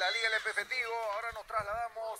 la Liga LPF Tigo. Ahora nos trasladamos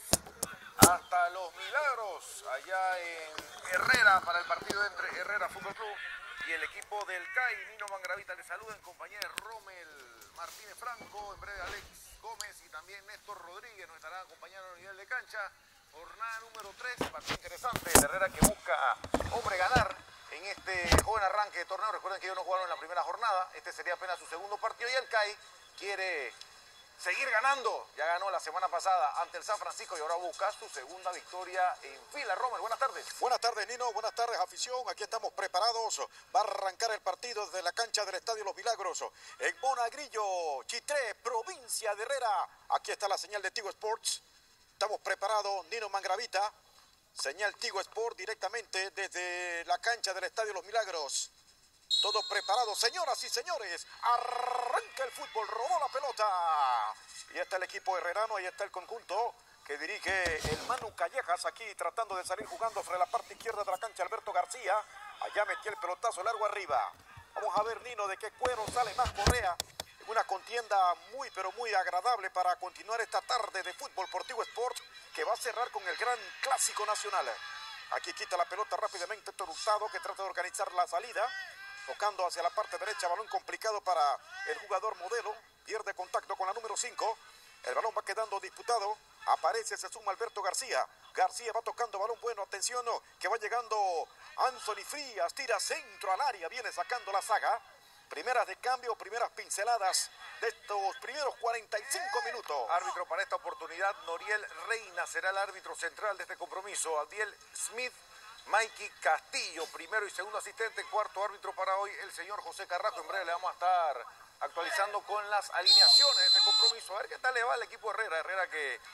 hasta Los Milagros, allá en Herrera, para el partido entre Herrera Fútbol Club y el equipo del CAI. Nino Mangravita les saluda en compañía de Rommel Martínez Franco, en breve Alex Gómez y también Néstor Rodríguez nos estarán acompañando a nivel de cancha. Jornada número 3, partido interesante. El Herrera que busca, hombre, ganar en este joven arranque de torneo. Recuerden que ellos no jugaron en la primera jornada. Este sería apenas su segundo partido y el CAI quiere seguir ganando. Ya ganó la semana pasada ante el San Francisco y ahora busca su segunda victoria en fila. Rommel, buenas tardes. Buenas tardes, Nino. Buenas tardes, afición. Aquí estamos preparados. Va a arrancar el partido desde la cancha del Estadio Los Milagros en Monagrillo, Chitré, provincia de Herrera. Aquí está la señal de Tigo Sports. Estamos preparados, Nino Mangravita. Señal Tigo Sport directamente desde la cancha del Estadio Los Milagros. Todos preparados, señoras y señores. Arranca el fútbol, robó la pelota. Y está el equipo herrerano, ahí está el conjunto que dirige el Manu Callejas, aquí tratando de salir jugando sobre la parte izquierda de la cancha Alberto García. Allá metió el pelotazo largo arriba. Vamos a ver, Nino, de qué cuero sale más Correa. Una contienda muy, pero muy agradable para continuar esta tarde de fútbol por Tigo Sport, que va a cerrar con el gran clásico nacional. Aquí quita la pelota rápidamente Héctor Hurtado, que trata de organizar la salida. Tocando hacia la parte derecha, balón complicado para el jugador modelo. Pierde contacto con la número 5. El balón va quedando disputado. Aparece, se suma Alberto García. García va tocando balón bueno. Atención, que va llegando Anthony Frías. Tira centro al área. Viene sacando la saga. Primeras de cambio, primeras pinceladas de estos primeros 45 minutos. Árbitro para esta oportunidad, Noriel Reina será el árbitro central de este compromiso. Adiel Smith, Mikey Castillo, primero y segundo asistente. Cuarto árbitro para hoy, el señor José Carrasco. En breve le vamos a estar actualizando con las alineaciones de este compromiso. A ver qué tal le va al equipo Herrera. Herrera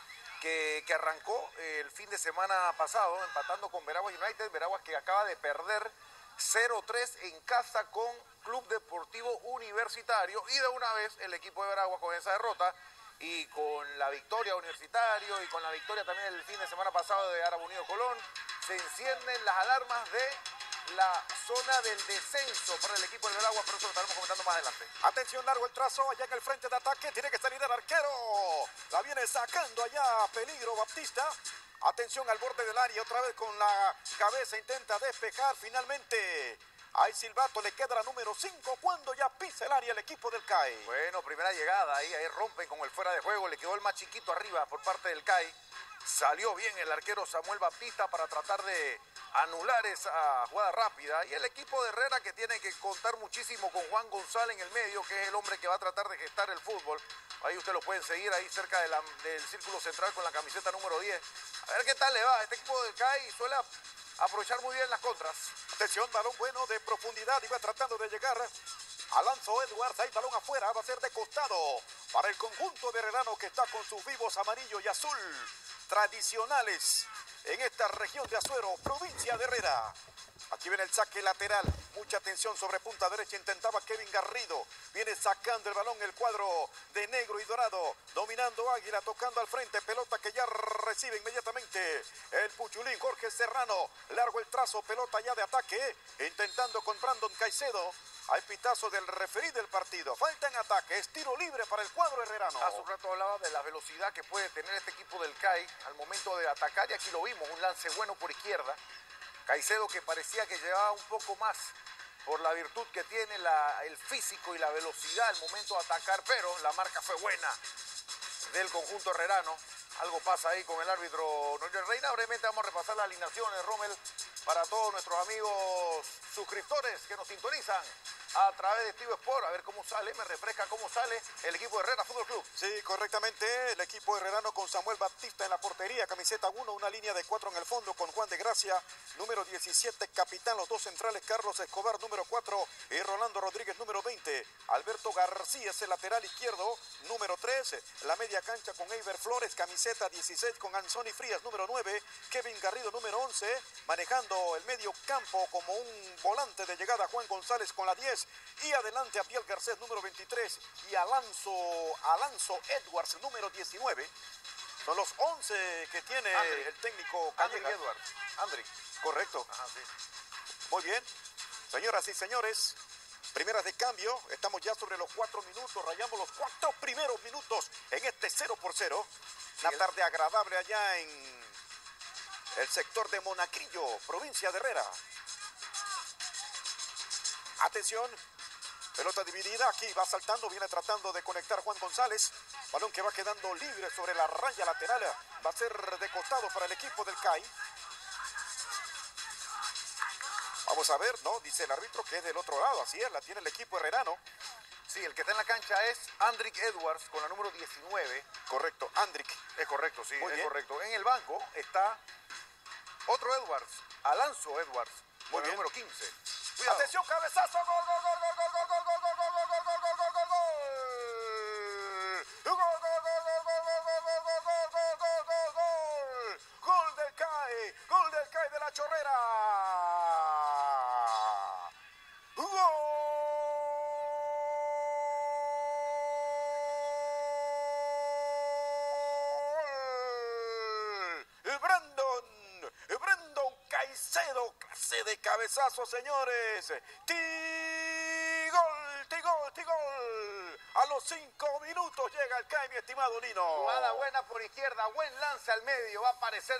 que arrancó el fin de semana pasado empatando con Veraguas United. Veraguas que acaba de perder 0-3 en casa con Club Deportivo Universitario. Y de una vez el equipo de Veraguas con esa derrota y con la victoria Universitario y con la victoria también el fin de semana pasado de Árabe Unido Colón, se encienden las alarmas de la zona del descenso para el equipo del Veraguas, pero eso lo estaremos comentando más adelante. Atención, largo el trazo, allá en el frente de ataque, tiene que salir el arquero. La viene sacando allá, peligro Baptista. Atención al borde del área, otra vez con la cabeza intenta despejar, finalmente. Hay silbato, le queda la número 5 cuando ya pisa el área el equipo del CAI. Bueno, primera llegada, ahí rompen con el fuera de juego, le quedó el más chiquito arriba por parte del CAI. Salió bien el arquero Samuel Baptista para tratar de anular esa jugada rápida. Y el equipo de Herrera que tiene que contar muchísimo con Juan González en el medio, que es el hombre que va a tratar de gestar el fútbol. Ahí usted lo pueden seguir, ahí cerca del círculo central con la camiseta número 10. A ver qué tal le va. Este equipo del CAI suele aprovechar muy bien las contras. Atención, balón bueno de profundidad y va tratando de llegar Alonso Edwards, hay balón afuera, va a ser de costado para el conjunto de herrerano que está con sus vivos amarillo y azul tradicionales en esta región de Azuero, provincia de Herrera. Aquí viene el saque lateral, mucha atención sobre punta derecha, intentaba Kevin Garrido, viene sacando el balón el cuadro de negro y dorado, dominando Águila, tocando al frente, pelota que ya recibe inmediatamente el Puchulín, Jorge Serrano, largo el trazo, pelota ya de ataque, intentando con Brandon Caicedo. Hay pitazo del referí del partido. Falta en ataque. Es tiro libre para el cuadro herrerano. Hace un rato hablaba de la velocidad que puede tener este equipo del CAI al momento de atacar. Y aquí lo vimos. Un lance bueno por izquierda. Caicedo que parecía que llevaba un poco más por la virtud que tiene el físico y la velocidad al momento de atacar. Pero la marca fue buena del conjunto herrerano. Algo pasa ahí con el árbitro Noriel Reina. Brevemente vamos a repasar las alineaciones, Rommel, para todos nuestros amigos suscriptores que nos sintonizan a través de Tigo Sport. A ver cómo sale, me refresca cómo sale el equipo de Herrera Fútbol Club. Sí, correctamente, el equipo herrerano con Samuel Baptista en la portería, camiseta 1, una línea de 4 en el fondo con Juan de Gracia, número 17, capitán, los dos centrales, Carlos Escobar, número 4, y Rolando Rodríguez, número 20. Alberto García es el lateral izquierdo, número 3, la media cancha con Eiber Flores, camiseta 16 con Anthony Frías, número 9, Kevin Garrido, número 11, manejando el medio campo como un volante de llegada Juan González con la 10, y adelante Abdiel Garcés, número 23, y Alonso Edwards, número 19. Son los 11 que tiene Andri. el técnico Andri Callejas. Edwards. Andri. Correcto. Ajá, sí. Muy bien. Señoras y señores, Primeras de cambio, estamos ya sobre los 4 minutos, rayamos los 4 primeros minutos en este 0-0. Una tarde agradable allá en el sector de Monagrillo, provincia de Herrera. Atención, pelota dividida, aquí va saltando, viene tratando de conectar Juan González. Balón que va quedando libre sobre la raya lateral, va a ser de costado para el equipo del CAI. Vamos a ver, ¿no? Dice el árbitro que es del otro lado, así es, la tiene el equipo herrerano. Sí, el que está en la cancha es Andrick Edwards con la número 19. Correcto, Andrick. Es correcto, sí, Muy es bien. correcto. En el banco está otro Edwards, Alonso Edwards, con Muy el bien. número 15. Cuidado. Atención, cabezazo, gol, gol, gol, gol, gol, gol, gol, gol, gol, gol, gol, gol, gol, gol, gol, gol. Gol, gol, gol, gol, gol, gol, gol, gol, gol, gol, gol, gol, gol, gol. Gol del CAI de la Chorrera. ¡Gol! Brandon Caicedo, clase de cabezazo, señores. Tigol, tigol, tigol. A los 5 minutos llega el CAI, mi estimado Nino. Jugada buena por izquierda, buen lance al medio, va a aparecer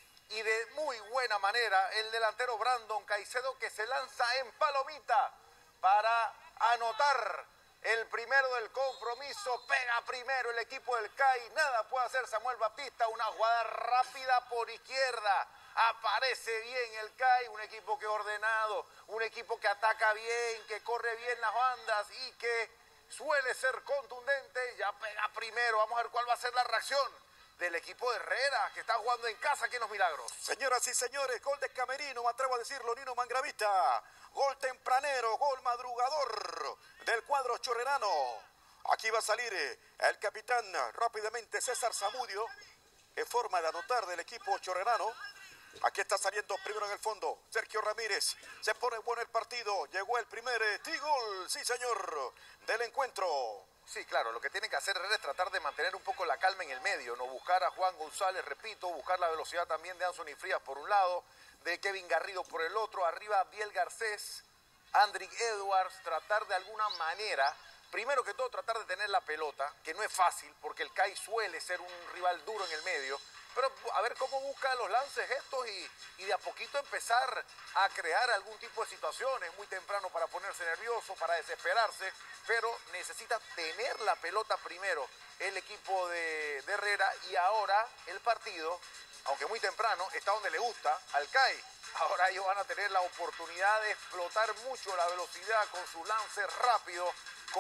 y de muy buena manera el delantero Brandon Caicedo, que se lanza en palomita para anotar el primero del compromiso. Pega primero el equipo del CAI, nada puede hacer Samuel Baptista, una jugada rápida por izquierda. Aparece bien el CAI, un equipo que ordenado, un equipo que ataca bien, que corre bien las bandas y que suele ser contundente. Ya pega primero, vamos a ver cuál va a ser la reacción del equipo de Herrera, que está jugando en casa aquí en Los Milagros. Señoras y señores, gol de Camerino, me atrevo a decirlo, Nino Mangravita. Gol tempranero, gol madrugador del cuadro chorrerano. Aquí va a salir el capitán rápidamente, César Zamudio, en forma de anotar del equipo chorrerano. Aquí está saliendo primero en el fondo Sergio Ramírez. Se pone bueno el partido. Llegó el primer tigol, sí señor, del encuentro. Sí, claro, lo que tiene que hacer Herrera es tratar de mantener un poco la calma en el medio, no buscar a Juan González, repito, buscar la velocidad también de Anthony Frías por un lado, de Kevin Garrido por el otro, arriba Biel Garcés, Andrick Edwards, tratar de alguna manera, primero que todo tratar de tener la pelota, que no es fácil porque el CAI suele ser un rival duro en el medio, pero a ver cómo busca los lances estos y de a poquito empezar a crear algún tipo de situaciones. Muy temprano para ponerse nervioso, para desesperarse, pero necesita tener la pelota primero el equipo de Herrera, y ahora el partido, aunque muy temprano, está donde le gusta al CAI. Ahora ellos van a tener la oportunidad de explotar mucho la velocidad con sus lances rápidos,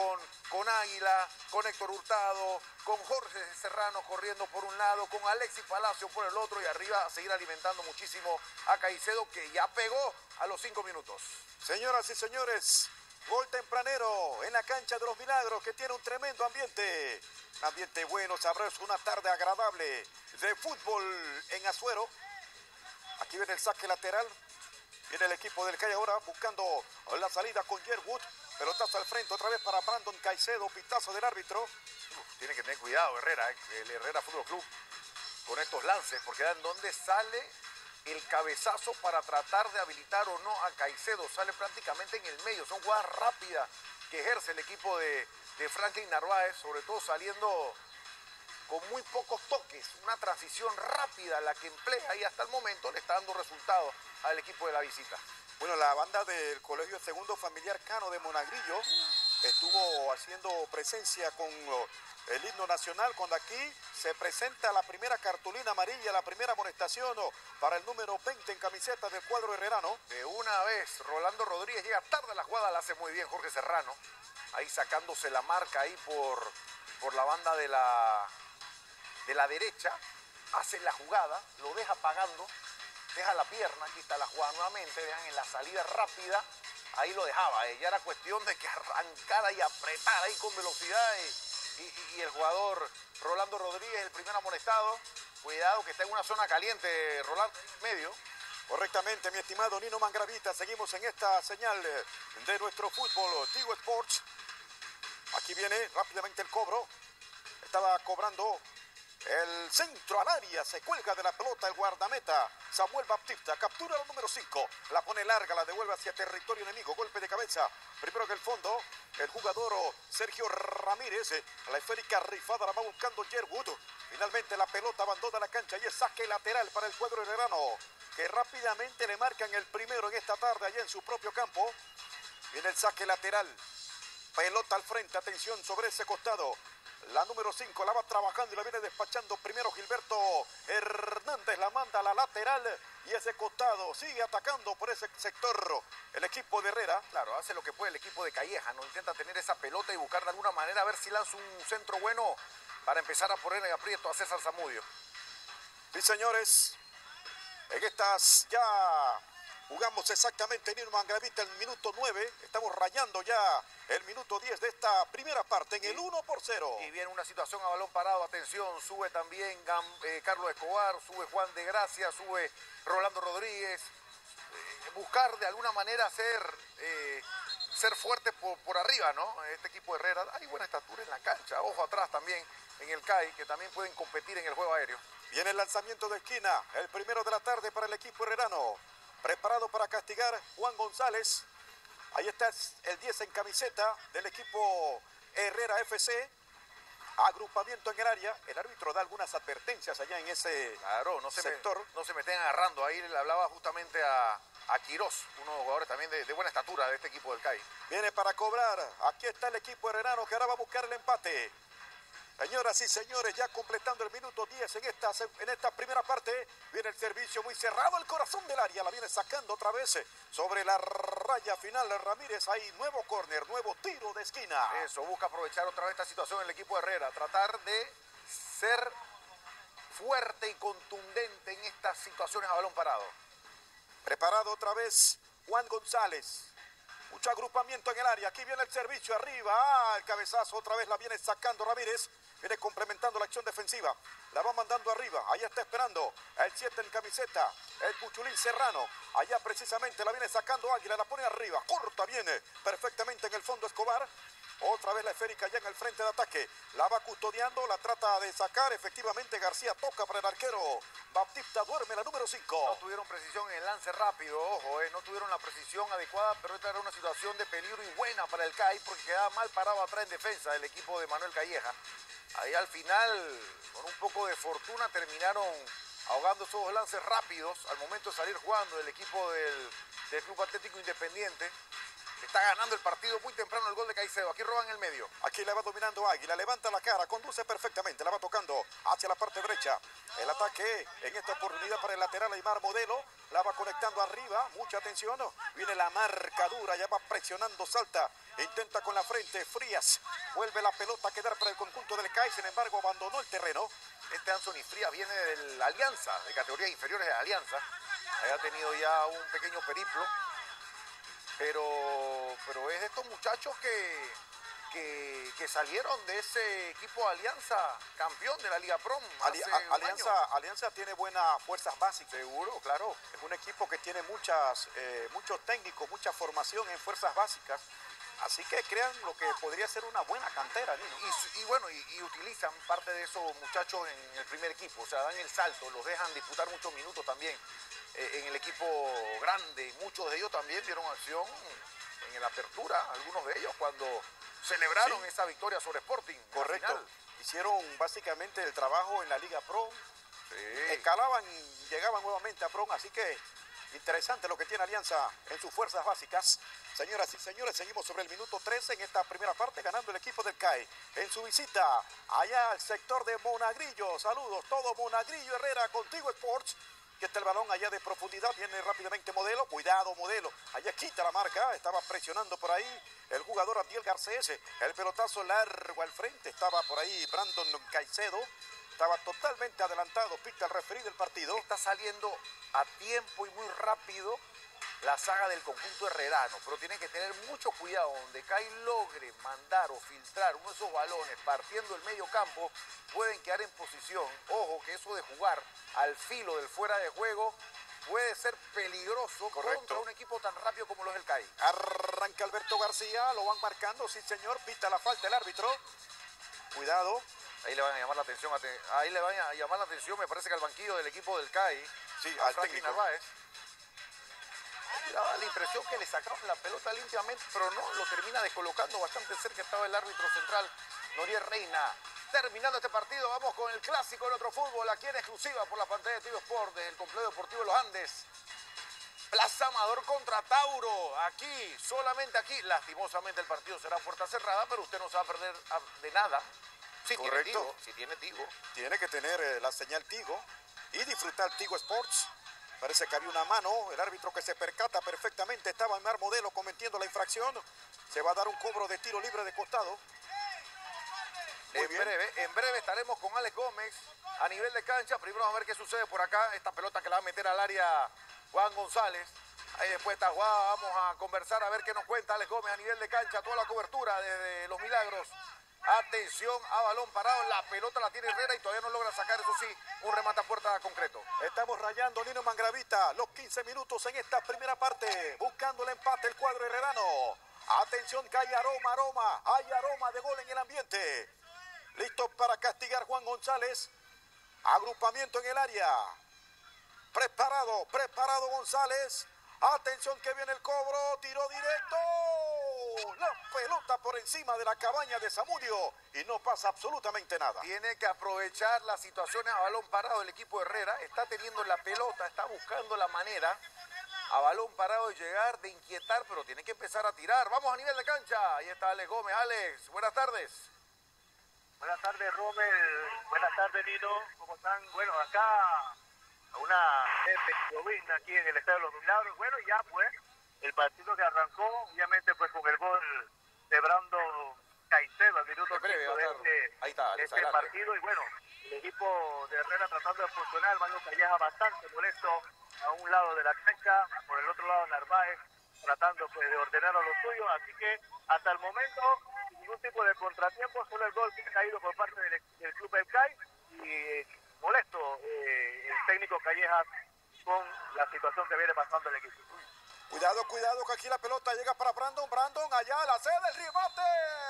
con Águila, con Héctor Hurtado, con Jorge Serrano corriendo por un lado, con Alexis Palacio por el otro, y arriba a seguir alimentando muchísimo a Caicedo, que ya pegó a los 5 minutos. Señoras y señores, gol tempranero en la cancha de Los Milagros, que tiene un tremendo ambiente. Un ambiente bueno, sabroso, una tarde agradable de fútbol en Azuero. Aquí viene el saque lateral. Viene el equipo del CAI ahora buscando la salida con Yerwood. Pelotazo al frente otra vez para Brandon Caicedo, pitazo del árbitro. Tiene que tener cuidado Herrera, el Herrera Fútbol Club, con estos lances, porque en donde sale el cabezazo para tratar de habilitar o no a Caicedo. Sale prácticamente en el medio. Son jugadas rápidas que ejerce el equipo de Franklin Narváez, sobre todo saliendo con muy pocos toques. Una transición rápida la que emplea, y hasta el momento le está dando resultados al equipo de la visita. Bueno, la banda del Colegio Segundo Familiar Cano de Monagrillo estuvo haciendo presencia con el himno nacional, cuando aquí se presenta la primera cartulina amarilla, la primera amonestación para el número 20 en camiseta del cuadro herrerano. De una vez, Rolando Rodríguez llega tarde a la jugada, la hace muy bien Jorge Serrano, ahí sacándose la marca ahí por la banda de la derecha, hace la jugada, lo deja pagando, deja la pierna, aquí está la jugada nuevamente, vean en la salida rápida, ahí lo dejaba, ya era cuestión de que arrancara y apretara ahí con velocidad, y el jugador Rolando Rodríguez, el primer amonestado. Cuidado que está en una zona caliente Rolando, medio. Correctamente, mi estimado Nino Mangravita, seguimos en esta señal de nuestro fútbol, Tigo Sports. Aquí viene rápidamente el cobro, estaba cobrando El centro al área, se cuelga de la pelota el guardameta Samuel Baptista, captura la número 5, la pone larga, la devuelve hacia territorio enemigo, golpe de cabeza, primero que el fondo, el jugador Sergio Ramírez, la esférica rifada la va buscando Yerwood, finalmente la pelota abandona la cancha y es saque lateral para el cuadro herrerano, que rápidamente le marcan el primero en esta tarde allá en su propio campo. Viene el saque lateral, pelota al frente, atención sobre ese costado. La número 5 la va trabajando y la viene despachando primero Gilberto Hernández, la manda a la lateral y ese costado sigue atacando por ese sector el equipo de Herrera. Claro, hace lo que puede el equipo de Calleja, no intenta tener esa pelota y buscar de alguna manera a ver si lanza un centro bueno para empezar a poner en aprieto a César Zamudio. Sí, señores, en estas ya jugamos exactamente en Irma Gravita el minuto 9, estamos rayando ya el minuto 10 de esta primera parte en el 1-0. Y viene una situación a balón parado, atención, sube también Carlos Escobar, sube Juan de Gracia, sube Rolando Rodríguez. Buscar de alguna manera ser fuerte por arriba, ¿no? Este equipo de Herrera, hay buena estatura en la cancha, ojo atrás también en el CAI, que también pueden competir en el juego aéreo. Viene el lanzamiento de esquina, el primero de la tarde para el equipo herrerano. Preparado para castigar Juan González. Ahí está el 10 en camiseta del equipo Herrera FC. Agrupamiento en el área. El árbitro da algunas advertencias allá en ese sector. No se me estén agarrando. Ahí le hablaba justamente a Quirós, uno de los jugadores también de buena estatura de este equipo del CAI. Viene para cobrar. Aquí está el equipo herrerano que ahora va a buscar el empate. Señoras y señores, ya completando el minuto 10 en esta primera parte, viene el servicio muy cerrado al corazón del área, la viene sacando otra vez sobre la raya final Ramírez, ahí nuevo córner, nuevo tiro de esquina. Eso, busca aprovechar otra vez esta situación el equipo de Herrera, tratar de ser fuerte y contundente en estas situaciones a balón parado. Preparado otra vez Juan González. Mucho agrupamiento en el área, aquí viene el servicio arriba, el cabezazo otra vez la viene sacando Ramírez, viene complementando la acción defensiva, la va mandando arriba, ahí está esperando el 7 en camiseta, el Puchulín Serrano, allá precisamente la viene sacando Águila, la pone arriba, corta, viene perfectamente en el fondo Escobar, otra vez la esférica ya en el frente de ataque, la va custodiando, la trata de sacar, efectivamente García toca para el arquero, Baptista duerme la número 5. No tuvieron precisión en el lance rápido, ojo, no tuvieron la precisión adecuada, pero esta era una situación de peligro y buena para el CAI porque quedaba mal parado atrás en defensa del equipo de Manuel Calleja. Ahí al final, con un poco de fortuna, terminaron ahogando esos dos lances rápidos al momento de salir jugando el equipo del Club Atlético Independiente. Está ganando el partido muy temprano el gol de Caicedo. Aquí roban el medio. Aquí la va dominando Águila. Levanta la cara. Conduce perfectamente. La va tocando hacia la parte derecha. El ataque en esta oportunidad para el lateral Aymar Modelo. La va conectando arriba. Mucha atención. Viene la marcadura. Ya va presionando. Salta. Intenta con la frente. Frías. Vuelve la pelota a quedar para el conjunto del CAI. Sin embargo, abandonó el terreno. Este Anthony Frías viene de la Alianza. De categorías inferiores de Alianza. Ha tenido ya un pequeño periplo. Pero es de estos muchachos que salieron de ese equipo de Alianza, campeón de la Liga Prom. Alianza tiene buenas fuerzas básicas. Seguro, claro. Es un equipo que tiene muchos técnicos, mucha formación en fuerzas básicas. Así que crean lo que podría ser una buena cantera, ¿no? Y utilizan parte de esos muchachos en el primer equipo. O sea, dan el salto, los dejan disputar muchos minutos también en el equipo grande. Muchos de ellos también dieron acción en la apertura, algunos de ellos cuando celebraron esa victoria sobre Sporting. Correcto. Hicieron básicamente el trabajo en la Liga Pro. Sí. Escalaban y llegaban nuevamente a Pro, así que interesante lo que tiene Alianza en sus fuerzas básicas. Señoras y señores, seguimos sobre el minuto 13 en esta primera parte, ganando el equipo del CAI en su visita allá al sector de Monagrillo. Saludos, todo Monagrillo Herrera, Contigo Sports. Que está el balón allá de profundidad, viene rápidamente Modelo, cuidado Modelo, allá quita la marca, estaba presionando por ahí el jugador Abdiel Garcés, el pelotazo largo al frente, estaba por ahí Brandon Caicedo, estaba totalmente adelantado, pita el referí del partido. Está saliendo a tiempo y muy rápido la saga del conjunto herrerano, pero tienen que tener mucho cuidado, donde CAI logre mandar o filtrar uno de esos balones partiendo el medio campo, pueden quedar en posición. Ojo que eso de jugar al filo del fuera de juego puede ser peligroso. Correcto. Contra un equipo tan rápido como lo es el CAI. Arranca Alberto García, lo van marcando, sí señor, pita la falta el árbitro. Cuidado, Ahí le van a llamar la atención, ahí le van a llamar la atención, me parece que al banquillo del equipo del CAI, sí, a al Franklin técnico. Narváez. Daba la impresión que le sacaron la pelota limpiamente, pero no, lo termina descolocando bastante cerca. Estaba el árbitro central, Noriel Reina. Terminando este partido, vamos con el clásico de nuestro fútbol, aquí en exclusiva por la pantalla de Tigo Sport, desde el Complejo Deportivo de los Andes. Plaza Amador contra Tauro, aquí, solamente aquí. Lastimosamente el partido será a puerta cerrada, pero usted no se va a perder de nada. Si tiene Tigo, si tiene Tigo. Tiene que tener la señal Tigo y disfrutar Tigo Sports. Parece que había una mano, el árbitro que se percata perfectamente, estaba en mar modelo cometiendo la infracción. Se va a dar un cobro de tiro libre de costado. En breve estaremos con Alex Gómez a nivel de cancha. Primero vamos a ver qué sucede por acá. Esta pelota que la va a meter al área Juan González. Ahí después está jugada, vamos a conversar a ver qué nos cuenta Alex Gómez a nivel de cancha. Toda la cobertura desde Los Milagros. Atención a balón parado, la pelota la tiene Herrera y todavía no logra sacar, eso sí, un remate a puerta concreto. Estamos rayando Nino Mangravita, los 15 minutos en esta primera parte, buscando el empate el cuadro herrerano. Atención que hay aroma de gol en el ambiente. Listo para castigar Juan González. Agrupamiento en el área. Preparado González. Atención que viene el cobro, tiro directo. La pelota por encima de la cabaña de Zamudio y no pasa absolutamente nada. Tiene que aprovechar las situaciones a balón parado el equipo Herrera. Está teniendo la pelota, está buscando la manera a balón parado de llegar, de inquietar, pero tiene que empezar a tirar. Vamos a nivel de cancha. Ahí está Alex Gómez. Alex, buenas tardes. Buenas tardes, Rommel. Buenas tardes, Nino. ¿Cómo están? Bueno, acá una llovizna aquí en el Estadio de los Milagros. Bueno, ya pues, el partido que arrancó, obviamente pues con el gol de Brando Caicedo al minuto 5 de este partido. Y bueno, el equipo de Herrera tratando de funcionar, Manuel Calleja bastante molesto a un lado de la cancha, por el otro lado Narváez tratando pues de ordenar a los suyos. Así que hasta el momento ningún tipo de contratiempo, solo el gol que ha caído por parte del club del CAI y molesto el técnico Callejas con la situación que viene pasando el equipo. Cuidado que aquí la pelota llega para Brandon, allá la sede, el remate.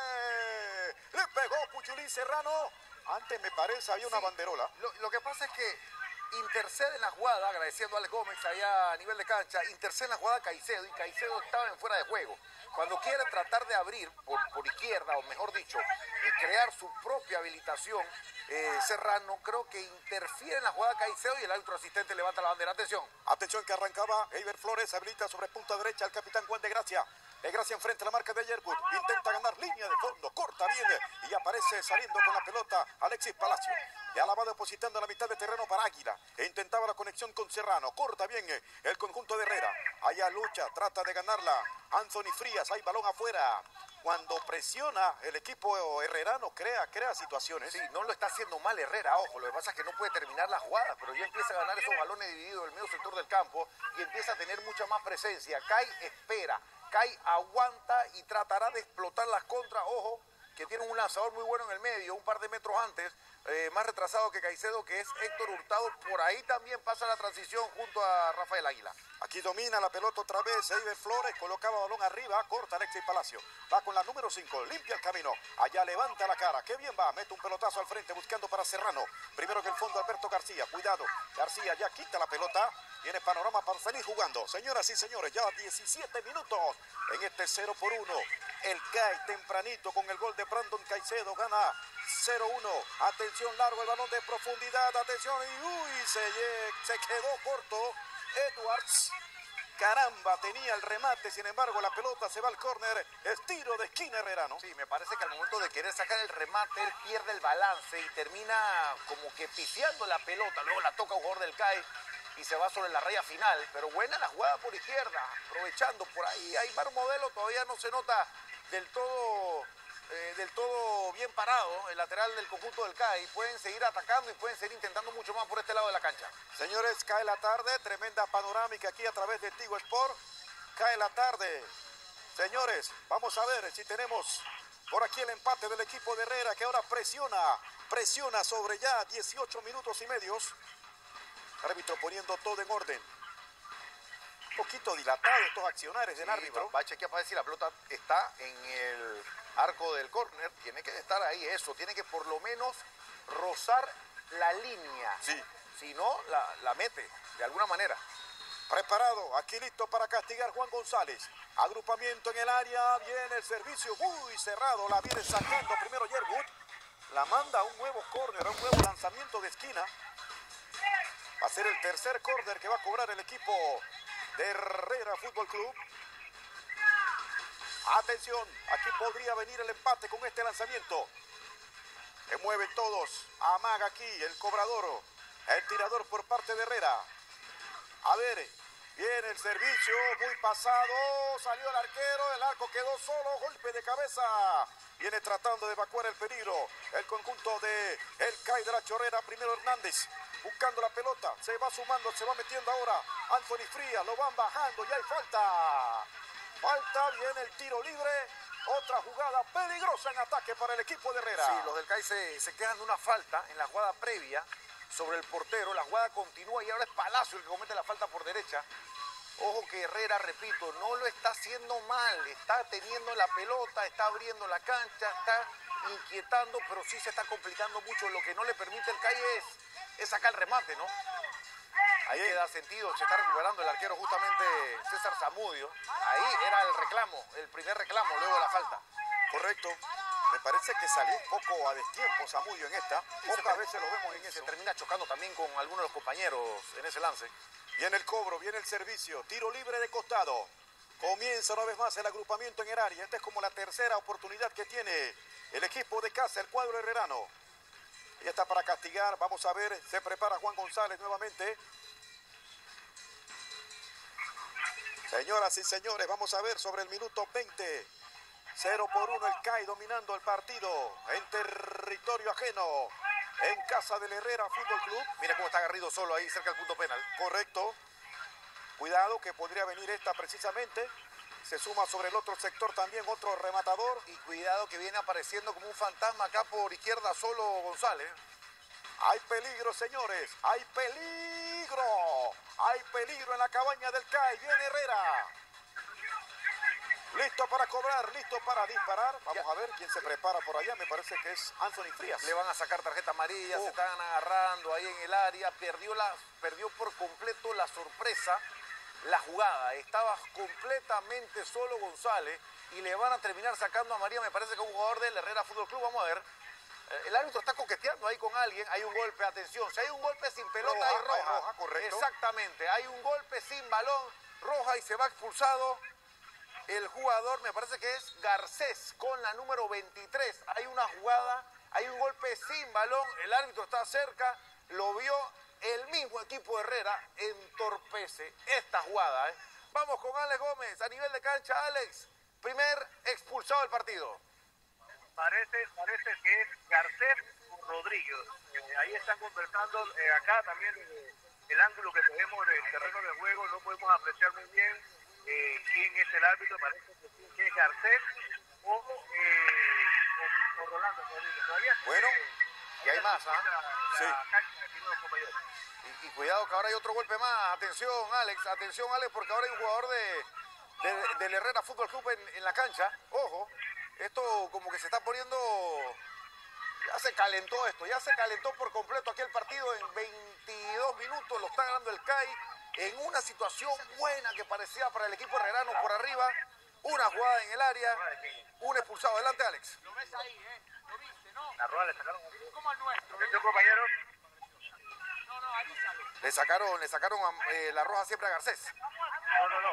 Le pegó Puchulín Serrano. Antes me parece había una banderola. Lo que pasa es que intercede en la jugada, agradeciendo a Alex Gómez allá a nivel de cancha, intercede en la jugada Caicedo y Caicedo estaba en fuera de juego. Cuando quiere tratar de abrir por izquierda, o mejor dicho, crear su propia habilitación, Serrano creo que interfiere en la jugada Caicedo y el árbitro asistente levanta la bandera. Atención que arrancaba Eiber Flores, habilita sobre punta derecha al capitán Juan de Gracia. De Gracia enfrente a la marca de Yerwood, intenta ganar línea de fondo, corta bien y aparece saliendo con la pelota Alexis Palacio. Ya la va depositando en la mitad de terreno para Águila. Intentaba la conexión con Serrano, corta bien el conjunto de Herrera. Allá lucha, trata de ganarla Anthony Frías, hay balón afuera. Cuando presiona el equipo herrerano, crea situaciones. Sí, no lo está haciendo mal Herrera, ojo, lo que pasa es que no puede terminar la jugada, pero ya empieza a ganar esos balones divididos del medio sector del campo y empieza a tener mucha más presencia. Kai espera, Kai aguanta y tratará de explotar las contras, ojo, que tiene un lanzador muy bueno en el medio, un par de metros antes, más retrasado que Caicedo, que es Héctor Hurtado. Por ahí también pasa la transición junto a Rafael Águila. Aquí domina la pelota otra vez Eiber Flores, colocaba balón arriba, corta Alexis Palacio. Va con la número 5, limpia el camino. Allá levanta la cara, qué bien va, mete un pelotazo al frente buscando para Serrano. Primero que el fondo Alberto García, cuidado. García ya quita la pelota, tiene panorama para salir jugando. Señoras y señores, ya 17 minutos en este 0-1. El CAI tempranito con el gol de Brandon Caicedo gana 0-1. Atención, largo el balón de profundidad. Atención, y uy, se quedó corto Edwards. Caramba, tenía el remate, sin embargo la pelota se va al córner. Es tiro de esquina herrerano. Sí, me parece que al momento de querer sacar el remate, él pierde el balance y termina como que piseando la pelota. Luego la toca un jugador del CAI y se va sobre la raya final. Pero buena la jugada por izquierda, aprovechando por ahí. Hay Mar Modelo, todavía no se nota del todo bien parado el lateral del conjunto del CAI. Pueden seguir atacando y pueden seguir intentando mucho más por este lado de la cancha. Señores, cae la tarde, tremenda panorámica aquí a través de Tigo Sport. Cae la tarde. Señores, vamos a ver si tenemos por aquí el empate del equipo de Herrera, que ahora presiona sobre ya 18 minutos y medios. Árbitro poniendo todo en orden. poquito dilatado estos accionarios del árbitro. Va a chequear para decir la pelota está en el arco del córner. Tiene que estar ahí eso. Tiene que por lo menos rozar la línea. Sí. Si no, la mete de alguna manera. Preparado, aquí listo para castigar Juan González. Agrupamiento en el área, viene el servicio muy cerrado, la viene sacando primero Yerwood. La manda a un nuevo córner, a un nuevo lanzamiento de esquina. Va a ser el tercer córner que va a cobrar el equipo de Herrera Fútbol Club. Atención, aquí podría venir el empate con este lanzamiento. Se mueven todos, amaga aquí el cobrador, el tirador por parte de Herrera. A ver, viene el servicio, muy pasado, salió el arquero, el arco quedó solo, golpe de cabeza. Viene tratando de evacuar el peligro, el conjunto de el CAI de la Chorrera, primero Hernández, buscando la pelota, se va sumando, se va metiendo ahora Anthony Frías, lo van bajando y hay falta. Falta, viene el tiro libre, otra jugada peligrosa en ataque para el equipo de Herrera. Sí, los del CAI se quejan de una falta en la jugada previa sobre el portero, la jugada continúa y ahora es Palacio el que comete la falta por derecha. Ojo que Herrera, repito, no lo está haciendo mal, está teniendo la pelota, está abriendo la cancha, está inquietando, pero sí se está complicando mucho. Lo que no le permite el CAI es sacar el remate, ¿no? Ahí queda sentido, se está recuperando el arquero justamente César Zamudio. Ahí era el reclamo, el primer reclamo luego de la falta. Correcto. Me parece que salió un poco a destiempo Zamudio en esta. Pocas veces lo vemos en eso. Se termina chocando también con algunos de los compañeros en ese lance. Viene el cobro, viene el servicio. Tiro libre de costado. Comienza una vez más el agrupamiento en el área. Esta es como la tercera oportunidad que tiene el equipo de casa, el cuadro herrerano. Ya está para castigar. Vamos a ver, se prepara Juan González nuevamente. Señoras y señores, vamos a ver sobre el minuto 20. 0-1 el CAI dominando el partido en territorio ajeno, en casa del Herrera Fútbol Club. Mira cómo está Garrido solo ahí cerca del punto penal. Correcto. Cuidado que podría venir esta precisamente. Se suma sobre el otro sector también otro rematador. Y cuidado que viene apareciendo como un fantasma acá por izquierda solo González. Hay peligro, señores. Hay peligro. Hay peligro en la cabaña del CAI. Viene Herrera. Listo para cobrar, listo para disparar. Vamos a ver quién se prepara por allá. Me parece que es Anthony Frías. Le van a sacar tarjeta amarilla, se están agarrando ahí en el área. Perdió por completo la sorpresa, la jugada. Estaba completamente solo González y le van a terminar sacando a María. Me parece que es un jugador del Herrera Fútbol Club. Vamos a ver. El árbitro está coqueteando ahí con alguien. Hay un golpe, atención. Si hay un golpe sin pelota, hay roja. Hay roja, correcto. Exactamente. Hay un golpe sin balón, roja y se va expulsado. El jugador, me parece que es Garcés, con la número 23. Hay una jugada, hay un golpe sin balón. El árbitro está cerca, lo vio el mismo equipo de Herrera, entorpece esta jugada. Vamos con Alex Gómez, a nivel de cancha. Alex, primer expulsado del partido. Parece que es Garcés Rodríguez. Ahí están conversando. Acá también el ángulo que tenemos del terreno de juego no podemos apreciar muy bien quién es el árbitro. Parece que es Garcés o Rolando Rodríguez. Todavía bueno, y hay más, ¿ah? Sí. Y cuidado que ahora hay otro golpe más. Atención, Alex, porque ahora hay un jugador del Herrera Fútbol Club en la cancha. Ojo, esto como que se está poniendo... Ya se calentó esto, ya se calentó por completo aquí el partido. En 22 minutos lo está ganando el CAI en una situación buena que parecía para el equipo herrerano por arriba. Una jugada en el área, un expulsado. Adelante, Alex. Lo ves ahí, Lo viste, ¿no? La rueda le sacaron. Como al nuestro. Atención, compañeros. No, avísalo. Le sacaron la roja siempre a Garcés. No.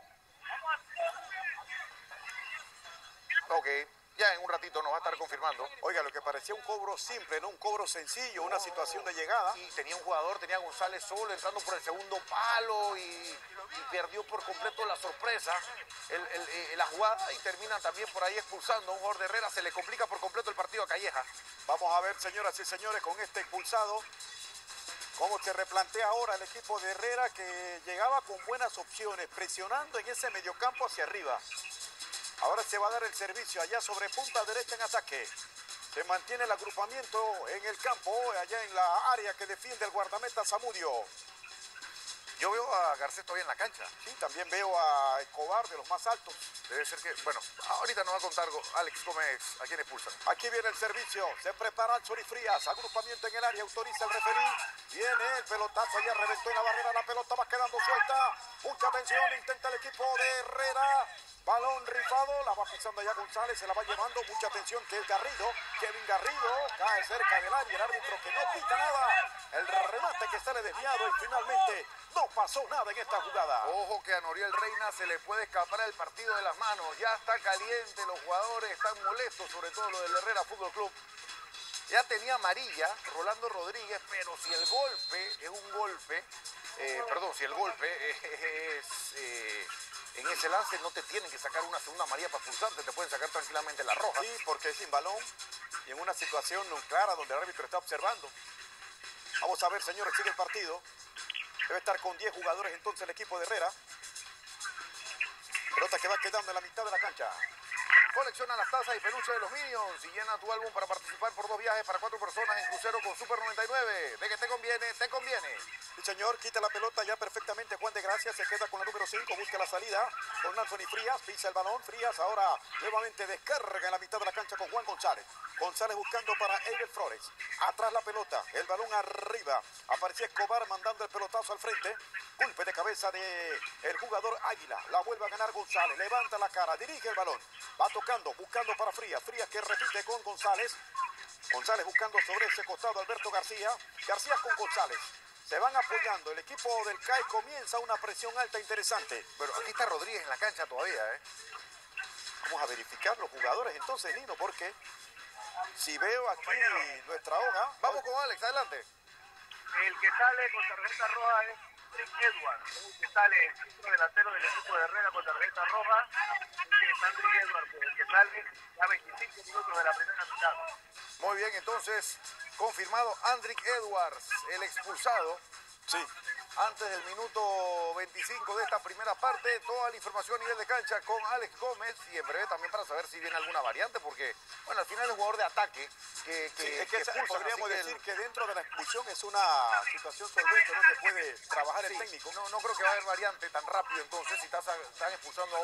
Ok, ya en un ratito nos va a estar confirmando. Oiga, lo que parecía un cobro simple, ¿no? Un cobro sencillo, una situación de llegada. Y tenía un jugador, tenía a González solo entrando por el segundo palo y perdió por completo la sorpresa la jugada y terminan también por ahí expulsando a un jugador de Herrera. Se le complica por completo el partido a Calleja. Vamos a ver, señoras y señores, con este expulsado, cómo se replantea ahora el equipo de Herrera, que llegaba con buenas opciones, presionando en ese mediocampo hacia arriba. Ahora se va a dar el servicio allá sobre punta derecha en ataque. Se mantiene el agrupamiento en el campo, allá en la área que defiende el guardameta Zamudio. Yo veo a Garcés todavía en la cancha. Sí, también veo a Escobar, de los más altos. Debe ser que, bueno, ahorita nos va a contar Alex Gómez a quién expulsan. Aquí viene el servicio, se prepara Anthony Frías, agrupamiento en el área, autoriza el referí. Viene el pelotazo, ya reventó en la barrera, la pelota va quedando suelta. Mucha atención, intenta el equipo de Herrera. Balón rifado, la va pisando ya González, se la va llevando. Mucha atención que es Garrido, Kevin Garrido, cae cerca del área, el árbitro que no pita nada. El remate que sale desviado y finalmente no pasó nada en esta jugada. Ojo que a Noriel Reina se le puede escapar el partido de las manos. Ya está caliente, los jugadores están molestos, sobre todo lo del Herrera Fútbol Club. Ya tenía amarilla Rolando Rodríguez, pero si el golpe es un golpe, si el golpe es en ese lance, no te tienen que sacar una segunda amarilla para expulsarte, te pueden sacar tranquilamente la roja. Sí, porque es sin balón y en una situación no clara donde el árbitro está observando. Vamos a ver, señores, sigue el partido. Debe estar con 10 jugadores entonces el equipo de Herrera. Pelota que va quedando en la mitad de la cancha. Colecciona las tazas y peluches de los Minions y llena tu álbum para participar por 2 viajes para 4 personas en crucero con Super 99. De que te conviene, te conviene. Sí, señor, quita la pelota ya perfectamente. Juan de Gracia se queda con la número 5, busca la salida con Anthony Frías, pisa el balón. Frías ahora nuevamente descarga en la mitad de la cancha con Juan González. González buscando para Eiber Flores. Atrás la pelota, el balón arriba. Aparecía Escobar mandando el pelotazo al frente. Golpe de cabeza de el jugador Águila. La vuelve a ganar González. Levanta la cara, dirige el balón. Va tocando, buscando para Frías. Frías que repite con González. González buscando sobre ese costado Alberto García. García con González. Se van apoyando. El equipo del CAI comienza una presión alta interesante. Pero aquí está Rodríguez en la cancha todavía, ¿eh? Vamos a verificar los jugadores entonces, Nino, porque si veo aquí nuestra hoja. Vamos con Alex, adelante. El que sale con tarjeta roja es Andrick Edwards. El que sale, el centro delantero del equipo de Herrera con tarjeta roja es Andrick Edwards, el que sale ya 25 minutos de la primera mitad. Muy bien, entonces, confirmado Andrick Edwards, el expulsado. Sí. Antes del minuto 25 de esta primera parte, toda la información a nivel de cancha con Alex Gómez y en breve también para saber si viene alguna variante, porque, bueno, al final es un jugador de ataque que expulsan, podríamos así decir que dentro de la expulsión es una situación solvente, no se puede trabajar el técnico. No creo que va a haber variante tan rápido, entonces, si están expulsando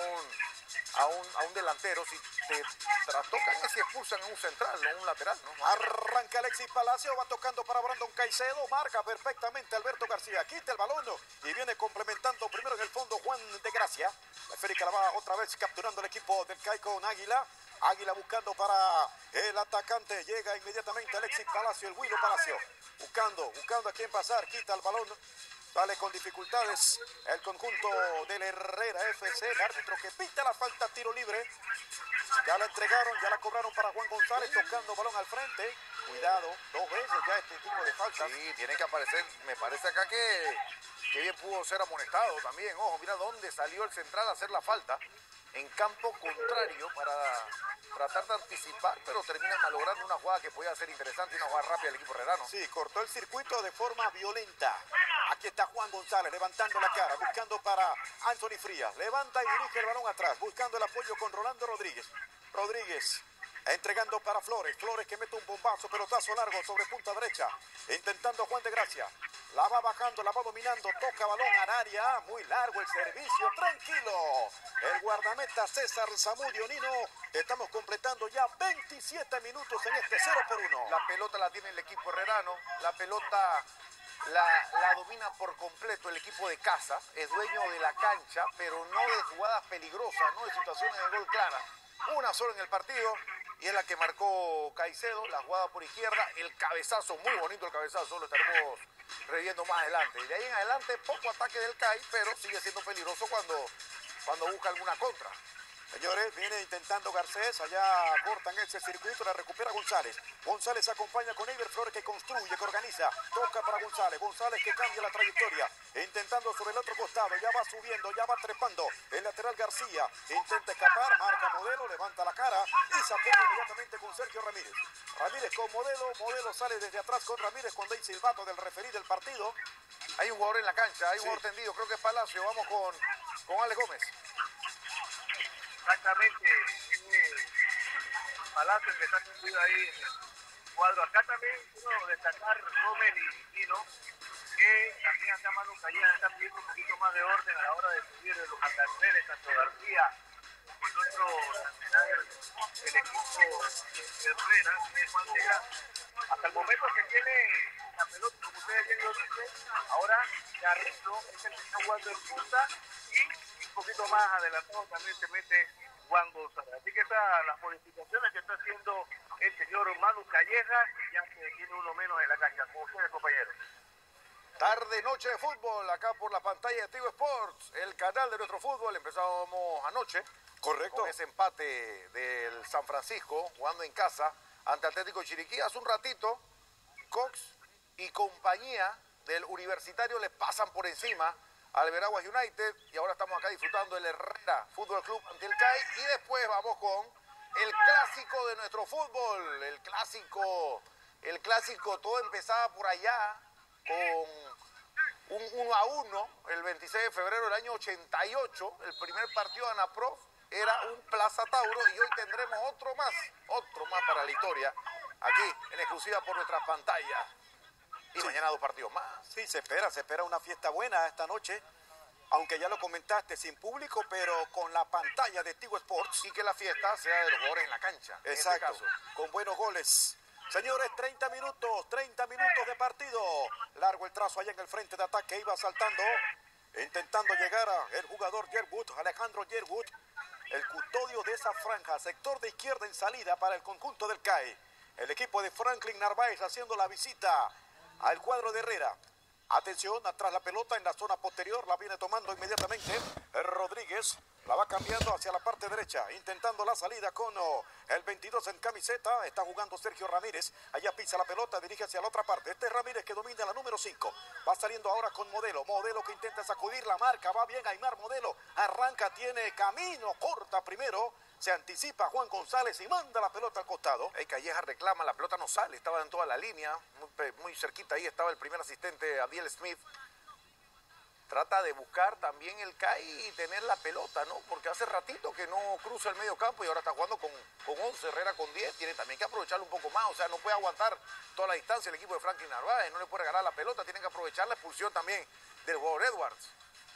a un delantero, si te trastocan es si expulsan a un central, no a un lateral, ¿no? Arranca Alexis Palacio, va tocando para Brandon Caicedo, marca perfectamente Alberto García, quita el balón y viene complementando primero en el fondo Juan de Gracia. La esférica la va otra vez capturando el equipo del CAI con Águila. Águila buscando para el atacante, llega inmediatamente Alexis Palacio, el Huilo Palacio, buscando a quién pasar, quita el balón. Sale con dificultades el conjunto del Herrera FC, el árbitro que pita la falta, tiro libre. Ya la entregaron, ya la cobraron para Juan González, tocando balón al frente. Cuidado, 2 veces ya este tipo de faltas. Sí, tiene que aparecer, me parece acá que bien pudo ser amonestado también. Ojo, mira dónde salió el central a hacer la falta. En campo contrario para tratar de anticipar, pero termina malogrando una jugada que podía ser interesante, una jugada rápida del equipo herrerano. Sí, cortó el circuito de forma violenta. Aquí está Juan González levantando la cara, buscando para Anthony Frías. Levanta y dirige el balón atrás, buscando el apoyo con Rolando Rodríguez. Rodríguez entregando para Flores. Flores que mete un bombazo, pelotazo largo sobre punta derecha. Intentando Juan de Gracia. La va bajando, la va dominando. Toca balón al área. Muy largo el servicio. Tranquilo. El guardameta César Zamudio, Nino. Estamos completando ya 27 minutos en este 0-1. La pelota la tiene el equipo herrerano. La pelota la domina por completo el equipo de casa. Es dueño de la cancha, pero no de jugadas peligrosas, no de situaciones de gol claras. Una sola en el partido y es la que marcó Caicedo, la jugada por izquierda, el cabezazo, muy bonito el cabezazo, lo estaremos reviendo más adelante. De ahí en adelante poco ataque del CAI, pero sigue siendo peligroso cuando busca alguna contra. Señores, viene intentando Garcés, allá cortan ese circuito, la recupera González. González acompaña con Eiber Flores que construye, que organiza, toca para González. González que cambia la trayectoria, intentando sobre el otro costado, ya va subiendo, ya va trepando. El lateral García intenta escapar, marca Modelo, levanta la cara y se apoya inmediatamente con Sergio Ramírez. Ramírez con Modelo, Modelo sale desde atrás con Ramírez cuando hay silbato del referí del partido. Hay un jugador en la cancha, hay un jugador tendido, creo que es Palacio, vamos con Alex Gómez. Exactamente, Palacio que está tendido ahí en el cuadro. Acá también quiero destacar Rommel y Nino, que también acá Manu Calleja está pidiendo un poquito más de orden a la hora de subir los atarderes, tanto García como el otro centenario del equipo Herrera, que es Juan Tegra. Hasta el momento que tiene la pelota, como ustedes bien lo dicen, ahora Carrizo es el que está jugando en punta y un poquito más adelantado también se mete Juan González. Así que esas las modificaciones que está haciendo el señor Manu Calleja, y ya que tiene uno menos en la cancha. Con ustedes, compañeros. Tarde, noche de fútbol, acá por la pantalla de Tigo Sports, el canal de nuestro fútbol. Empezamos anoche. Correcto. Con ese empate del San Francisco, jugando en casa, ante Atlético Chiriquí. Hace un ratito, Cox y compañía del Universitario le pasan por encima al Veraguas United. Y ahora estamos acá disfrutando del Herrera Fútbol Club ante el CAI. Y después vamos con el clásico de nuestro fútbol. El clásico, todo empezaba por allá con un 1-1 el 26 de febrero del año 88. El primer partido de ANAPROF era un Plaza Tauro y hoy tendremos otro más para la historia, aquí en exclusiva por nuestras pantallas. Y mañana 2 partidos más. Sí, se espera una fiesta buena esta noche, aunque ya lo comentaste, sin público, pero con la pantalla de Tigo Sports. Y que la fiesta sea de los jugadores en la cancha. Exacto, en este caso. con buenos goles. Señores, 30 minutos de partido. Largo el trazo allá en el frente de ataque, iba saltando, intentando llegar a el jugador Yerwood, Alejandro Yerwood, el custodio de esa franja, sector de izquierda en salida para el conjunto del CAI. El equipo de Franklin Narváez haciendo la visita al cuadro de Herrera. Atención, atrás la pelota en la zona posterior, la viene tomando inmediatamente Rodríguez, la va cambiando hacia la parte derecha, intentando la salida con el 22 en camiseta, está jugando Sergio Ramírez, allá pisa la pelota, dirige hacia la otra parte, este es Ramírez que domina la número 5, va saliendo ahora con Modelo que intenta sacudir la marca, va bien Aymar Modelo, arranca, tiene camino, corta primero, se anticipa Juan González y manda la pelota al costado. Calleja reclama, la pelota no sale, estaba en toda la línea, muy cerquita ahí estaba el primer asistente, Adiel Smith. Trata de buscar también el CAI y tener la pelota, ¿no? Porque hace ratito que no cruza el medio campo y ahora está jugando con 11, Herrera con 10. Tiene también que aprovecharlo un poco más, o sea, no puede aguantar toda la distancia el equipo de Franklin Narváez, no le puede regalar la pelota, tienen que aprovechar la expulsión también del jugador Edwards.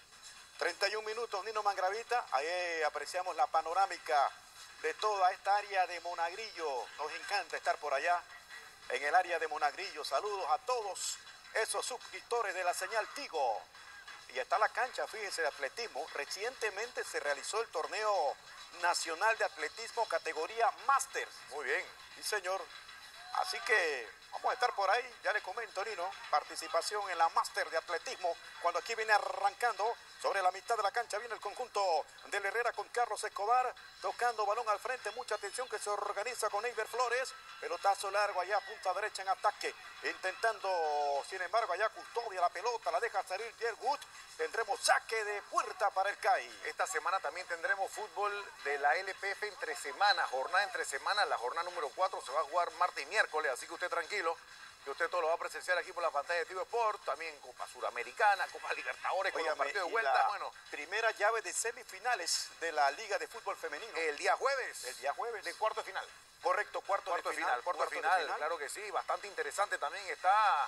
31 minutos, Nino Mangravita, ahí apreciamos la panorámica de toda esta área de Monagrillo. Nos encanta estar por allá, en el área de Monagrillo. Saludos a todos esos suscriptores de la señal Tigo. Y está la cancha, fíjense, de atletismo. Recientemente se realizó el torneo nacional de atletismo categoría Masters. Muy bien. Sí, señor. Así que vamos a estar por ahí, ya le comento, Nino, participación en la Master de atletismo, cuando aquí viene arrancando, sobre la mitad de la cancha viene el conjunto del Herrera con Carlos Escobar, tocando balón al frente, mucha atención que se organiza con Eiber Flores, pelotazo largo allá, punta derecha en ataque, intentando, sin embargo, allá custodia la pelota, la deja salir Yerwood, tendremos saque de puerta para el CAI. Esta semana también tendremos fútbol de la LPF entre semana, jornada entre semana, la jornada número 4 se va a jugar martes y miércoles, así que usted tranquilo, que usted todo lo va a presenciar aquí por la pantalla de Tigo Sport, también Copa Suramericana, Copa Libertadores, con los partidos de vuelta, bueno. Primera llave de semifinales de la Liga de Fútbol Femenino. El día jueves. El día jueves. De cuarto de final. Correcto, cuarto de final, claro que sí, bastante interesante también está,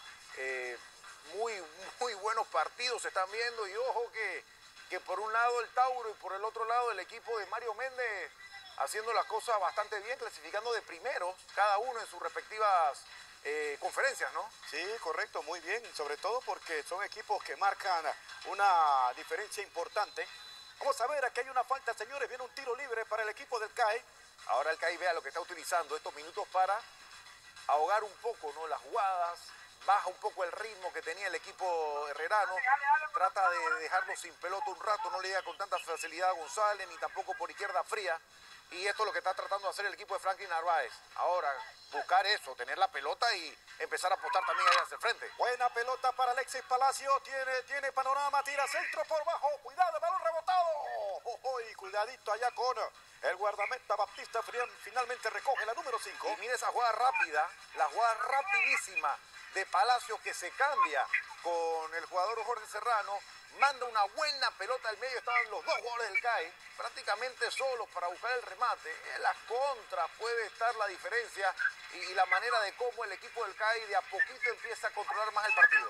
muy buenos partidos se están viendo y ojo que por un lado el Tauro y por el otro lado el equipo de Mario Méndez haciendo las cosas bastante bien, clasificando de primeros, cada uno en sus respectivas conferencias, ¿no? Sí, correcto, muy bien, sobre todo porque son equipos que marcan una diferencia importante. Vamos a ver, aquí hay una falta, señores, viene un tiro libre para el equipo del CAI. Ahora el CAI vea lo que está utilizando estos minutos para ahogar un poco, ¿no?, las jugadas, baja un poco el ritmo que tenía el equipo herrerano, trata de dejarlo sin pelota un rato, no le llega con tanta facilidad a González, ni tampoco por izquierda fría, y esto es lo que está tratando de hacer el equipo de Franklin Narváez. Ahora, buscar eso, tener la pelota y empezar a apostar también ahí hacia el frente. Buena pelota para Alexis Palacio, tiene panorama, tira centro por bajo, cuidado, balón rebotado. Y cuidadito allá con el guardameta Baptista finalmente recoge la número 5. Y mire esa jugada rápida, la jugada rapidísima de Palacio que se cambia con el jugador Jorge Serrano, manda una buena pelota al medio, estaban los dos jugadores del CAI prácticamente solos para buscar el remate. En las contras puede estar la diferencia y la manera de cómo el equipo del CAI de a poquito empieza a controlar más el partido.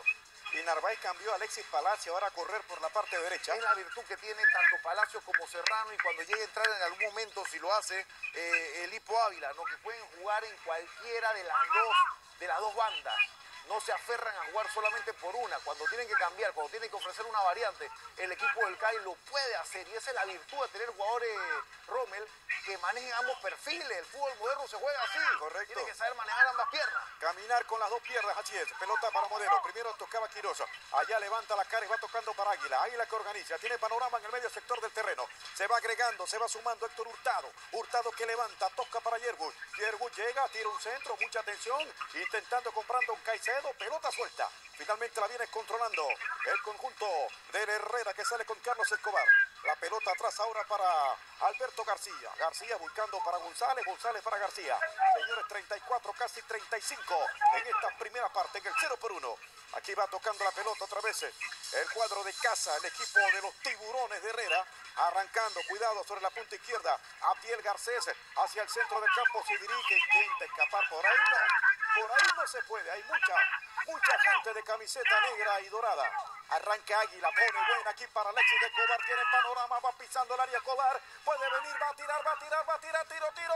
Y Narváez cambió a Alexis Palacio ahora a correr por la parte derecha. Es la virtud que tiene tanto Palacio como Serrano, y cuando llegue a entrar en algún momento, si lo hace el Hipo Ávila, ¿no? Que pueden jugar en cualquiera de las dos bandas. No se aferran a jugar solamente por una. Cuando tienen que cambiar, cuando tienen que ofrecer una variante, el equipo del CAI lo puede hacer. Y esa es la virtud de tener jugadores, Rommel, que manejen ambos perfiles. El fútbol moderno se juega así. Correcto. Tiene que saber manejar ambas piernas. Caminar con las dos piernas, así es. Pelota para Modelo. Primero tocaba Quiroz. Allá levanta la cara y va tocando para Águila. Águila que organiza. Tiene panorama en el medio sector del terreno. Se va agregando, se va sumando Héctor Hurtado. Hurtado que levanta, toca para Yergus. Yergus llega, tira un centro, mucha atención. Intentando comprando un Caicedo. Pelota suelta. Finalmente la viene controlando el conjunto del Herrera, que sale con Carlos Escobar. La pelota atrás ahora para Alberto García. García buscando para González. González para García. Señores, 34, casi 35 en esta primera parte, en el 0-1. Aquí va tocando la pelota otra vez el cuadro de casa, el equipo de los Tiburones de Herrera. Arrancando, cuidado sobre la punta izquierda. Abdiel Garcés hacia el centro del campo. Se dirige, intenta escapar por ahí. No, por ahí no se puede. Hay mucha gente de camiseta negra y dorada. Arranca Águila, pone buena aquí para Alexis Escobar. Tiene panorama, va pisando el área Escobar. Puede venir, va a tirar, tiro,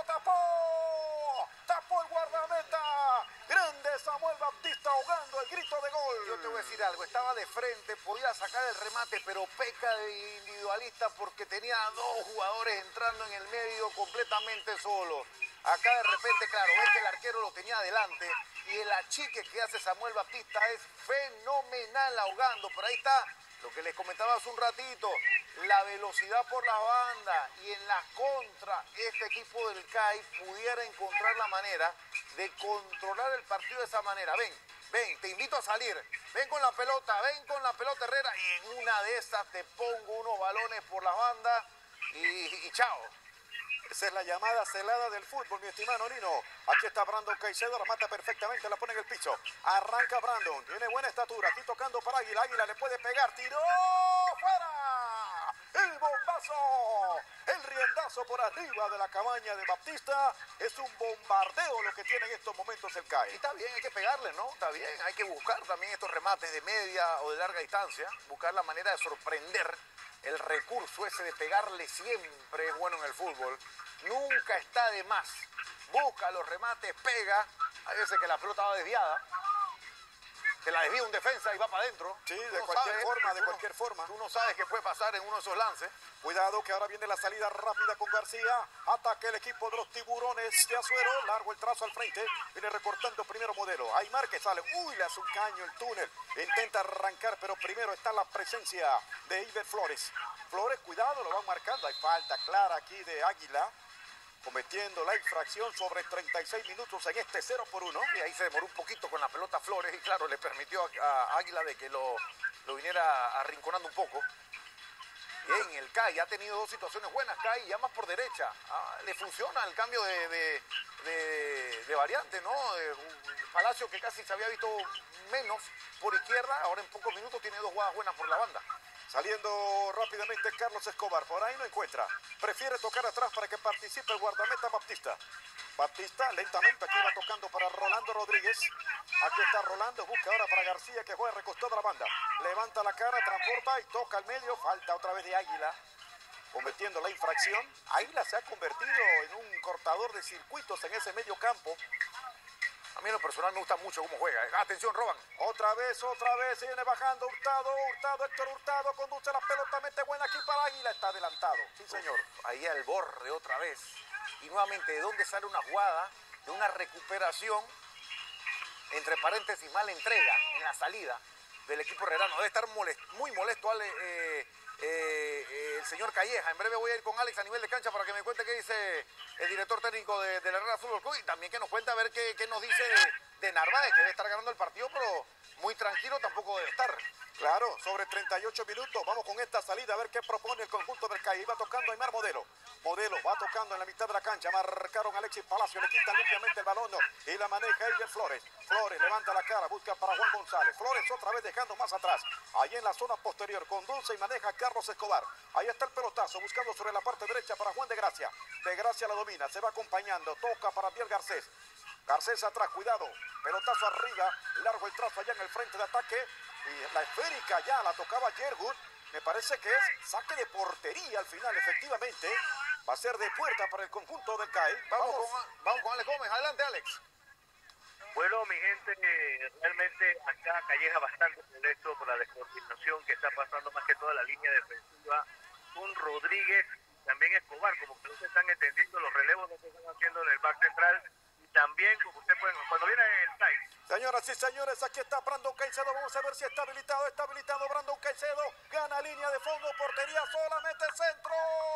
tapó el guardameta. Grande Samuel Baptista ahogando el grito de gol. Yo te voy a decir algo, estaba de frente, podía sacar el remate, pero peca de individualista porque tenía dos jugadores entrando en el medio completamente solos. Acá de repente, claro, ves que el arquero lo tenía adelante y el achique que hace Samuel Baptista es fenomenal ahogando. Pero ahí está lo que les comentaba hace un ratito, la velocidad por la banda, y en la contra este equipo del CAI pudiera encontrar la manera de controlar el partido de esa manera. Ven, te invito a salir, ven con la pelota Herrera, y en una de esas te pongo unos balones por la banda y chao. Esa es la llamada celada del fútbol, mi estimado Nino. Aquí está Brandon Caicedo, la mata perfectamente, la pone en el piso. Arranca Brandon, tiene buena estatura, aquí tocando para Águila. Águila le puede pegar, tiró fuera. El bombazo, el riendazo por arriba de la cabaña de Baptista. Es un bombardeo lo que tiene en estos momentos el CAI. Y está bien, hay que pegarle, ¿no? Está bien, hay que buscar también estos remates de media o de larga distancia, buscar la manera de sorprender. El recurso ese de pegarle siempre es bueno en el fútbol. Nunca está de más. Busca los remates, pega. Hay veces que la pelota va desviada. Se la desvía un defensa y va para adentro. Sí, de cualquier forma. Tú no sabes qué puede pasar en uno de esos lances. Cuidado que ahora viene la salida rápida con García. Ataca el equipo de los Tiburones de Azuero. Largo el trazo al frente. Viene recortando primero Modelo. Aymar que sale. Uy, le hace un caño el túnel. Intenta arrancar, pero primero está la presencia de Iber Flores. Flores, cuidado, lo van marcando. Hay falta clara aquí de Águila, cometiendo la infracción sobre 36 minutos en este 0-1. Y ahí se demoró un poquito con la pelota Flores y claro, le permitió a Águila de que lo viniera arrinconando un poco. Bien, el CAI ha tenido dos situaciones buenas. CAI ya más por derecha. Le funciona el cambio de variante, ¿no? Palacio, que casi se había visto menos por izquierda, ahora en pocos minutos tiene dos jugadas buenas por la banda. Saliendo rápidamente Carlos Escobar, por ahí no encuentra. Prefiere tocar atrás para que participe el guardameta Baptista. Baptista lentamente aquí va tocando para Rolando Rodríguez. Aquí está Rolando, busca ahora para García que juega recostado a la banda. Levanta la cara, transporta y toca al medio. Falta otra vez de Águila, cometiendo la infracción. Águila se ha convertido en un cortador de circuitos en ese medio campo. A mí en lo personal me gusta mucho cómo juega. Atención, roban. Otra vez, se viene bajando Hurtado, Héctor Hurtado conduce la pelota, mete buena aquí para Águila, está adelantado. Sí, señor. Ahí al borde otra vez. Y nuevamente, ¿de dónde sale una jugada? De una recuperación, entre paréntesis, mala entrega en la salida del equipo herrerano. Debe estar muy molesto el señor Calleja. En breve voy a ir con Alex a nivel de cancha para que me cuente qué dice el director técnico del Herrera Fútbol Club y también que nos cuente a ver qué nos dice de Narváez, que debe estar ganando el partido, pero muy tranquilo tampoco debe estar. Claro, sobre 38 minutos, vamos con esta salida a ver qué propone el conjunto del CAI. Va tocando Aymar Modelo. Modelo va tocando en la mitad de la cancha. Marcaron a Alexis Palacio, le quitan limpiamente el balón y la maneja Iber Flores. Flores levanta la cara, busca para Juan González. Flores otra vez dejando más atrás. Ahí en la zona posterior, conduce y maneja Carlos Escobar. Ahí está el pelotazo, buscando sobre la parte derecha para Juan de Gracia. De Gracia la domina, se va acompañando, toca para Abdiel Garcés. Garcés atrás, cuidado. Pelotazo arriba, largo el trazo allá en el frente de ataque. Y la esférica ya la tocaba Yergut. Me parece que es saque de portería al final, efectivamente. Va a ser de puerta para el conjunto del CAI. Vamos con Alex Gómez. Adelante, Alex. Bueno, mi gente, realmente acá Calleja bastante molesto por la descoordinación que está pasando más que toda la línea defensiva con Rodríguez y también Escobar, como que no se están entendiendo los relevos que se están haciendo en el back central y también, como usted puede, cuando viene el CAI. Señoras y señores, aquí está Brandon Caicedo. Vamos a ver si está habilitado. Está habilitado Brandon Caicedo. Gana línea de fondo, portería, solamente centro.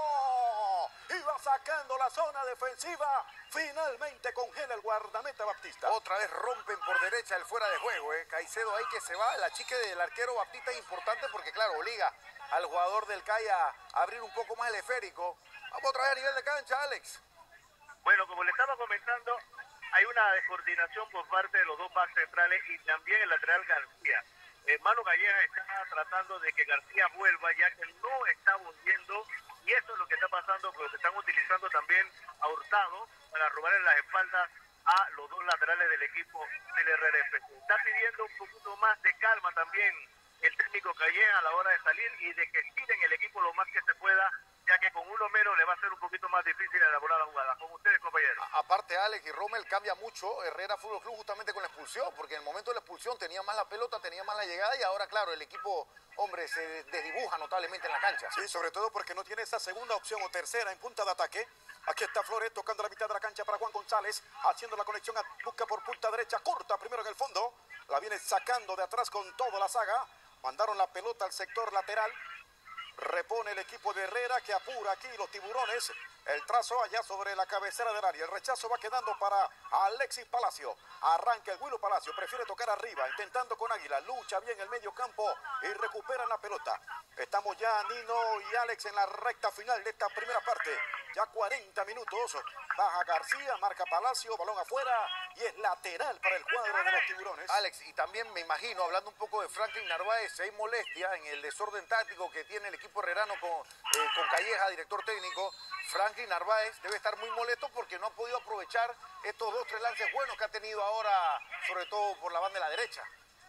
Y va sacando la zona defensiva. Finalmente congela el guardameta Baptista. Otra vez rompen por derecha el fuera de juego. Caicedo ahí que se va. La chica del arquero Baptista es importante porque, claro, obliga al jugador del CAI a abrir un poco más el esférico. Vamos otra vez a nivel de cancha, Alex. Bueno, como le estaba comentando, hay una descoordinación por parte de los dos backs centrales y también el lateral García. Manu Calleja está tratando de que García vuelva, ya que no está volviendo, y eso es lo que está pasando, porque están utilizando también a Hurtado para robarle las espaldas a los dos laterales del equipo del RRF. Está pidiendo un poquito más de calma también el técnico Calleja a la hora de salir y de que tiren el equipo lo más que se pueda, ya que con uno menos le va a ser un poquito más difícil elaborar la jugada. Con ustedes, compañeros. Aparte, Alex y Rommel cambia mucho Herrera Fútbol Club justamente con la expulsión, porque en el momento de la expulsión tenía más la pelota, tenía más la llegada y ahora, claro, el equipo, hombre, se desdibuja notablemente en la cancha. Sí, sobre todo porque no tiene esa segunda opción o tercera en punta de ataque. Aquí está Flores tocando la mitad de la cancha para Juan González, haciendo la conexión, busca por punta derecha, corta primero en el fondo, la viene sacando de atrás con toda la saga, mandaron la pelota al sector lateral. Repone el equipo de Herrera que apura aquí los tiburones. El trazo allá sobre la cabecera del área. El rechazo va quedando para Alexis Palacio. Arranca el Willo Palacio. Prefiere tocar arriba. Intentando con Águila. Lucha bien el medio campo y recuperan la pelota. Estamos ya Nino y Alex en la recta final de esta primera parte. Ya 40 minutos. Baja García, marca Palacio, balón afuera y es lateral para el cuadro de los tiburones. Alex, y también me imagino, hablando un poco de Franklin Narváez, hay molestia en el desorden táctico que tiene el equipo herrerano con Calleja, director técnico. Franklin Narváez debe estar muy molesto porque no ha podido aprovechar estos 2-3 lances buenos que ha tenido ahora, sobre todo por la banda de la derecha.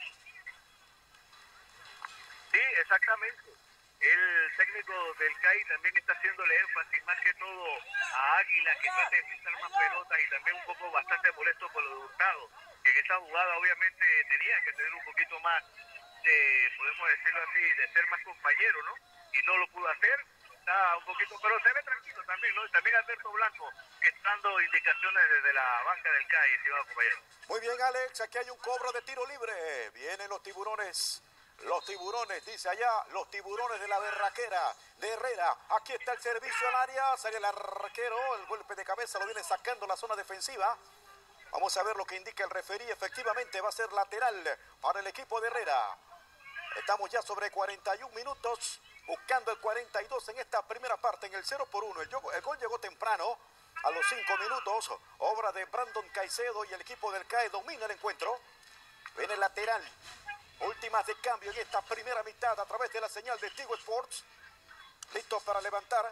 Sí, exactamente. El técnico del CAI también está haciéndole énfasis más que todo a Águila, que trate de pisar más pelotas y también un poco bastante molesto por lo de Hurtado, que en esta jugada obviamente tenía que tener un poquito más de, podemos decirlo así, de ser más compañero, ¿no? Y no lo pudo hacer, está un poquito, pero se ve tranquilo también, ¿no? Y también Alberto Blanco, que está dando indicaciones desde la banca del CAI, estimado compañero. Muy bien, Alex, aquí hay un cobro de tiro libre. Vienen los tiburones. Los tiburones, dice allá, los tiburones de la berraquera de Herrera. Aquí está el servicio al área, sale el arquero, el golpe de cabeza lo viene sacando la zona defensiva. Vamos a ver lo que indica el referí, efectivamente va a ser lateral para el equipo de Herrera. Estamos ya sobre 41 minutos, buscando el 42 en esta primera parte, en el 0-1. El gol llegó temprano, a los 5 minutos, obra de Brandon Caicedo y el equipo del CAE domina el encuentro. Viene el lateral. Últimas de cambio en esta primera mitad a través de la señal de Tigo Sports. Listos para levantar.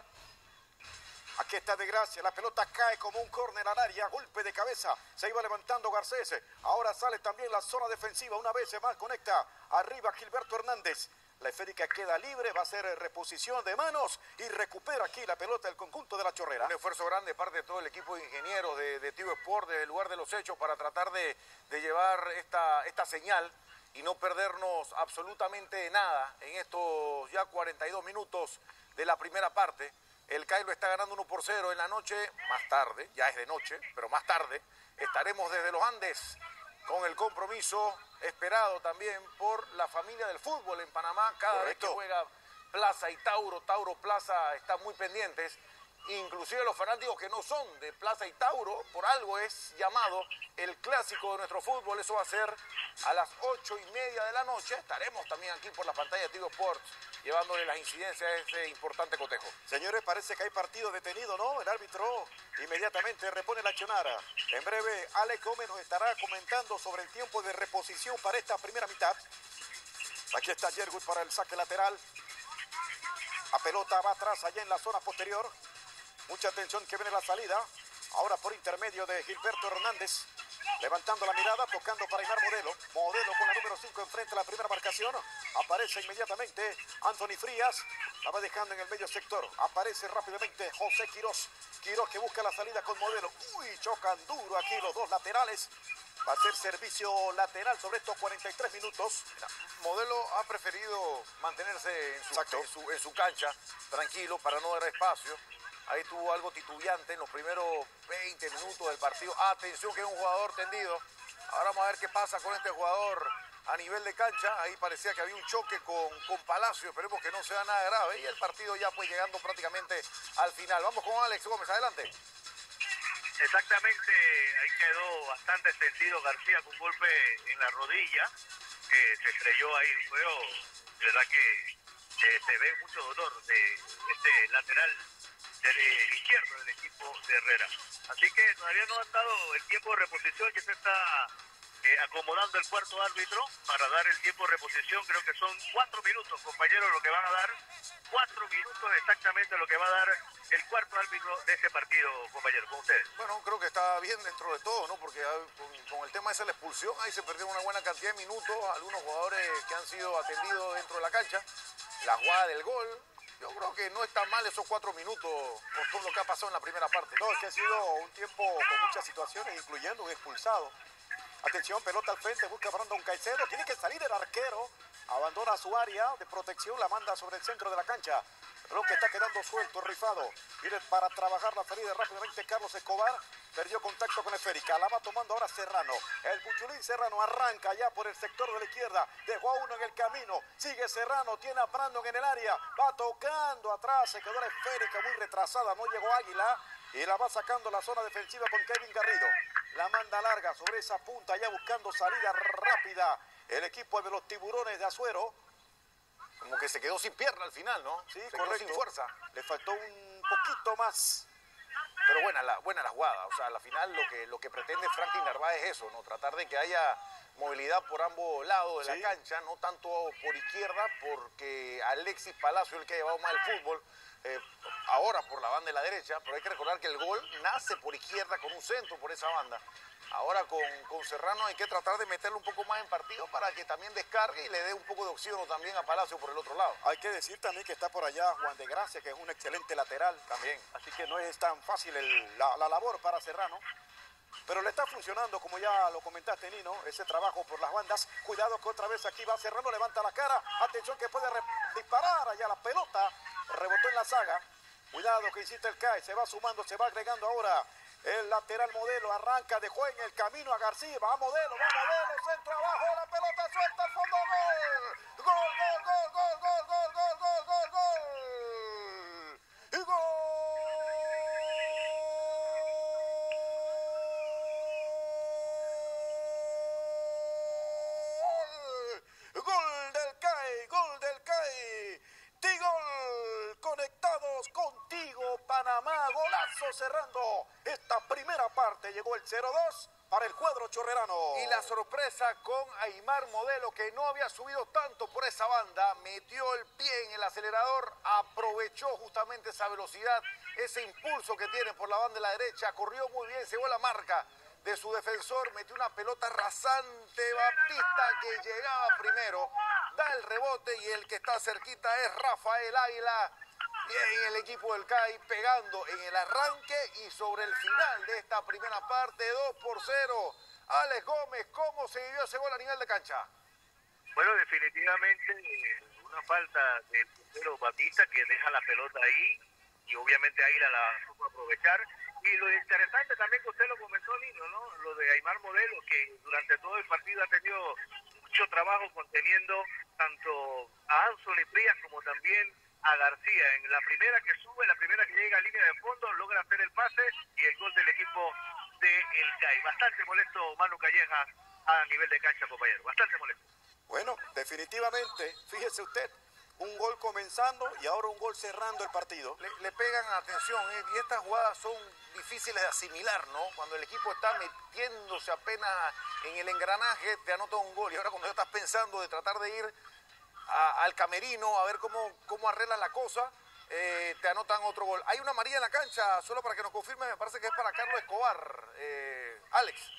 Aquí está de gracia. La pelota cae como un córner al área. Golpe de cabeza. Se iba levantando Garcés. Ahora sale también la zona defensiva. Una vez más conecta arriba Gilberto Hernández. La esférica queda libre. Va a ser reposición de manos. Y recupera aquí la pelota del conjunto de la Chorrera. Un esfuerzo grande de parte de todo el equipo de ingenieros de Tigo Sport, desde el lugar de los hechos, para tratar de llevar esta señal y no perdernos absolutamente nada en estos ya 42 minutos de la primera parte. El CAI lo está ganando 1-0 en la noche. Más tarde, ya es de noche, pero más tarde estaremos desde los Andes con el compromiso esperado también por la familia del fútbol en Panamá. Cada vez que juega Plaza y Tauro, Tauro Plaza están muy pendientes. Inclusive los fanáticos que no son de Plaza y Tauro, por algo es llamado el clásico de nuestro fútbol. Eso va a ser a las 8:30 de la noche. Estaremos también aquí por la pantalla de Tigo Sports, llevándole las incidencias a ese importante cotejo. Señores, parece que hay partido detenido, ¿no? El árbitro inmediatamente repone la accionara. En breve, Alex Gómez nos estará comentando sobre el tiempo de reposición para esta primera mitad. Aquí está Yergut para el saque lateral. La pelota va atrás allá en la zona posterior. Mucha atención que viene la salida. Ahora por intermedio de Gilberto Hernández. Levantando la mirada, tocando para Aymar Modelo. Modelo con la número 5 enfrente a la primera marcación. Aparece inmediatamente Anthony Frías. La va dejando en el medio sector. Aparece rápidamente José Quirós. Quirós que busca la salida con Modelo. Uy, chocan duro aquí los dos laterales. Va a ser servicio lateral sobre estos 43 minutos. Modelo ha preferido mantenerse en su cancha, tranquilo, para no dar espacio. Ahí tuvo algo titubeante en los primeros 20 minutos del partido. Atención que es un jugador tendido. Ahora vamos a ver qué pasa con este jugador a nivel de cancha. Ahí parecía que había un choque con Palacio. Esperemos que no sea nada grave. Y el partido ya pues llegando prácticamente al final. Vamos con Alex Gómez, adelante. Exactamente, ahí quedó bastante sentido García con un golpe en la rodilla, que se estrelló ahí, de verdad que se ve mucho dolor de este lateral izquierdo del equipo de Herrera. Así que todavía no ha dado el tiempo de reposición, que se está acomodando el cuarto árbitro para dar el tiempo de reposición. Creo que son 4 minutos, compañeros, lo que van a dar. 4 minutos exactamente lo que va a dar el cuarto árbitro de este partido, compañero, con ustedes. Bueno, creo que está bien dentro de todo, ¿no? Porque con el tema ese de la expulsión, ahí se perdieron una buena cantidad de minutos. Algunos jugadores que han sido atendidos dentro de la cancha. La jugada del gol. Yo creo que no está mal esos 4 minutos con todo lo que ha pasado en la primera parte. No, es que ha sido un tiempo con muchas situaciones, incluyendo un expulsado. Atención, pelota al frente, busca Brandon Caicedo, tiene que salir el arquero, abandona su área de protección, la manda sobre el centro de la cancha. Lo que está quedando suelto, rifado. Viene para trabajar la salida rápidamente Carlos Escobar. Perdió contacto con Esférica. La va tomando ahora Serrano. El Buchulín Serrano arranca ya por el sector de la izquierda. Dejó a uno en el camino. Sigue Serrano. Tiene a Brandon en el área. Va tocando atrás. Se quedó la Esférica muy retrasada. No llegó Águila. Y la va sacando la zona defensiva con Kevin Garrido. La manda larga sobre esa punta ya buscando salida rápida. El equipo de los Tiburones de Azuero. Como que se quedó sin pierna al final, ¿no? Sí, se correcto. quedó sin fuerza. Le faltó un poquito más. Pero buena la jugada. O sea, al final lo que pretende Franklin Narváez es eso, ¿no? Tratar de que haya movilidad por ambos lados de la cancha, no tanto por izquierda, porque Alexis Palacio es el que ha llevado más el fútbol. Ahora por la banda de la derecha, pero hay que recordar que el gol nace por izquierda con un centro por esa banda. Ahora con Serrano hay que tratar de meterlo un poco más en partido para que también descargue y le dé un poco de oxígeno también a Palacio por el otro lado. Hay que decir también que está por allá Juan de Gracia, que es un excelente lateral también. Así que no es tan fácil la labor para Serrano. Pero le está funcionando, como ya lo comentaste, Nino, ese trabajo por las bandas. Cuidado que otra vez aquí va Serrano, levanta la cara. Atención que puede disparar allá la pelota. Rebotó en la saga. Cuidado que insiste el CAE, se va sumando, se va agregando ahora. El lateral Modelo arranca, dejó en el camino a García. Va Modelo, centro abajo, la pelota suelta al fondo. ¡Gol! ¡Gol, gol, gol, gol, gol, gol, gol, gol, gol! ¡Y gol! ¡Gol del CAE! ¡Gol del CAE! ¡Tigol! Conectados contigo, Panamá. Golazo cerrando esta primera parte. Llegó el 0-2 para el cuadro chorrerano. Y la sorpresa con Aymar Modelo, que no había subido tanto por esa banda, metió el pie en el acelerador, aprovechó justamente esa velocidad, ese impulso que tiene por la banda de la derecha, corrió muy bien, se llevó la marca de su defensor, metió una pelota rasante, Baptista que llegaba primero, da el rebote y el que está cerquita es Rafael Águila. Bien el equipo del CAI pegando en el arranque y sobre el final de esta primera parte, 2-0. Alex Gómez, ¿cómo se vivió ese gol a nivel de cancha? Bueno, definitivamente una falta del puntero Batista que deja la pelota ahí y obviamente Águila la supo aprovechar. Y lo interesante también que usted lo comentó, Nino, ¿no? Lo de Aymar Modelo, que durante todo el partido ha tenido mucho trabajo conteniendo tanto a Anthony Frías como también a García. En la primera que sube, la primera que llega a línea de fondo, logra hacer el pase y el gol del equipo del CAI. Bastante molesto Manu Calleja a nivel de cancha, compañero. Bastante molesto. Bueno, definitivamente, fíjese usted, un gol comenzando y ahora un gol cerrando el partido. Le pegan atención, y estas jugadas son difíciles de asimilar, ¿no? Cuando el equipo está metiéndose apenas en el engranaje, te anota un gol. Y ahora cuando ya estás pensando de tratar de ir al camerino a ver cómo arreglan la cosa, te anotan otro gol. Hay una amarilla en la cancha, solo para que nos confirme, me parece que es para Carlos Escobar. Alex.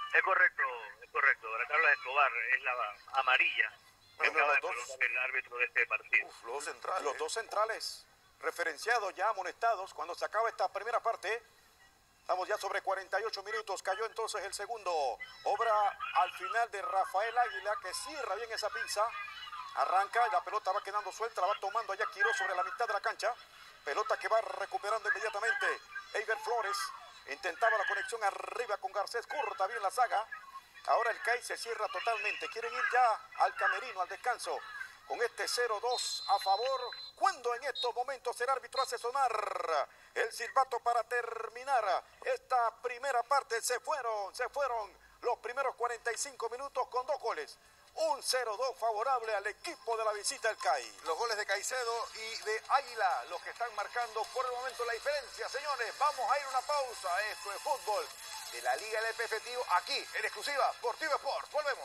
Es correcto, es correcto. Ahora Carlos Escobar es la amarilla. Bueno, Acaba de los dos. colocar el árbitro de este partido. Uf, los dos centrales. Los dos centrales referenciados ya amonestados cuando se acaba esta primera parte. Estamos ya sobre 48 minutos. Cayó entonces el segundo. Obra al final de Rafael Águila, que cierra bien esa pinza. Arranca y la pelota va quedando suelta. La va tomando allá Quirós sobre la mitad de la cancha. Pelota que va recuperando inmediatamente Eiber Flores. Intentaba la conexión arriba con Garcés. Corta bien la saga. Ahora el CAI se cierra totalmente. Quieren ir ya al camerino, al descanso. Con este 0-2 a favor, cuando en estos momentos el árbitro hace sonar el silbato para terminar esta primera parte. Se fueron los primeros 45 minutos con 2 goles. Un 0-2 favorable al equipo de la visita del CAI. Los goles de Caicedo y de Águila, los que están marcando por el momento la diferencia. Señores, vamos a ir a una pausa. Esto es fútbol de la Liga LPF Tío, aquí en exclusiva por Tigo Sports. Volvemos.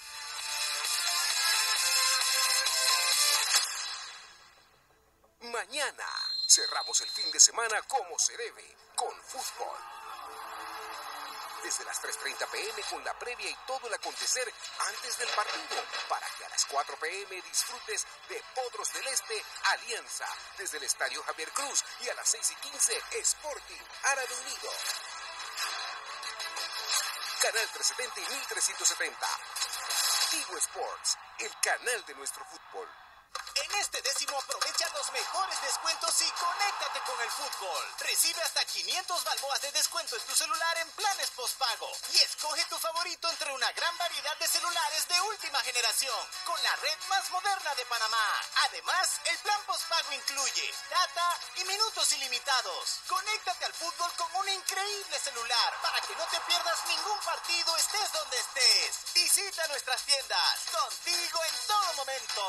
Mañana cerramos el fin de semana como se debe, con fútbol. Desde las 3:30 p.m. con la previa y todo el acontecer antes del partido, para que a las 4 p.m. disfrutes de Potros del Este Alianza, desde el Estadio Javier Cruz, y a las 6:15 Sporting Árabe Unido. Canal 370 y 1370. Tigo Sports, el canal de nuestro fútbol. En este 10º aprovecha los mejores descuentos y conéctate con el fútbol. Recibe hasta 500 balboas de descuento en tu celular en planes postpago. Y escoge tu favorito entre una gran variedad de celulares de última generación, con la red más moderna de Panamá. Además, el plan postpago incluye data y minutos ilimitados. Conéctate al fútbol con un increíble celular para que no te pierdas ningún partido, estés donde estés. Visita nuestras tiendas. Contigo en todo momento.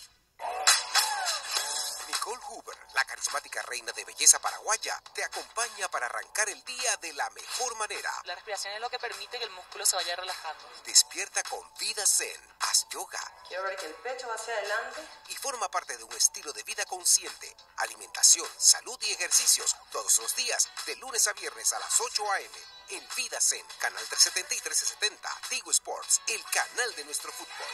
Nicole Hoover, la carismática reina de belleza paraguaya, te acompaña para arrancar el día de la mejor manera. La respiración es lo que permite que el músculo se vaya relajando. Despierta con Vida Zen, haz yoga. Quiero ver que el pecho va hacia adelante. Y forma parte de un estilo de vida consciente. Alimentación, salud y ejercicios, todos los días, de lunes a viernes a las 8 a.m. En Vida Zen, Canal 370 y 1370. Tigo Sports, el canal de nuestro fútbol.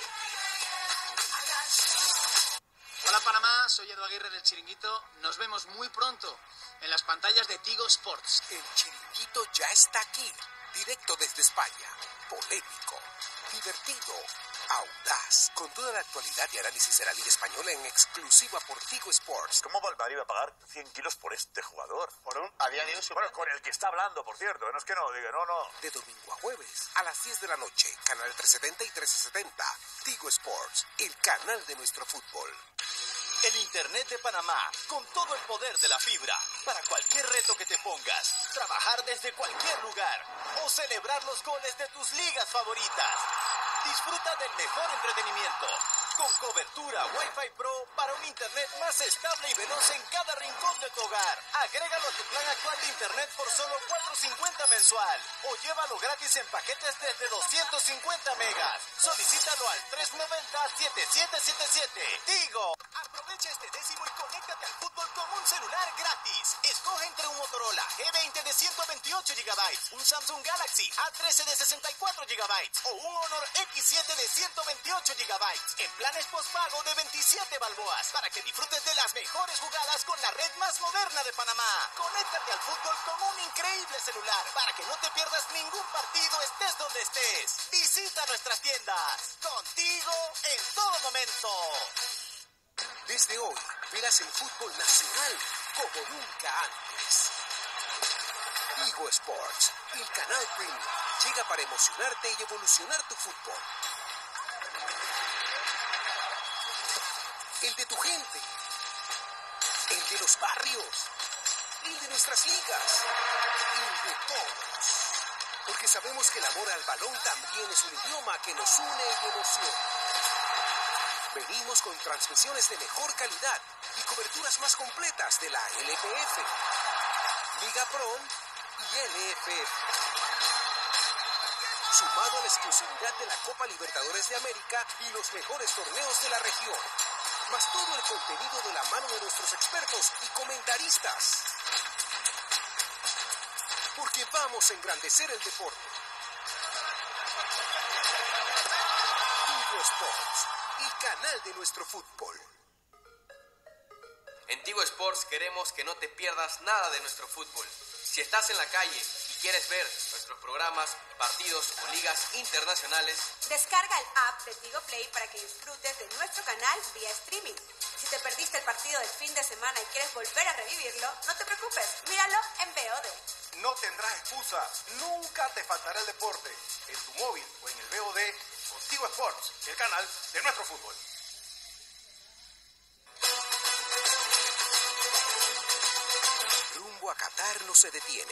Hola Panamá, soy Edu Aguirre del Chiringuito. Nos vemos muy pronto en las pantallas de Tigo Sports. El Chiringuito ya está aquí, directo desde España. Polémico, divertido, audaz, con toda la actualidad y análisis de la Liga Española en exclusiva por Tigo Sports. ¿Cómo Valverde iba a pagar 100 kilos por este jugador? A día de hoy, Bueno, con el que está hablando, por cierto, no es que no, diga, no. De domingo a jueves, a las 10 de la noche, Canal 370 y 1370. Tigo Sports, el canal de nuestro fútbol. El Internet de Panamá, con todo el poder de la fibra, para cualquier reto que te pongas, trabajar desde cualquier lugar o celebrar los goles de tus ligas favoritas. Disfruta del mejor entretenimiento, con cobertura Wi-Fi Pro para un Internet más estable y veloz en cada rincón de tu hogar. Agrégalo a tu plan actual de Internet por solo $4.50 mensual o llévalo gratis en paquetes desde 250 megas. Solicítalo al 390-7777. Digo, aprovecha este 10º y conéctate al fútbol con un celular gratis. Escoge entre un Motorola G20 de 128 GB, un Samsung Galaxy A13 de 64 GB o un Honor X7 de 128 GB. En planes postpago de 27 balboas para que disfrutes de las mejores jugadas con la red más moderna de Panamá. Conéctate al fútbol con un increíble celular para que no te pierdas ningún partido, estés donde estés. Visita nuestras tiendas. Contigo en todo momento. Desde hoy, verás el fútbol nacional como nunca antes. Tigo Sports, el canal premium, llega para emocionarte y evolucionar tu fútbol. El de tu gente, el de los barrios, el de nuestras ligas, el de todos. Porque sabemos que el amor al balón también es un idioma que nos une y emociona. Venimos con transmisiones de mejor calidad y coberturas más completas de la LPF, Liga Pro y LFF. Sumado a la exclusividad de la Copa Libertadores de América y los mejores torneos de la región. Más todo el contenido de la mano de nuestros expertos y comentaristas. Porque vamos a engrandecer el deporte. Tigo Sports, el canal de nuestro fútbol. En Tigo Sports queremos que no te pierdas nada de nuestro fútbol. Si estás en la calle y quieres ver nuestros programas, partidos o ligas internacionales, descarga el app de Tigo Play para que disfrutes de nuestro canal vía streaming. Si te perdiste el partido del fin de semana y quieres volver a revivirlo, no te preocupes, míralo en VOD. No tendrás excusa, nunca te faltará el deporte, en tu móvil o en el VOD, con Tigo Sports, el canal de nuestro fútbol. Rumbo a Qatar no se detiene.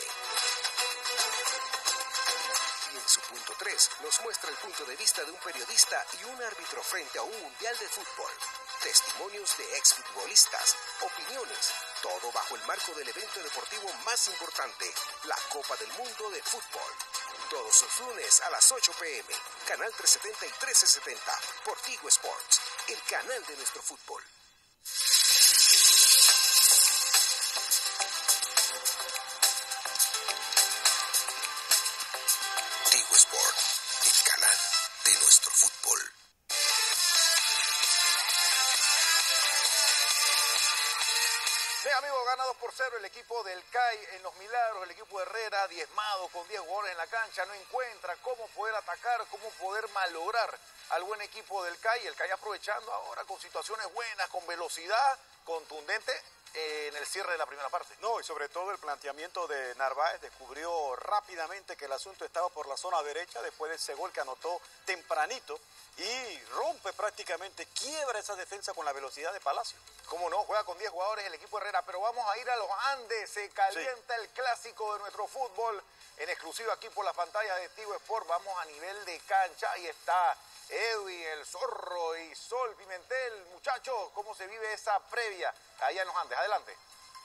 Y en su punto 3 nos muestra el punto de vista de un periodista y un árbitro frente a un mundial de fútbol. Testimonios de exfutbolistas, opiniones, todo bajo el marco del evento deportivo más importante, la Copa del Mundo de Fútbol. Todos los lunes a las 8 p.m., Canal 370 y 1370, por Tigo Sports, el canal de nuestro fútbol. Tigo Sports, el canal de nuestro fútbol. Bien, amigos, gana 2-0 el equipo del CAI en Los Milagros. El equipo de Herrera, diezmado con 10 jugadores en la cancha, no encuentra cómo poder atacar, cómo poder malograr al buen equipo del CAI. El CAI aprovechando ahora con situaciones buenas, con velocidad contundente en el cierre de la primera parte. No, y sobre todo el planteamiento de Narváez descubrió rápidamente que el asunto estaba por la zona derecha después de ese gol que anotó tempranito y rompe prácticamente, quiebra esa defensa con la velocidad de Palacio. Cómo no, juega con 10 jugadores el equipo Herrera, pero vamos a ir a los Andes, se calienta el clásico de nuestro fútbol, en exclusiva aquí por las pantallas de Tigo Sport. Vamos a nivel de cancha, ahí está Edwin, el Zorro y Sol Pimentel. Muchachos, ¿cómo se vive esa previa allá en los Andes? Adelante.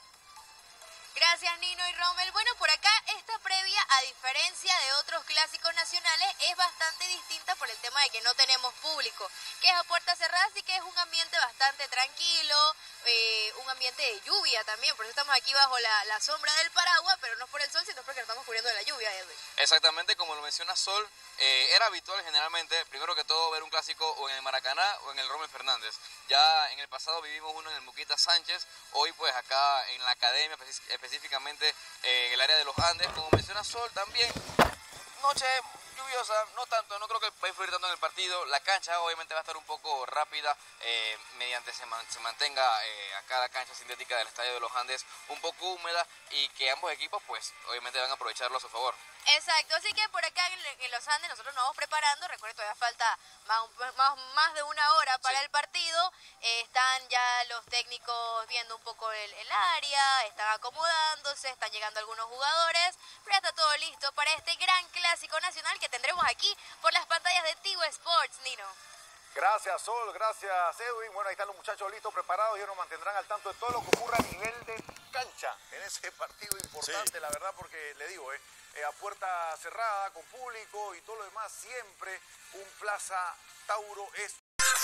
Gracias, Nino y Rommel. Bueno, por acá esta previa, a diferencia de otros clásicos nacionales, es bastante distinta por el tema de que no tenemos público, que es a puertas cerradas y que es un ambiente bastante tranquilo, un ambiente de lluvia también, por eso estamos aquí bajo la sombra del paraguas, pero no es por el sol, sino porque nos estamos cubriendo de la lluvia, Edwin. Exactamente, como lo menciona Sol, era habitual generalmente, primero que todo, ver un clásico o en el Maracaná o en el Rommel Fernández. Ya en el pasado vivimos uno en el Muquita Sánchez, hoy pues acá en la academia, específicamente en el área de los Andes, como menciona Sol también, noche lluviosa, no tanto, no creo que va a influir tanto en el partido. La cancha obviamente va a estar un poco rápida, mediante se mantenga acá la cancha sintética del Estadio de los Andes un poco húmeda y que ambos equipos pues obviamente van a aprovecharlo a su favor. Exacto, así que por acá en los Andes nosotros nos vamos preparando. Recuerden, todavía falta más de una hora para el partido. Están ya los técnicos viendo un poco el área, están acomodándose, están llegando algunos jugadores, pero ya está todo listo para este gran clásico nacional que tendremos aquí por las pantallas de Tigo Sports, Nino. Gracias, Sol, gracias, Edwin. Bueno, ahí están los muchachos listos, preparados, y ellos nos mantendrán al tanto de todo lo que ocurra a nivel de cancha en ese partido importante, la verdad, porque le digo, a puerta cerrada, con público y todo lo demás, siempre un Plaza Tauro es...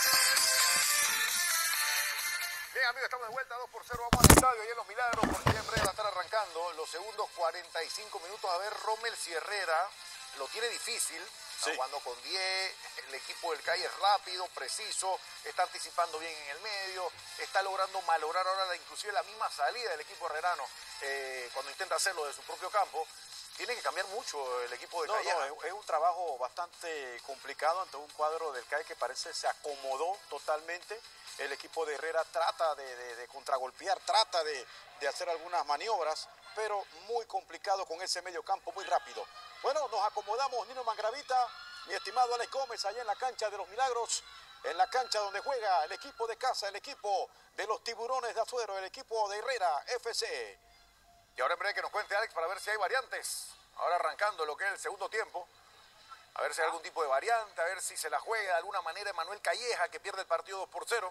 Bien, amigos, estamos de vuelta, 2-0, vamos al estadio ahí en Los Milagros, porque ya en breve va a estar arrancando los segundos 45 minutos. A ver, Rommel si Herrera lo tiene difícil. Está jugando con 10, el equipo del CAI es rápido, preciso, está anticipando bien en el medio, está logrando malograr ahora inclusive la misma salida del equipo herrerano cuando intenta hacerlo de su propio campo. Tiene que cambiar mucho el equipo del CAI. No, es un trabajo bastante complicado ante un cuadro del CAI que parece se acomodó totalmente. El equipo de Herrera trata de contragolpear, trata de hacer algunas maniobras, pero muy complicado con ese medio campo, muy rápido. Bueno, nos acomodamos, Nino Mangravita, mi estimado Alex Gómez, allá en la cancha de Los Milagros, en la cancha donde juega el equipo de casa, el equipo de los Tiburones de Azuero, el equipo de Herrera FC. Y ahora en breve que nos cuente Alex para ver si hay variantes. Ahora arrancando lo que es el segundo tiempo. A ver si hay algún tipo de variante, a ver si se la juega de alguna manera Emanuel Calleja, que pierde el partido 2-0.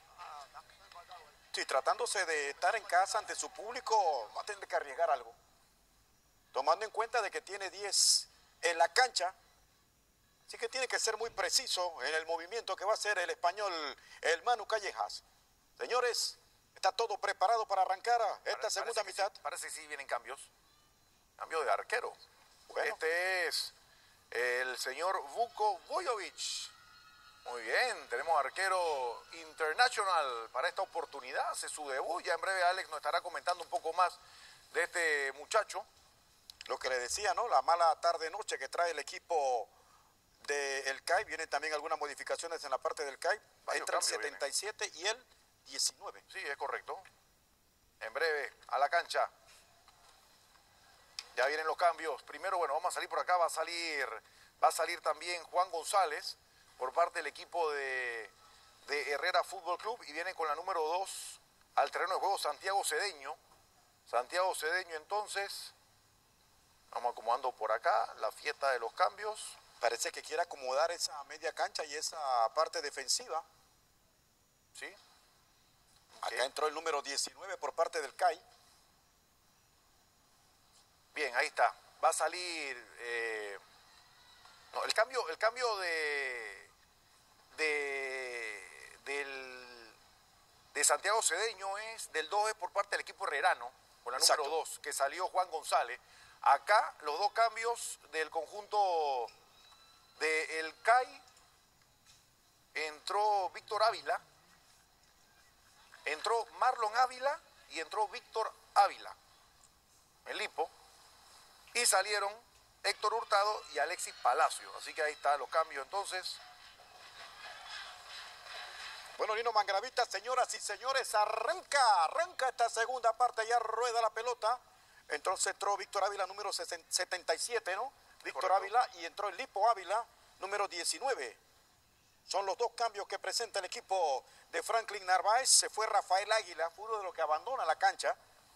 Sí, tratándose de estar en casa ante su público, va a tener que arriesgar algo. Tomando en cuenta de que tiene 10 en la cancha, así que tiene que ser muy preciso en el movimiento que va a hacer el español, el Manu Callejas. Señores, está todo preparado para arrancar esta segunda mitad. Sí, parece que sí vienen cambios. Cambio de arquero. Bueno. Este es el señor Vuko Vojovic. Muy bien, tenemos arquero internacional para esta oportunidad, hace su debut. Ya en breve Alex nos estará comentando un poco más de este muchacho. Lo que le decía, ¿no? La mala tarde-noche que trae el equipo del CAI. Vienen también algunas modificaciones en la parte del CAI. Entra el 77 y el 19. Sí, es correcto. En breve, a la cancha. Ya vienen los cambios. Primero, bueno, vamos a salir por acá. Va a salir también Juan González por parte del equipo de Herrera Fútbol Club. Y viene con la número 2 al terreno de juego Santiago Cedeño. Santiago Cedeño, entonces. Vamos acomodando por acá la fiesta de los cambios. Parece que quiere acomodar esa media cancha y esa parte defensiva. Sí. Acá entró el número 19 por parte del CAI. Bien, ahí está. Va a salir... no, el cambio de Santiago Cedeño es del 2 es por parte del equipo herrerano, con la número 2, que salió Juan González. Acá los dos cambios del conjunto del CAI. Entró Víctor Ávila, entró Marlon Ávila y entró Víctor Ávila, el Lipo, y salieron Héctor Hurtado y Alexis Palacio. Así que ahí están los cambios entonces. Bueno, Nino Mangravita, señoras y señores, arranca esta segunda parte, ya rueda la pelota. Entonces entró Víctor Ávila, número 77, ¿no? Víctor Ávila, y entró el Lipo Ávila, número 19. Son los dos cambios que presenta el equipo de Franklin Narváez. Se fue Rafael Águila, fue uno de los que abandona la cancha.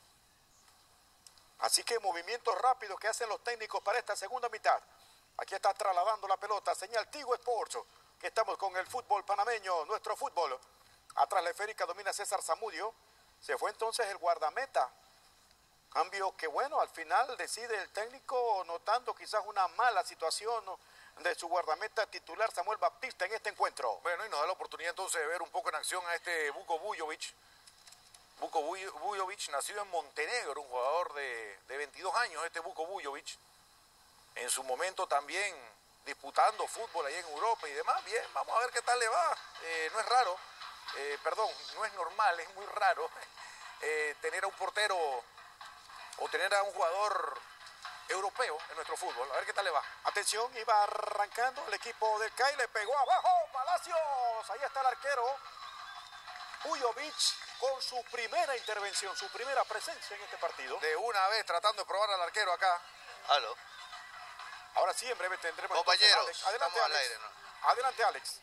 Así que movimientos rápidos que hacen los técnicos para esta segunda mitad. Aquí está trasladando la pelota, señal Tigo Sports, que estamos con el fútbol panameño, nuestro fútbol. Atrás la esférica domina César Zamudio. Se fue entonces el guardameta. Cambio que, bueno, al final decide el técnico, notando quizás una mala situación de su guardameta titular Samuel Baptista en este encuentro. Bueno, y nos da la oportunidad entonces de ver un poco en acción a este Vuko Vujovic. Vuko Vujovic, nacido en Montenegro, un jugador de 22 años, este Vuko Vujovic. En su momento también disputando fútbol ahí en Europa y demás. Bien, vamos a ver qué tal le va. No es raro, no es normal, es muy raro tener a un portero o tener a un jugador europeo en nuestro fútbol. A ver qué tal le va. Atención, iba arrancando el equipo del CAI, le pegó abajo, Palacios. Ahí está el arquero Vujovic con su primera intervención, su primera presencia en este partido. De una vez tratando de probar al arquero acá. Aló. Ahora sí, en breve tendremos... Compañeros, adelante, estamos Alex. al aire, ¿no? Adelante, Alex.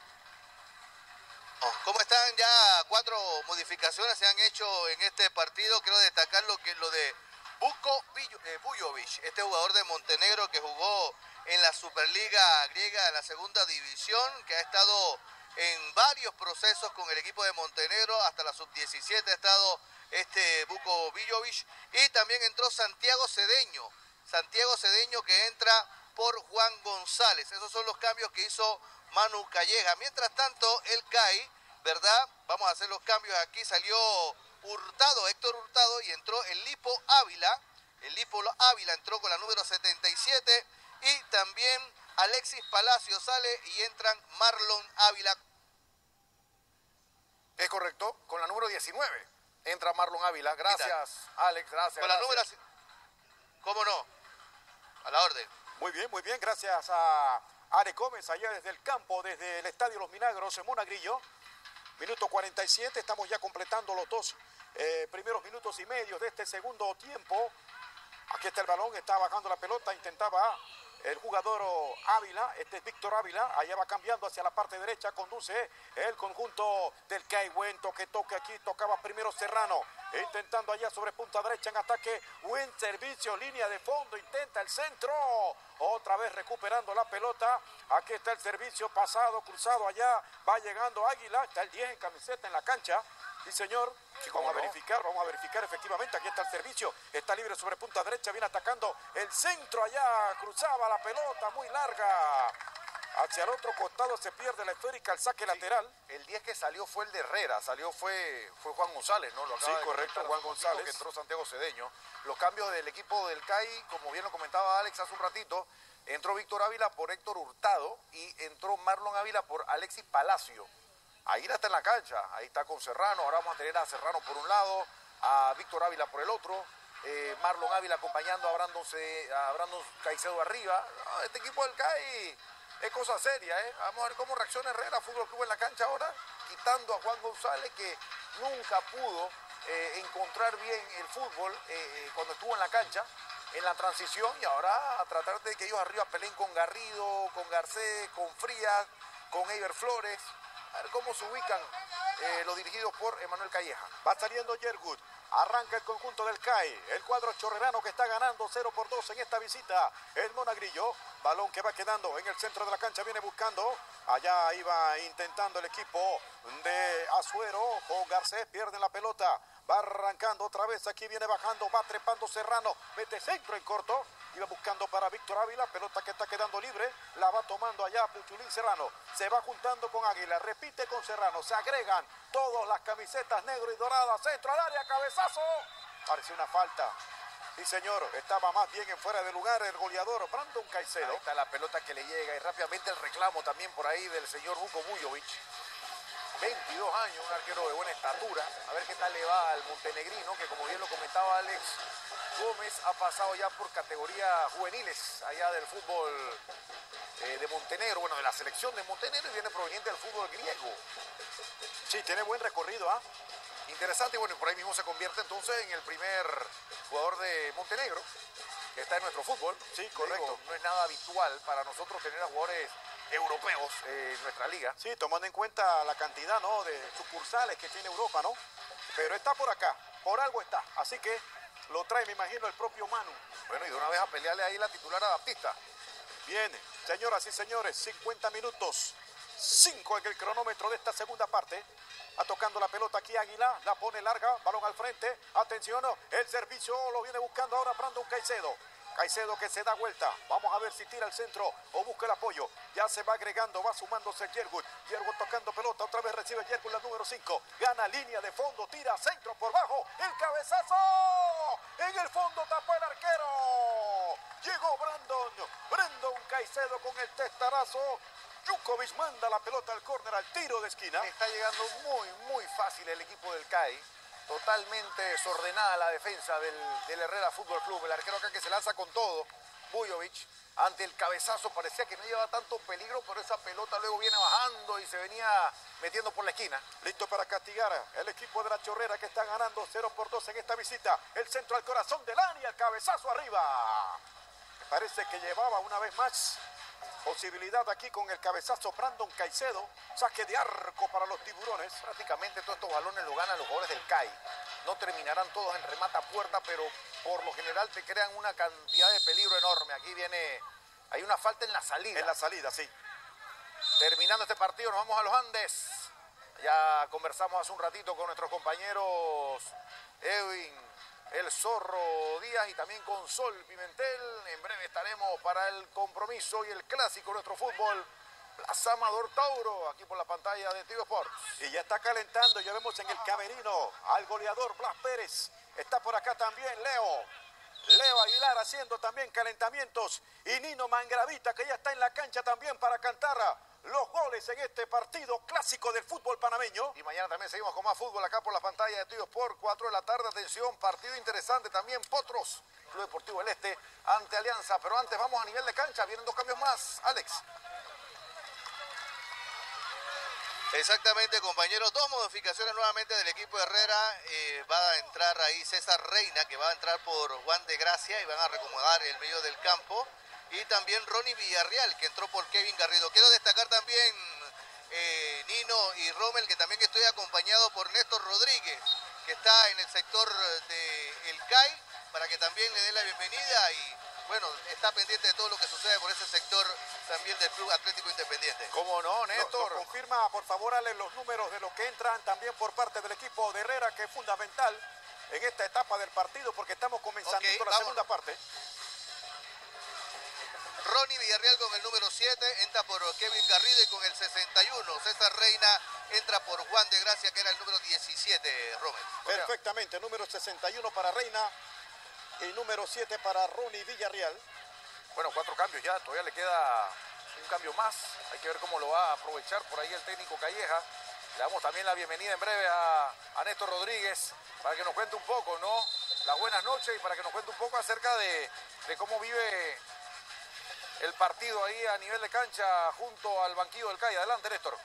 ¿Cómo están? Ya 4 modificaciones se han hecho en este partido. Quiero destacar lo de Vuko Vujovic, este jugador de Montenegro que jugó en la Superliga griega en la segunda división, que ha estado en varios procesos con el equipo de Montenegro, hasta la sub-17 ha estado este Vuko Vujovic, y también entró Santiago Cedeño que entra por Juan González. Esos son los cambios que hizo Manu Calleja. Mientras tanto, el CAI, ¿verdad? Vamos a hacer los cambios aquí. Salió Hurtado, Héctor Hurtado, y entró el Lipo Ávila. El Lipo Ávila entró con la número 77 y también Alexis Palacio sale y entran Marlon Ávila. Es correcto, con la número 19 entra Marlon Ávila. Gracias, Alex, gracias. Con la número... ¿Cómo no? A la orden. Muy bien, gracias a Are Gómez, allá desde el campo, desde el Estadio Los Milagros, en Monagrillo. Minuto 47, estamos ya completando los 2 primeros minutos y medio de este segundo tiempo. Aquí está el balón, está bajando la pelota, intentaba el jugador Ávila, este es Víctor Ávila, allá va cambiando hacia la parte derecha, conduce el conjunto del CAI. Buen toque aquí, tocaba primero Serrano, intentando allá sobre punta derecha en ataque, buen servicio, línea de fondo, intenta el centro, otra vez recuperando la pelota. Aquí está el servicio pasado, cruzado allá, va llegando Águila, está el 10 en camiseta en la cancha. Sí, señor. Sí, vamos a verificar efectivamente. Aquí está el servicio. Está libre sobre punta derecha. Viene atacando el centro allá. Cruzaba la pelota muy larga. Hacia el otro costado se pierde la esférica, el saque lateral. El 10 que salió fue el de Herrera. Fue Juan González, ¿no? Lo acaba sí, correcto, Juan González. Que entró Santiago Cedeño. Los cambios del equipo del CAI, como bien lo comentaba Alex hace un ratito, Entró Víctor Ávila por Héctor Hurtado y entró Marlon Ávila por Alexis Palacio. Águila está en la cancha, ahí está con Serrano. Ahora vamos a tener a Serrano por un lado, a Víctor Ávila por el otro. Marlon Ávila acompañando a Brandon Caicedo arriba. No, este equipo del CAI es cosa seria, ¿eh? Vamos a ver cómo reacciona Herrera Fútbol Club en la cancha ahora, quitando a Juan González, que nunca pudo encontrar bien el fútbol cuando estuvo en la cancha, en la transición, y ahora a tratar de que ellos arriba peleen con Garrido, con Garcés, con Frías, con Eiber Flores. A ver cómo se ubican los dirigidos por Emanuel Calleja. Va saliendo Yergut. Arranca el conjunto del CAI. El cuadro chorrerano que está ganando 0-2 en esta visita. El Monagrillo. Balón que va quedando en el centro de la cancha. Viene buscando. Allá iba intentando el equipo de Azuero. Con Garcés pierde la pelota. Va arrancando otra vez. Aquí viene bajando. Va trepando Serrano. Mete centro en corto. Iba buscando para Víctor Ávila. Pelota que está quedando libre. La va tomando allá Puchulín Serrano. Se va juntando con Águila. Repite con Serrano. Se agregan todas las camisetas negro y doradas. Centro al área. Cabezazo. Pareció una falta. Sí, señor. Estaba más bien en fuera de lugar el goleador Brandon Caicedo. Ahí está la pelota que le llega. Y rápidamente el reclamo también por ahí del señor Buko Vujovic. 22 años, un arquero de buena estatura. A ver qué tal le va al montenegrino, que como bien lo comentaba Alex Gómez, ha pasado ya por categorías juveniles allá del fútbol de Montenegro, bueno, de la selección de Montenegro, y viene proveniente del fútbol griego. Sí, tiene buen recorrido, ¿ah? Interesante, y bueno, por ahí mismo se convierte entonces en el primer jugador de Montenegro que está en nuestro fútbol. Sí, correcto. Digo, no es nada habitual para nosotros tener a jugadores europeos en nuestra liga. Sí, tomando en cuenta la cantidad, ¿no?, de sucursales que tiene Europa, ¿no? Pero está por acá, por algo está. Así que lo trae, me imagino, el propio Manu. Bueno, y de una vez a pelearle ahí la titular a Baptista. Viene, señoras y señores, 50 minutos, 5 en el cronómetro de esta segunda parte. Va tocando la pelota aquí Águila, la pone larga, balón al frente. Atención, el servicio lo viene buscando ahora Brandon Caicedo. Caicedo que se da vuelta. Vamos a ver si tira al centro o busca el apoyo. Ya se va agregando, va sumándose Yergut. Yergut tocando pelota. Otra vez recibe Yergut la número 5. Gana línea de fondo, tira centro por bajo. El cabezazo. En el fondo tapó el arquero. Llegó Brandon Caicedo con el testarazo. Vujovic manda la pelota al córner, al tiro de esquina. Está llegando muy fácil el equipo del CAI. Totalmente desordenada la defensa del Herrera Fútbol Club. El arquero acá que se lanza con todo, Vujovic, ante el cabezazo. Parecía que no llevaba tanto peligro, pero esa pelota luego viene bajando y se venía metiendo por la esquina. Listo para castigar el equipo de la Chorrera, que está ganando 0-2 en esta visita. El centro al corazón del área, el cabezazo arriba. Me parece que llevaba una vez más posibilidad aquí con el cabezazo Brandon Caicedo. Saque de arco para los tiburones. Prácticamente todos estos balones los ganan los jugadores del CAI. No terminarán todos en remata puerta, pero por lo general te crean una cantidad de peligro enorme. Aquí hay una falta en la salida. En la salida, sí. Terminando este partido, nos vamos a los Andes. Ya conversamos hace un ratito con nuestros compañeros Edwin El Zorro Díaz y también con Sol Pimentel. En breve estaremos para el compromiso y el clásico de nuestro fútbol, Plaza Amador Tauro, aquí por la pantalla de Tigo Sports. Y ya está calentando, ya vemos en el camerino al goleador Blas Pérez. Está por acá también Leo Aguilar haciendo también calentamientos. Y Nino Mangravita, que ya está en la cancha también para cantar los goles en este partido clásico del fútbol panameño. Y mañana también seguimos con más fútbol acá por la pantalla de Tigo Sport, 4 de la tarde, atención, partido interesante también, Potros, Club Deportivo del Este, ante Alianza, pero antes vamos a nivel de cancha, vienen 2 cambios más, Alex. Exactamente, compañeros, 2 modificaciones nuevamente del equipo de Herrera. Va a entrar ahí César Reina, que va a entrar por Juan de Gracia y van a recomodar el medio del campo. Y también Ronnie Villarreal, que entró por Kevin Garrido. Quiero destacar también Nino y Rommel, que también estoy acompañado por Néstor Rodríguez, que está en el sector del CAI, para que también le dé la bienvenida y, bueno, está pendiente de todo lo que sucede por ese sector también del Club Atlético Independiente. ¿Cómo no, Néstor? Nos confirma, por favor, Ale, los números de los que entran también por parte del equipo de Herrera, que es fundamental en esta etapa del partido, porque estamos comenzando la segunda parte. Ronnie Villarreal con el número 7, entra por Kevin Garrido y con el 61. César Reina entra por Juan de Gracia, que era el número 17, Rommel. Perfectamente, número 61 para Reina y número 7 para Ronnie Villarreal. Bueno, 4 cambios ya, todavía le queda un cambio más. Hay que ver cómo lo va a aprovechar por ahí el técnico Calleja. Le damos también la bienvenida en breve a Néstor Rodríguez para que nos cuente un poco, ¿no? Las buenas noches y para que nos cuente un poco acerca de cómo vive el partido ahí a nivel de cancha junto al banquillo del CAI. Adelante, Néstor.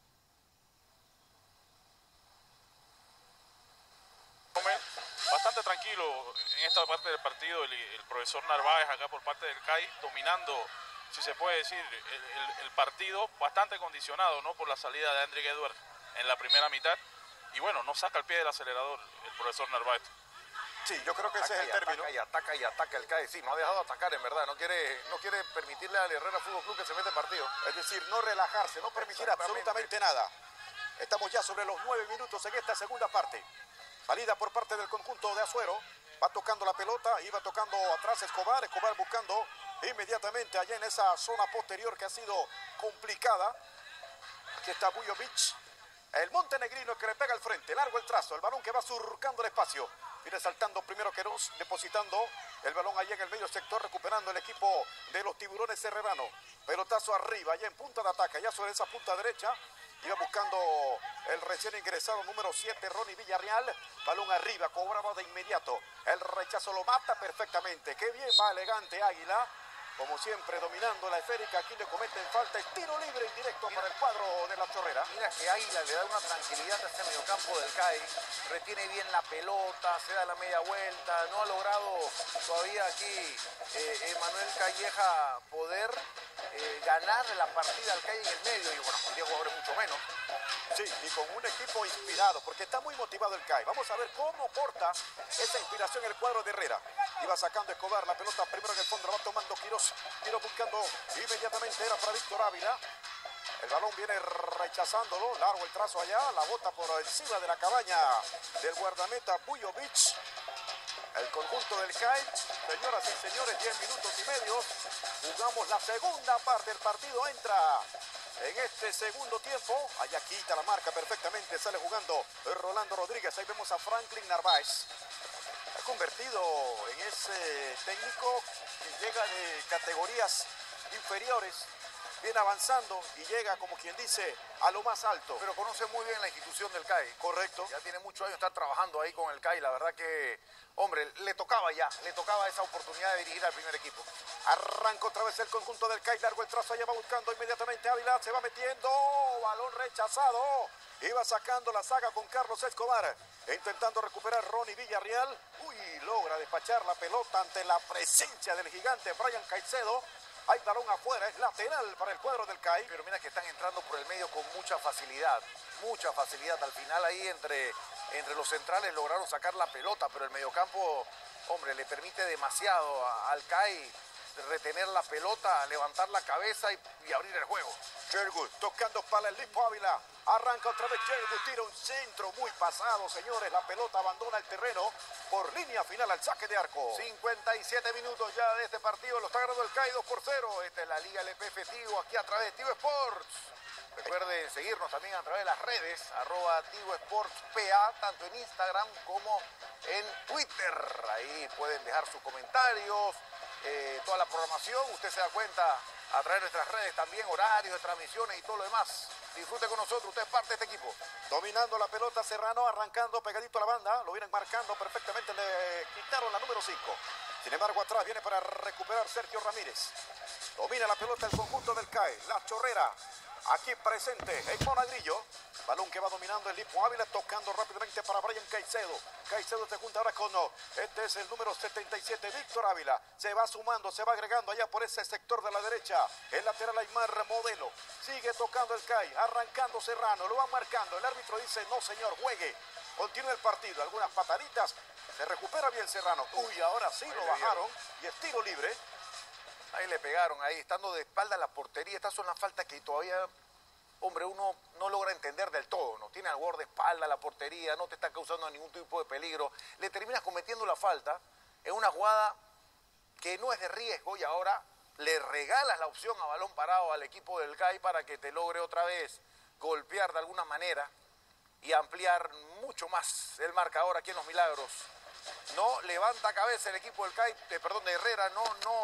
Bastante tranquilo en esta parte del partido el profesor Narváez acá por parte del CAI, dominando, si se puede decir, el partido, bastante condicionado, ¿no?, por la salida de André Edwards en la primera mitad. Y bueno, no saca el pie del acelerador el profesor Narváez. Sí, yo creo que ese es el término. Ataca y ataca el CAI. Sí, no ha dejado de atacar, en verdad. No quiere permitirle al Herrera Fútbol Club que se meta en partido. Es decir, no relajarse, no permitir absolutamente nada. Estamos ya sobre los 9 minutos en esta segunda parte. Salida por parte del conjunto de Azuero. Va tocando la pelota, iba tocando atrás Escobar. Escobar buscando inmediatamente allá en esa zona posterior que ha sido complicada. Aquí está Vujovic. El montenegrino que le pega al frente. Largo el trazo. El balón que va surcando el espacio. Viene saltando primero Queiroz, depositando el balón allá en el medio sector, recuperando el equipo de los Tiburones Serrano. Pelotazo arriba, allá en punta de ataque, allá sobre esa punta derecha. Iba buscando el recién ingresado número 7, Ronnie Villarreal. Balón arriba, cobraba de inmediato. El rechazo lo mata perfectamente. Qué bien va elegante Águila. Como siempre, dominando la esférica. Aquí le cometen falta. Es tiro libre indirecto para el cuadro de la Chorrera. Mira que Águila le da una tranquilidad a ese mediocampo del CAI. Retiene bien la pelota, se da la media vuelta. No ha logrado todavía aquí Manuel Calleja poder ganar la partida al CAI en el medio. Y bueno, 10 jugadores mucho menos. Sí, y con un equipo inspirado, porque está muy motivado el CAI. Vamos a ver cómo porta esa inspiración el cuadro de Herrera. Iba sacando Escobar la pelota primero en el fondo, la va tomando Queiroz. Queiroz buscando inmediatamente, era para Víctor Ávila. El balón viene rechazándolo, largo el trazo allá, la bota por encima de la cabaña del guardameta Vujovic. El conjunto del CAI, señoras y señores, 10 minutos y medio. Jugamos la segunda parte del partido, entra en este segundo tiempo. Allá quita la marca perfectamente, sale jugando Rolando Rodríguez. Ahí vemos a Franklin Narváez. Ha convertido en ese técnico que llega de categorías inferiores, viene avanzando y llega, como quien dice, a lo más alto. Pero conoce muy bien la institución del CAI. Correcto. Ya tiene muchos años estar trabajando ahí con el CAI. La verdad que, hombre, le tocaba esa oportunidad de dirigir al primer equipo. Arranca otra vez el conjunto del CAI, largo el trazo, allá va buscando inmediatamente Ávila, se va metiendo, balón rechazado. Iba sacando la saga con Carlos Escobar, intentando recuperar Ronnie Villarreal. Uy, logra despachar la pelota ante la presencia del gigante Brian Caicedo. Hay balón afuera, es lateral para el cuadro del CAI. Pero mira que están entrando por el medio con mucha facilidad. Al final ahí entre los centrales lograron sacar la pelota, pero el mediocampo, hombre, le permite demasiado al CAI retener la pelota, levantar la cabeza y abrir el juego. Sherwood tocando para el Lipo Ávila. Arranca otra vez Sherwood, tira un centro muy pasado, señores. La pelota abandona el terreno por línea final al saque de arco. 57 minutos ya de este partido. Lo está ganando el CAI 2-0. Esta es la Liga LPF Tigo, aquí a través de Tigo Sports. Recuerden seguirnos también a través de las redes, @TigoSportsPA, tanto en Instagram como en Twitter. Ahí pueden dejar sus comentarios, toda la programación. Usted se da cuenta a través de nuestras redes también, horarios de transmisiones y todo lo demás. Disfrute con nosotros, usted es parte de este equipo. Dominando la pelota Serrano, arrancando pegadito a la banda. Lo vienen marcando perfectamente, le quitaron la número 5. Sin embargo, atrás viene para recuperar Sergio Ramírez. Domina la pelota el conjunto del CAI, la Chorrera. Aquí presente el Monagrillo. Balón que va dominando el Lipo Ávila, tocando rápidamente para Brian Caicedo. Caicedo se junta ahora con, este es el número 77, Víctor Ávila. Se va sumando, se va agregando allá por ese sector de la derecha. El lateral Aymar Modelo. Sigue tocando el CAI, arrancando Serrano, lo va marcando. El árbitro dice, no señor, juegue. Continúa el partido, algunas pataditas. Se recupera bien Serrano. Uy, ahora sí lo bajaron y es tiro libre. Ahí le pegaron, ahí estando de espalda a la portería. Estas son las faltas que todavía, hombre, uno no logra entender del todo, ¿no? Tiene al jugador de espalda a la portería, no te está causando ningún tipo de peligro. Le terminas cometiendo la falta en una jugada que no es de riesgo y ahora le regalas la opción a balón parado al equipo del CAI para que te logre otra vez golpear de alguna manera y ampliar mucho más el marcador aquí en Los Milagros. No levanta cabeza el equipo del CAI, de Herrera, no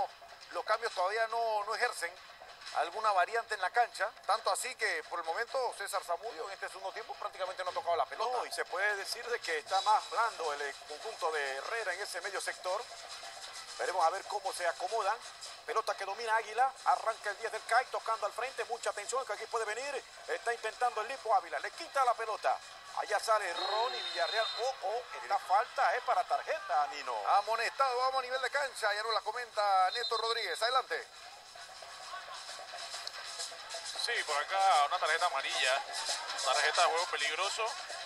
los cambios todavía no ejercen alguna variante en la cancha, tanto así que por el momento César Zamudio en este segundo tiempo prácticamente no ha tocado la pelota. No, y se puede decir de que está más blando el conjunto de Herrera en ese medio sector. Veremos a ver cómo se acomodan. Pelota que domina Águila, arranca el 10 del CAI, tocando al frente, mucha atención que aquí puede venir, está intentando el Lipo Ávila, le quita la pelota. Allá sale Ronnie Villarreal. Esta falta es para tarjeta, Nino. Amonestado, vamos a nivel de cancha, ya nos la comenta Néstor Rodríguez, adelante. Sí, por acá una tarjeta amarilla, tarjeta de juego peligroso.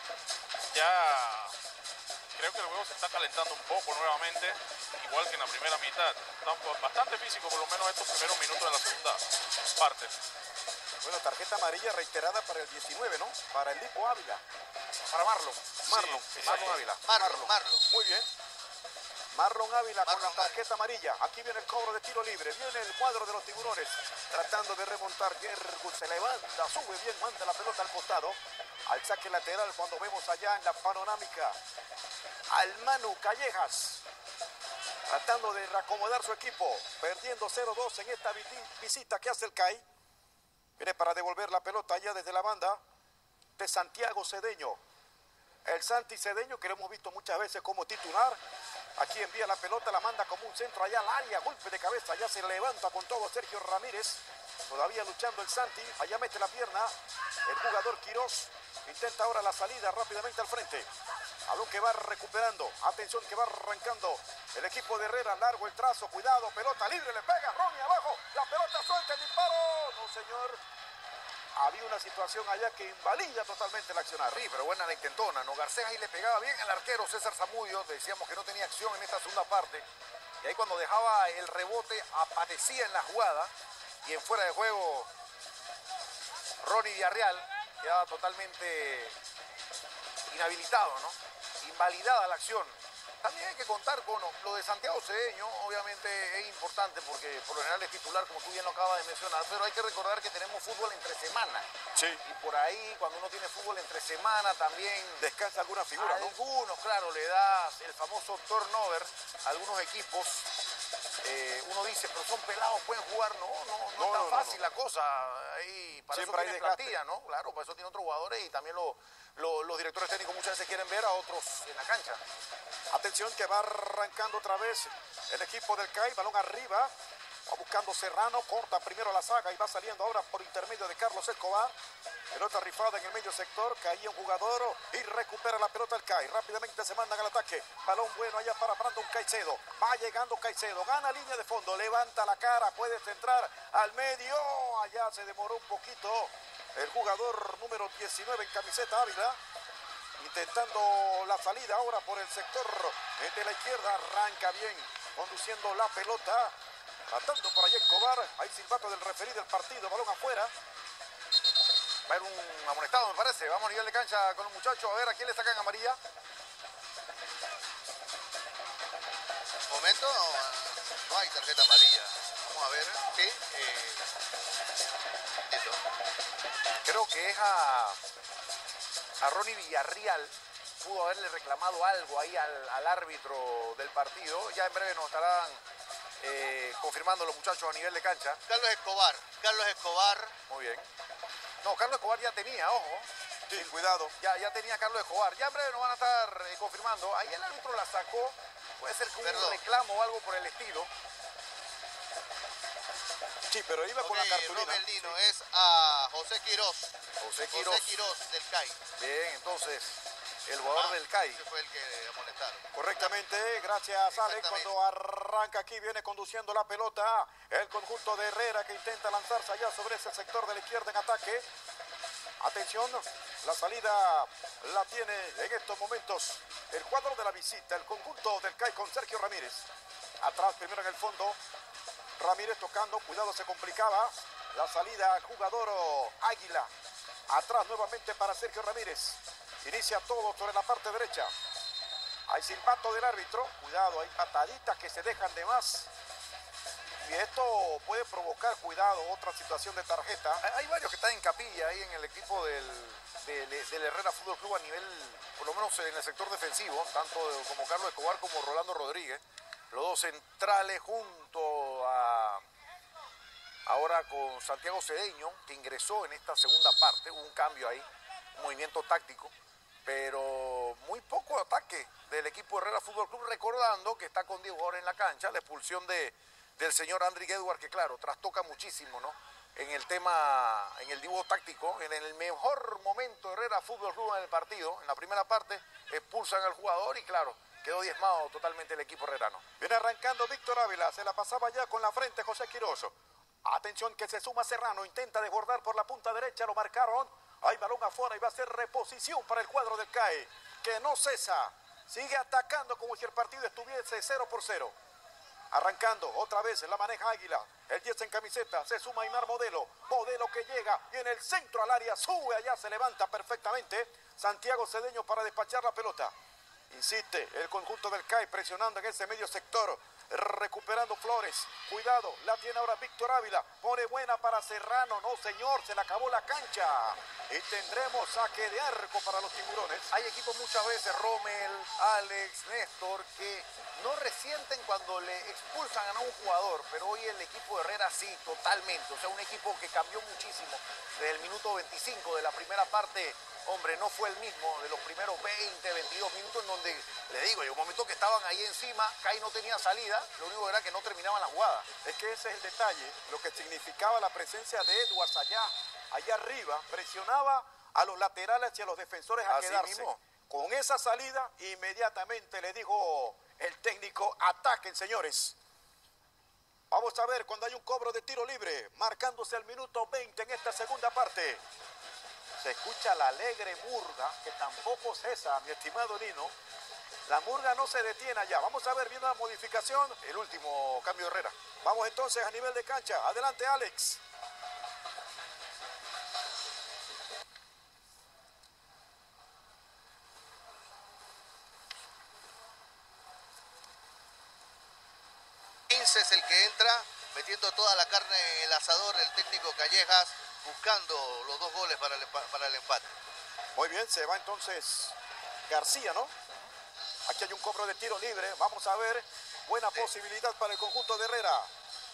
Ya creo que el juego se está calentando un poco nuevamente, igual que en la primera mitad. Está bastante físico, por lo menos estos primeros minutos de la segunda parte. Bueno, tarjeta amarilla reiterada para el 19, ¿no? Para el Lipo Ávila. Para Marlon. Marlon Ávila. Marlon. Muy bien. Marlon Ávila con la tarjeta amarilla. Aquí viene el cobro de tiro libre. Viene el cuadro de los tiburones. Tratando de remontar. Gergus se levanta, sube bien, manda la pelota al costado. Al saque lateral cuando vemos allá en la panorámica al Manu Callejas. Tratando de reacomodar su equipo. Perdiendo 0-2 en esta visita que hace el CAI. Viene para devolver la pelota allá desde la banda de Santiago Cedeño. El Santi Cedeño, que lo hemos visto muchas veces como titular. Aquí envía la pelota, la manda como un centro allá al área, golpe de cabeza, ya se levanta con todo Sergio Ramírez. Todavía luchando el Santi, allá mete la pierna el jugador Quirós. Intenta ahora la salida rápidamente al frente. Balón que va recuperando, atención que va arrancando el equipo de Herrera, largo el trazo, cuidado, pelota libre, le pega Ronnie abajo, la pelota suelta, el disparo. No señor, había una situación allá que invalida totalmente la acción. Sí, pero buena la intentona, ¿no? Garcés ahí le pegaba bien al arquero César Zamudio, decíamos que no tenía acción en esta segunda parte, y ahí cuando dejaba el rebote aparecía en la jugada, y en fuera de juego Ronnie Villarreal quedaba totalmente inhabilitado, ¿no? Invalidada la acción. También hay que contar con lo de Santiago Cedeño, obviamente es importante porque por lo general es titular, como tú bien lo acabas de mencionar, pero hay que recordar que tenemos fútbol entre semana. Sí. Y por ahí, cuando uno tiene fútbol entre semana, también descansa alguna figura, ¿no? Algunos, claro, le das el famoso turnover a algunos equipos. Uno dice, pero son pelados, pueden jugar. No es tan fácil la cosa. Ahí, para siempre eso tiene plantilla, ¿no? Claro, para eso tiene otros jugadores y también los directores técnicos muchas veces quieren ver a otros en la cancha. Atención que va arrancando otra vez el equipo del CAI, balón arriba, va buscando Serrano, corta primero la saga y va saliendo ahora por intermedio de Carlos Escobar. Pelota rifada en el medio sector, caía un jugador y recupera la pelota el CAI. Rápidamente se mandan al ataque, balón bueno allá para Brandon Caicedo, va llegando Caicedo, gana línea de fondo, levanta la cara, puede centrar al medio, allá se demoró un poquito el jugador número 19 en camiseta Ávila. Intentando la salida ahora por el sector de la izquierda, arranca bien, conduciendo la pelota, tratando por allí Escobar, hay silbato del referí del partido, balón afuera. Va a haber un amonestado, me parece, vamos a nivel de cancha con los muchachos, a ver a quién le sacan amarilla. Momento, no hay tarjeta amarilla, vamos a ver, sí, listo. Creo que es a Ronnie Villarreal, pudo haberle reclamado algo ahí al árbitro del partido. Ya en breve nos estarán confirmando los muchachos a nivel de cancha. Carlos Escobar. Muy bien. No, Carlos Escobar ya tenía, ojo. Sí, cuidado. Ya tenía Carlos Escobar. Ya en breve nos van a estar confirmando. Ahí el árbitro la sacó. Puede ser que un reclamo o algo por el estilo. Sí, pero iba con la cartulina. Romelino, sí. Es a José Quirós. José Quirós del CAI. Bien, entonces, el jugador del CAI. Ese fue el que amonestaron. Correctamente, gracias Alex. Cuando arranca aquí viene conduciendo la pelota el conjunto de Herrera que intenta lanzarse allá sobre ese sector de la izquierda en ataque. Atención, la salida la tiene en estos momentos el cuadro de la visita, el conjunto del CAI con Sergio Ramírez. Atrás primero en el fondo. Ramírez tocando, cuidado, se complicaba. La salida al jugador Águila. Atrás nuevamente para Sergio Ramírez. Inicia todo sobre la parte derecha. Hay silbato del árbitro. Cuidado, hay pataditas que se dejan de más. Y esto puede provocar, cuidado, otra situación de tarjeta. Hay varios que están en capilla ahí en el equipo del Herrera Fútbol Club a nivel, por lo menos en el sector defensivo, tanto como Carlos Escobar como Rolando Rodríguez. Los dos centrales junto ahora con Santiago Cedeño, que ingresó en esta segunda parte. Hubo un cambio ahí, un movimiento táctico, pero muy poco ataque del equipo Herrera Fútbol Club, recordando que está con Diego ahora en la cancha, la expulsión del señor Andrick Edwards, que claro, trastoca muchísimo, ¿no? En el tema, en el dibujo táctico, en el mejor momento Herrera Fútbol Club en el partido, en la primera parte, expulsan al jugador y claro, quedó diezmado totalmente el equipo herrerano. Viene arrancando Víctor Ávila, se la pasaba ya con la frente José Quiroz. Atención que se suma Serrano, intenta desbordar por la punta derecha, lo marcaron. Hay balón afuera y va a ser reposición para el cuadro del CAE, que no cesa, sigue atacando como si el partido estuviese 0-0. Arrancando, otra vez la maneja Águila, el 10 en camiseta, se suma Aymar Modelo que llega y en el centro al área, sube allá, se levanta perfectamente. Santiago Cedeño para despachar la pelota. Insiste el conjunto del CAE presionando en ese medio sector, recuperando Flores. Cuidado, la tiene ahora Víctor Ávila. Pone buena para Serrano. No, señor, se le acabó la cancha. Y tendremos saque de arco para los tiburones. Hay equipos muchas veces, Rommel, Alex, Néstor, que no resienten cuando le expulsan a un jugador, pero hoy el equipo de Herrera sí, totalmente. O sea, un equipo que cambió muchísimo desde el minuto 25 de la primera parte. Hombre, no fue el mismo de los primeros 20, 22 minutos en donde, le digo, llegó un momento que estaban ahí encima, CAI no tenía salida, lo único era que no terminaban la jugada. Es que ese es el detalle, lo que significaba la presencia de Edwards allá arriba, presionaba a los laterales y a los defensores a quedarse. Mismo. Con esa salida, inmediatamente le dijo el técnico, ataquen, señores. Vamos a ver cuando hay un cobro de tiro libre, marcándose al minuto 20 en esta segunda parte. Se escucha la alegre murga, que tampoco cesa, mi estimado Nino. La murga no se detiene allá. Vamos a ver, viendo la modificación, el último cambio de Herrera. Vamos entonces a nivel de cancha. Adelante, Alex. Es el que entra, metiendo toda la carne en el asador, el técnico Callejas, buscando los 2 goles para el empate. Muy bien, se va entonces García, ¿no? Aquí hay un cobro de tiro libre, vamos a ver, buena posibilidad para el conjunto de Herrera.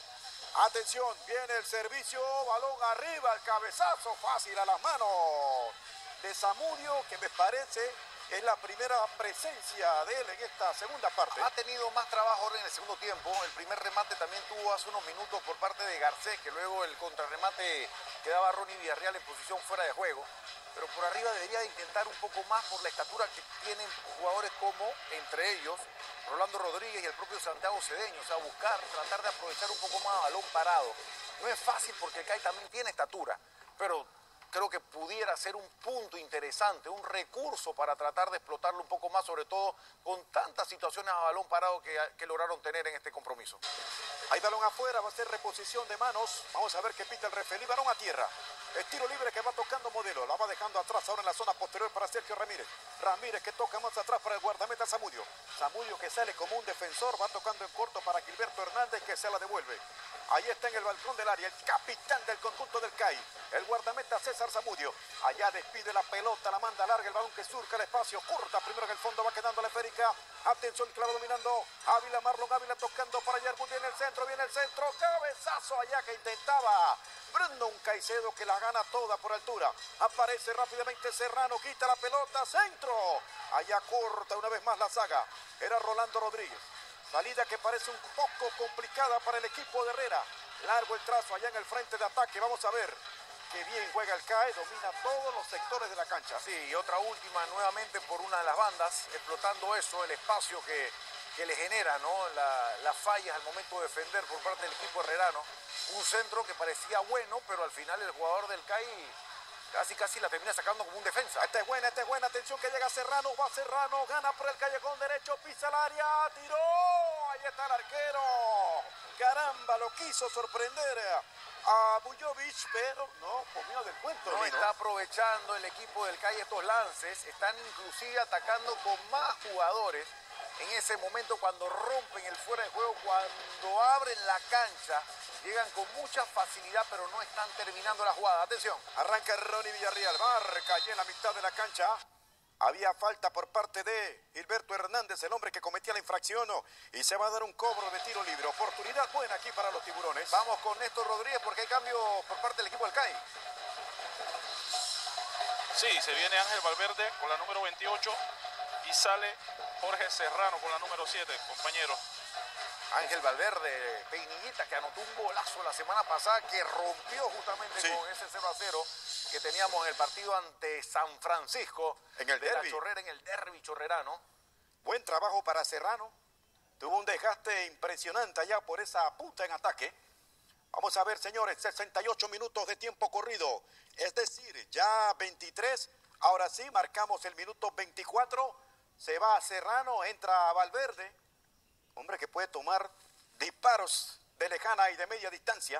Atención, viene el servicio, balón arriba, el cabezazo fácil a las manos de Zamudio, que me parece es la primera presencia de él en esta segunda parte. Ha tenido más trabajo en el segundo tiempo. El primer remate también tuvo hace unos minutos por parte de Garcés, que luego el contrarremate quedaba Ronnie Villarreal en posición fuera de juego. Pero por arriba debería de intentar un poco más por la estatura que tienen jugadores como, entre ellos, Rolando Rodríguez y el propio Santiago Cedeño. O sea, tratar de aprovechar un poco más balón parado. No es fácil porque el CAI también tiene estatura, pero creo que pudiera ser un punto interesante, un recurso para tratar de explotarlo un poco más, sobre todo con tantas situaciones a balón parado que lograron tener en este compromiso. Hay balón afuera, va a ser reposición de manos. Vamos a ver qué pita el referí, balón a tierra. El tiro libre que va tocando Modelo, la va dejando atrás ahora en la zona posterior para Sergio Ramírez. Ramírez que toca más atrás para el guardameta Zamudio. Zamudio que sale como un defensor, va tocando en corto para Gilberto Hernández que se la devuelve. Ahí está en el balcón del área, el capitán del conjunto del CAI, el guardameta César Zamudio. Allá despide la pelota, la manda larga, el balón que surca el espacio, corta primero en el fondo, va quedando la esférica. Atención, claro, dominando Ávila, Marlon Ávila tocando para Yergut, viene el centro, cabezazo allá que intentaba Brandon Caicedo, que la gana toda por altura. Aparece rápidamente Serrano, quita la pelota, centro. Allá corta una vez más la saga. Era Rolando Rodríguez. Salida que parece un poco complicada para el equipo de Herrera. Largo el trazo allá en el frente de ataque. Vamos a ver qué bien juega el CAE. Domina todos los sectores de la cancha. Sí, y otra última nuevamente por una de las bandas, explotando eso, el espacio que le genera, ¿no? Las fallas al momento de defender por parte del equipo herrerano. Un centro que parecía bueno, pero al final el jugador del CAI casi la termina sacando como un defensa. Esta es buena, atención que llega Serrano, va Serrano, gana por el callejón derecho, pisa el área, tiró, ahí está el arquero. Caramba, lo quiso sorprender a Bujovic, pero no comió del cuento. No está aprovechando el equipo del CAI estos lances, están inclusive atacando con más jugadores. En ese momento cuando rompen el fuera de juego, cuando abren la cancha, llegan con mucha facilidad, pero no están terminando la jugada. Atención. Arranca Ronnie Villarreal, marca allí en la mitad de la cancha. Había falta por parte de Gilberto Hernández, el hombre que cometía la infracción, y se va a dar un cobro de tiro libre. Oportunidad buena aquí para los tiburones. Vamos con Néstor Rodríguez porque hay cambio por parte del equipo del CAI. Sí, se viene Ángel Valverde con la número 28 y sale Jorge Serrano con la número 7, compañero. Ángel Valverde, peinillita, que anotó un golazo la semana pasada que rompió justamente con ese 0-0 que teníamos en el partido ante San Francisco. En el derbi. La Chorrera, en el derbi chorrerano. Buen trabajo para Serrano. Tuvo un desgaste impresionante allá por esa punta en ataque. Vamos a ver, señores, 68 minutos de tiempo corrido. Es decir, ya 23. Ahora sí, marcamos el minuto 24. Se va a Serrano, entra a Valverde. Hombre que puede tomar disparos de lejana y de media distancia.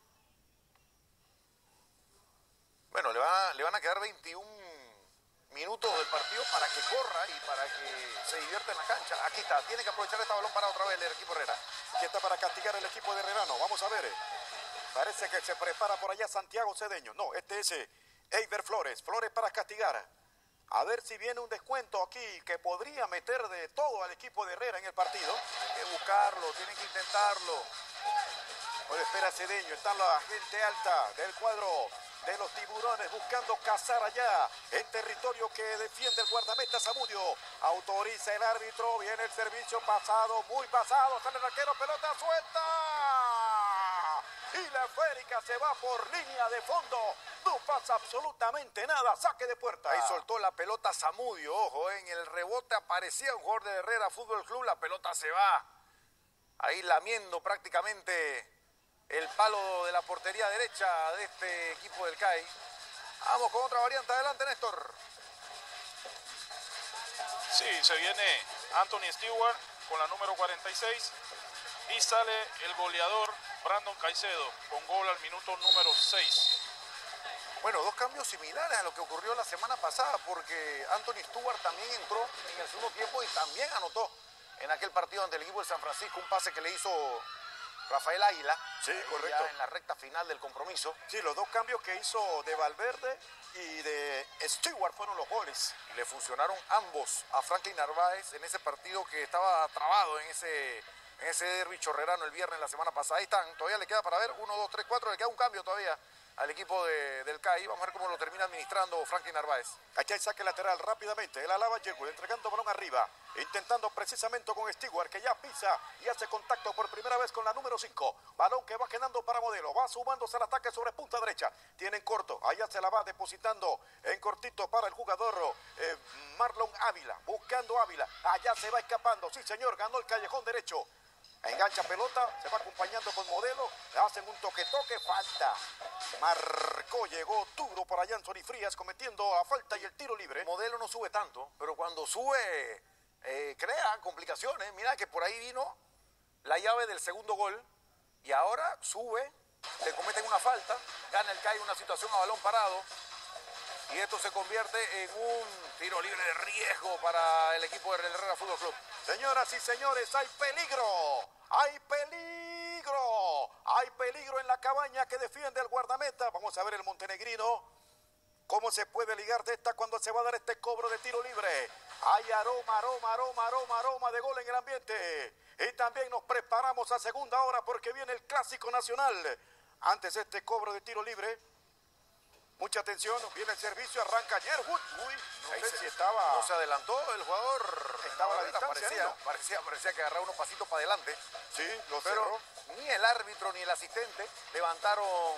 Bueno, le van a quedar 21 minutos del partido para que corra y para que se divierta en la cancha. Aquí está, tiene que aprovechar este balón para otra vez el equipo Herrera. Aquí está para castigar el equipo de Herrerano. Vamos a ver. Parece que se prepara por allá Santiago Cedeño. No, este es Eiber Flores. Flores para castigar. A ver si viene un descuento aquí que podría meter de todo al equipo de Herrera en el partido. Hay que buscarlo, tienen que intentarlo. Bueno, espera Cedeño. Está la gente alta del cuadro de los tiburones buscando cazar allá en territorio que defiende el guardameta Zamudio. Autoriza el árbitro, viene el servicio pasado, muy pasado, sale el arquero, pelota suelta. Y la esférica se va por línea de fondo. No pasa absolutamente nada, saque de puerta. Ahí soltó la pelota Zamudio, ojo, en el rebote aparecía un jugador de Herrera Fútbol Club, la pelota se va. Ahí lamiendo prácticamente el palo de la portería derecha de este equipo del CAI. Vamos con otra variante. Adelante, Néstor. Sí, se viene Anthony Stewart con la número 46 y sale el goleador Brandon Caicedo con gol al minuto número 6. Bueno, dos cambios similares a lo que ocurrió la semana pasada porque Anthony Stewart también entró en el segundo tiempo y también anotó en aquel partido ante el equipo de San Francisco un pase que le hizo Rafael Águila. Sí, correcto. Ya en la recta final del compromiso. Sí, los dos cambios que hizo de Valverde y de Stewart fueron los goles. Y le funcionaron ambos a Franklin Narváez en ese partido que estaba trabado en ese derbi chorrerano el viernes la semana pasada. Ahí están, todavía le queda para ver, 1, 2, 3, 4, le queda un cambio todavía al equipo del CAI. Vamos a ver cómo lo termina administrando Franklin Narváez. Aquí hay saque lateral rápidamente. Él alaba a Jerwood, entregando balón arriba. Intentando precisamente con Stewart, que ya pisa y hace contacto por primera vez con la número 5. Balón que va quedando para Modelo. Va sumándose al ataque sobre punta derecha. Tienen corto. Allá se la va depositando en cortito para el jugador Marlon Ávila. Buscando Ávila. Allá se va escapando. Sí, señor. Ganó el callejón derecho. Engancha pelota, se va acompañando con Modelo, le hacen un toque-toque, falta. Marcó, llegó duro por allá Anthony Frías cometiendo la falta y el tiro libre. Modelo no sube tanto, pero cuando sube crea complicaciones. Mira que por ahí vino la llave del segundo gol y ahora sube, le cometen una falta, gana el CAI una situación a balón parado y esto se convierte en un tiro libre de riesgo para el equipo del Herrera Fútbol Club. Señoras y señores, hay peligro, hay peligro, hay peligro en la cabaña que defiende el guardameta. Vamos a ver el montenegrino, cómo se puede ligar de esta cuando se va a dar este cobro de tiro libre. Hay aroma de gol en el ambiente. Y también nos preparamos a segunda hora porque viene el Clásico Nacional. Antes de este cobro de tiro libre, mucha atención, viene el servicio, arranca Jerwood. Uy, no sé si estaba... No se adelantó el jugador. Estaba a la distancia, parecía que agarraba unos pasitos para adelante. Sí, lo pero cerró. Ni el árbitro ni el asistente levantó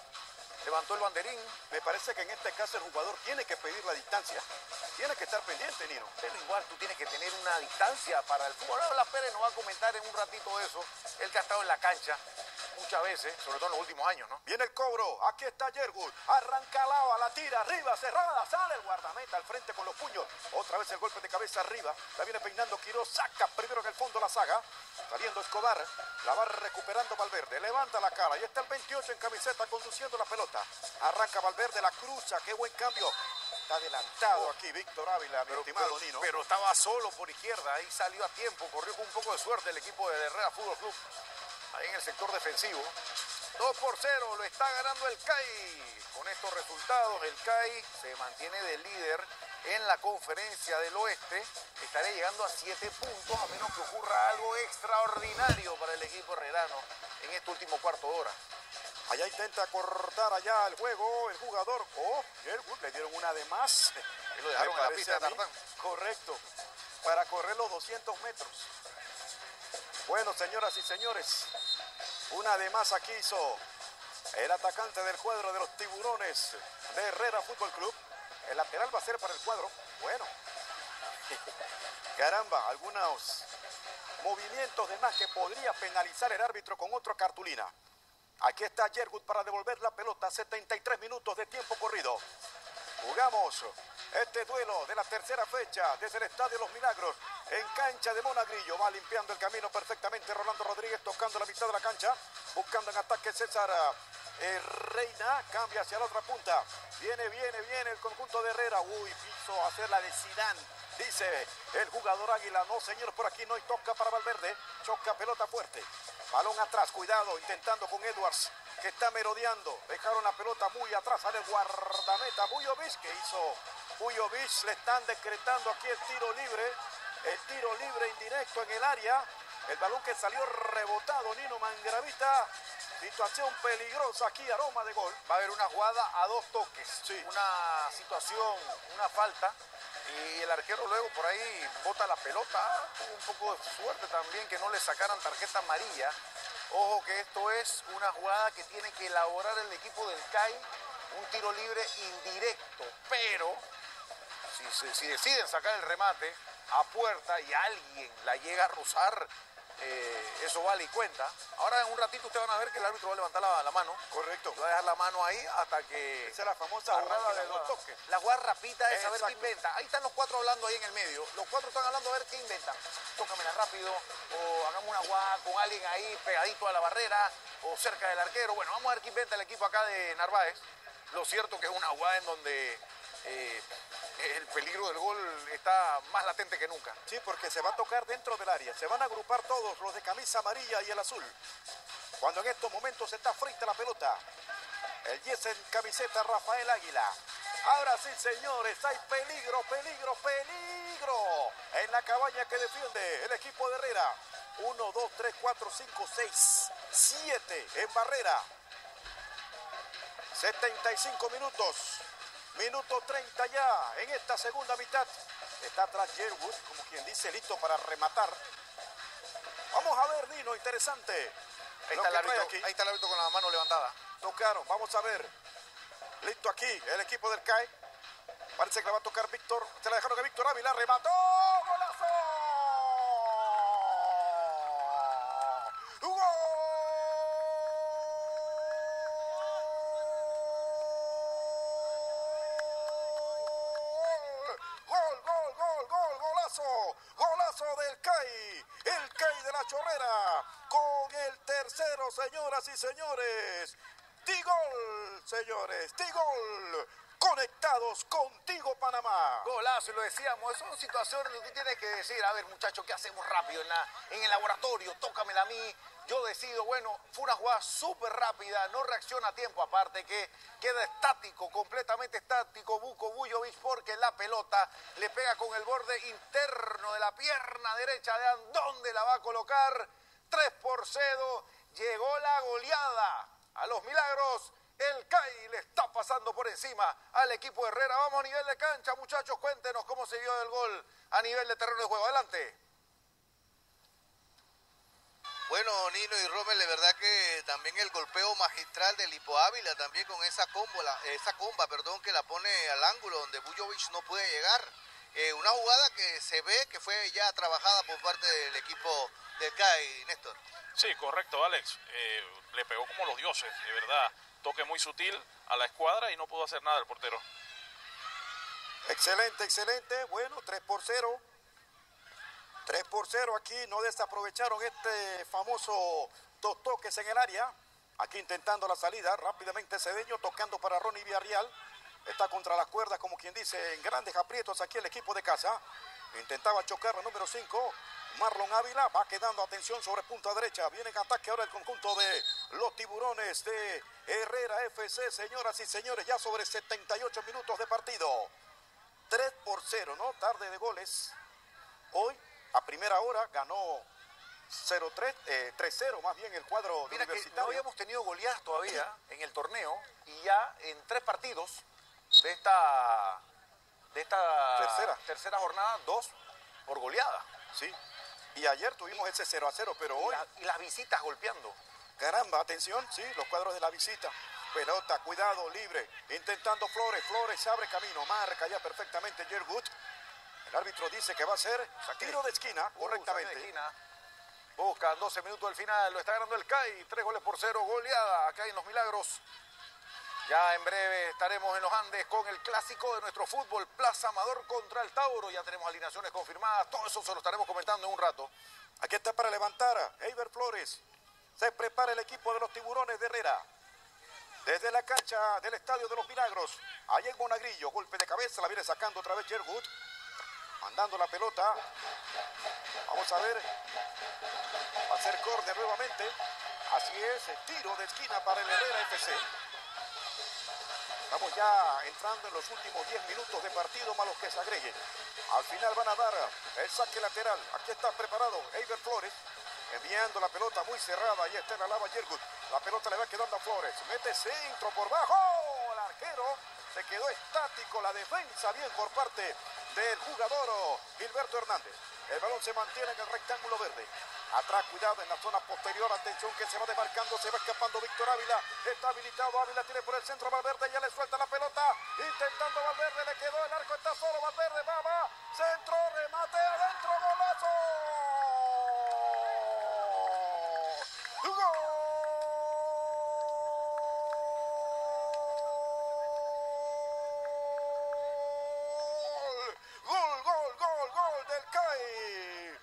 el banderín. Me parece que en este caso el jugador tiene que pedir la distancia. Tiene que estar pendiente, Nino. Pero igual tú tienes que tener una distancia para el fútbol. Ahora Pérez nos va a comentar en un ratito eso. Él que ha estado en la cancha muchas veces, sobre todo en los últimos años, ¿no? Viene el cobro, aquí está Jerwood, arranca Lava, la tira arriba, cerrada, sale el guardameta al frente con los puños, otra vez el golpe de cabeza arriba, la viene peinando Quiroz, saca primero en el fondo la saga, saliendo Escobar, la va recuperando Valverde, levanta la cara, y está el 28 en camiseta conduciendo la pelota, arranca Valverde, la cruza, qué buen cambio, está adelantado aquí Víctor Ávila, mi estimado Nino. Pero estaba solo por izquierda, ahí salió a tiempo, corrió con un poco de suerte el equipo de Herrera Fútbol Club. Ahí en el sector defensivo. 2-0, lo está ganando el CAI. Con estos resultados, el CAI se mantiene de líder en la conferencia del oeste. Estará llegando a 7 puntos, a menos que ocurra algo extraordinario para el equipo herrerano en este último cuarto de hora. Allá intenta cortar allá el juego, el jugador. Oh, le dieron una de más. Y lo dejaron en la pista de tartán. Correcto, para correr los 200 metros. Bueno, señoras y señores, una de más aquí hizo el atacante del cuadro de los Tiburones de Herrera Fútbol Club. El lateral va a ser para el cuadro. Bueno, caramba, algunos movimientos de más que podría penalizar el árbitro con otra cartulina. Aquí está Yerwood para devolver la pelota. 73 minutos de tiempo corrido. Jugamos este duelo de la tercera fecha desde el Estadio Los Milagros en cancha de Monagrillo. Va limpiando el camino perfectamente Rolando Rodríguez, tocando la mitad de la cancha, buscando en ataque César Reina. Cambia hacia la otra punta. Viene el conjunto de Herrera. Uy, quiso hacer la de Zidane, dice el jugador Águila. No, señor, por aquí no, y toca para Valverde. Choca pelota fuerte. Balón atrás, cuidado, intentando con Edwards, que está merodeando. Dejaron la pelota muy atrás, sale el guardameta Vujovic. ¿Qué hizo Vujovic? Le están decretando aquí el tiro libre indirecto en el área. El balón que salió rebotado, Nino Mangravita. Situación peligrosa aquí, aroma de gol. Va a haber una jugada a 2 toques. Sí. Una situación, una falta. Y el arquero luego por ahí bota la pelota. Tuvo un poco de suerte también que no le sacaran tarjeta amarilla. Ojo que esto es una jugada que tiene que elaborar el equipo del CAI. Un tiro libre indirecto. Pero si deciden sacar el remate a puerta y alguien la llega a rozar, eso vale y cuenta. Ahora en un ratito ustedes van a ver que el árbitro va a levantar la mano. Correcto. Va a dejar la mano ahí hasta que... Esa es la famosa jugada de 2 toques. La jugada rapita es saber qué inventa. Ahí están los 4 hablando ahí en el medio. Los 4 están hablando a ver qué inventan. Tócamela rápido, o hagamos una jugada con alguien ahí pegadito a la barrera, o cerca del arquero. Bueno, vamos a ver qué inventa el equipo acá de Narváez. Lo cierto que es una jugada en donde el peligro del gol está más latente que nunca. Sí, porque se va a tocar dentro del área. Se van a agrupar todos los de camisa amarilla y el azul. Cuando en estos momentos está frente a la pelota. El 10 en camiseta, Rafael Águila. Ahora sí, señores, hay peligro en la cabaña que defiende el equipo de Herrera. 1, 2, 3, 4, 5, 6, 7 en barrera. 75 minutos. Minuto 30 ya en esta segunda mitad. Está atrás Yerwood, como quien dice, listo para rematar. Vamos a ver, Nino, interesante. Ahí está el árbitro con la mano levantada. Tocaron, vamos a ver. Listo aquí, el equipo del CAI. Parece que la va a tocar Víctor. Se la dejaron a Víctor Ávila, remató. ¡Golazo! ¡Gol! Golazo del CAI, el CAI de la Chorrera, con el tercero, señoras y señores. Tigol, señores, Tigol. Conectados contigo, Panamá. Golazo, y lo decíamos, son situaciones que tú tienes que decir, a ver, muchachos, ¿qué hacemos rápido en el laboratorio? Tócamela a mí, yo decido. Bueno, fue una jugada súper rápida, no reacciona a tiempo, aparte que queda estático, completamente estático Vujovic, porque la pelota le pega con el borde interno de la pierna derecha de Andón, la va a colocar. 3-0, llegó la goleada a Los Milagros. El CAI le está pasando por encima al equipo de Herrera. Vamos a nivel de cancha, muchachos, cuéntenos cómo se vio el gol a nivel de terreno de juego. Adelante. Bueno, Nino y Rommel, de verdad que también el golpeo magistral de Lipo Ávila, también con esa comba, que la pone al ángulo donde Vujovic no puede llegar. Una jugada que se ve que fue ya trabajada por parte del equipo del CAI, Néstor. Sí, correcto, Alex. Le pegó como los dioses, de verdad. Toque muy sutil a la escuadra y no pudo hacer nada el portero. Excelente. Bueno, 3-0. 3-0 aquí. No desaprovecharon este famoso 2 toques en el área. Aquí intentando la salida. Rápidamente Cedeño tocando para Ronnie Villarreal. Está contra las cuerdas, como quien dice, en grandes aprietos aquí el equipo de casa. Intentaba chocar la número 5. Marlon Ávila va quedando, atención, sobre punta derecha. Viene en ataque ahora el conjunto de los Tiburones de Herrera FC. Señoras y señores, ya sobre 78 minutos de partido. 3-0, ¿no? Tarde de goles. Hoy, a primera hora, ganó 3-0 más bien el cuadro Mira universitario. que no habíamos tenido goleadas todavía en el torneo y ya en 3 partidos de esta tercera jornada, 2 por goleada. Sí, y ayer tuvimos ese 0-0, pero hoy... Y las visitas golpeando. Caramba, atención, sí, los cuadros de la visita. Pelota, cuidado, libre, intentando Flores se abre camino, marca ya perfectamente Yergut. El árbitro dice que va a ser tiro de esquina, correctamente. De esquina. Buscan 12 minutos del final, lo está ganando el CAI, 3-0, goleada acá en Los Milagros. Ya en breve estaremos en los Andes con el clásico de nuestro fútbol, Plaza Amador contra el Tauro. Ya tenemos alineaciones confirmadas, todo eso se lo estaremos comentando en un rato. Aquí está para levantar Eiber Flores. Se prepara el equipo de los Tiburones de Herrera. Desde la cancha del Estadio de los Milagros. Ahí en Monagrillo, golpe de cabeza, la viene sacando otra vez Yergut. Mandando la pelota. Vamos a ver. Va a ser córner nuevamente. Así es, tiro de esquina para el Herrera FC. Estamos ya entrando en los últimos 10 minutos de partido, más los que se agreguen. Al final van a dar el saque lateral. Aquí está preparado Eiber Flores. Enviando la pelota muy cerrada. Ahí está en la lava Yergut. La pelota le va quedando a Flores. Mete centro por bajo. El arquero se quedó estático. La defensa bien por parte del jugador Gilberto Hernández. El balón se mantiene en el rectángulo verde. Atrás, cuidado en la zona posterior. Atención que se va demarcando. Se va escapando Víctor Ávila. Está habilitado. Ávila tiene por el centro Valverde. Ya le suelta la pelota. Intentando Valverde. Le quedó el arco. Está solo Valverde. Va. Centro. Remate adentro. Golazo. ¡Gol! ¡Gol del CAI!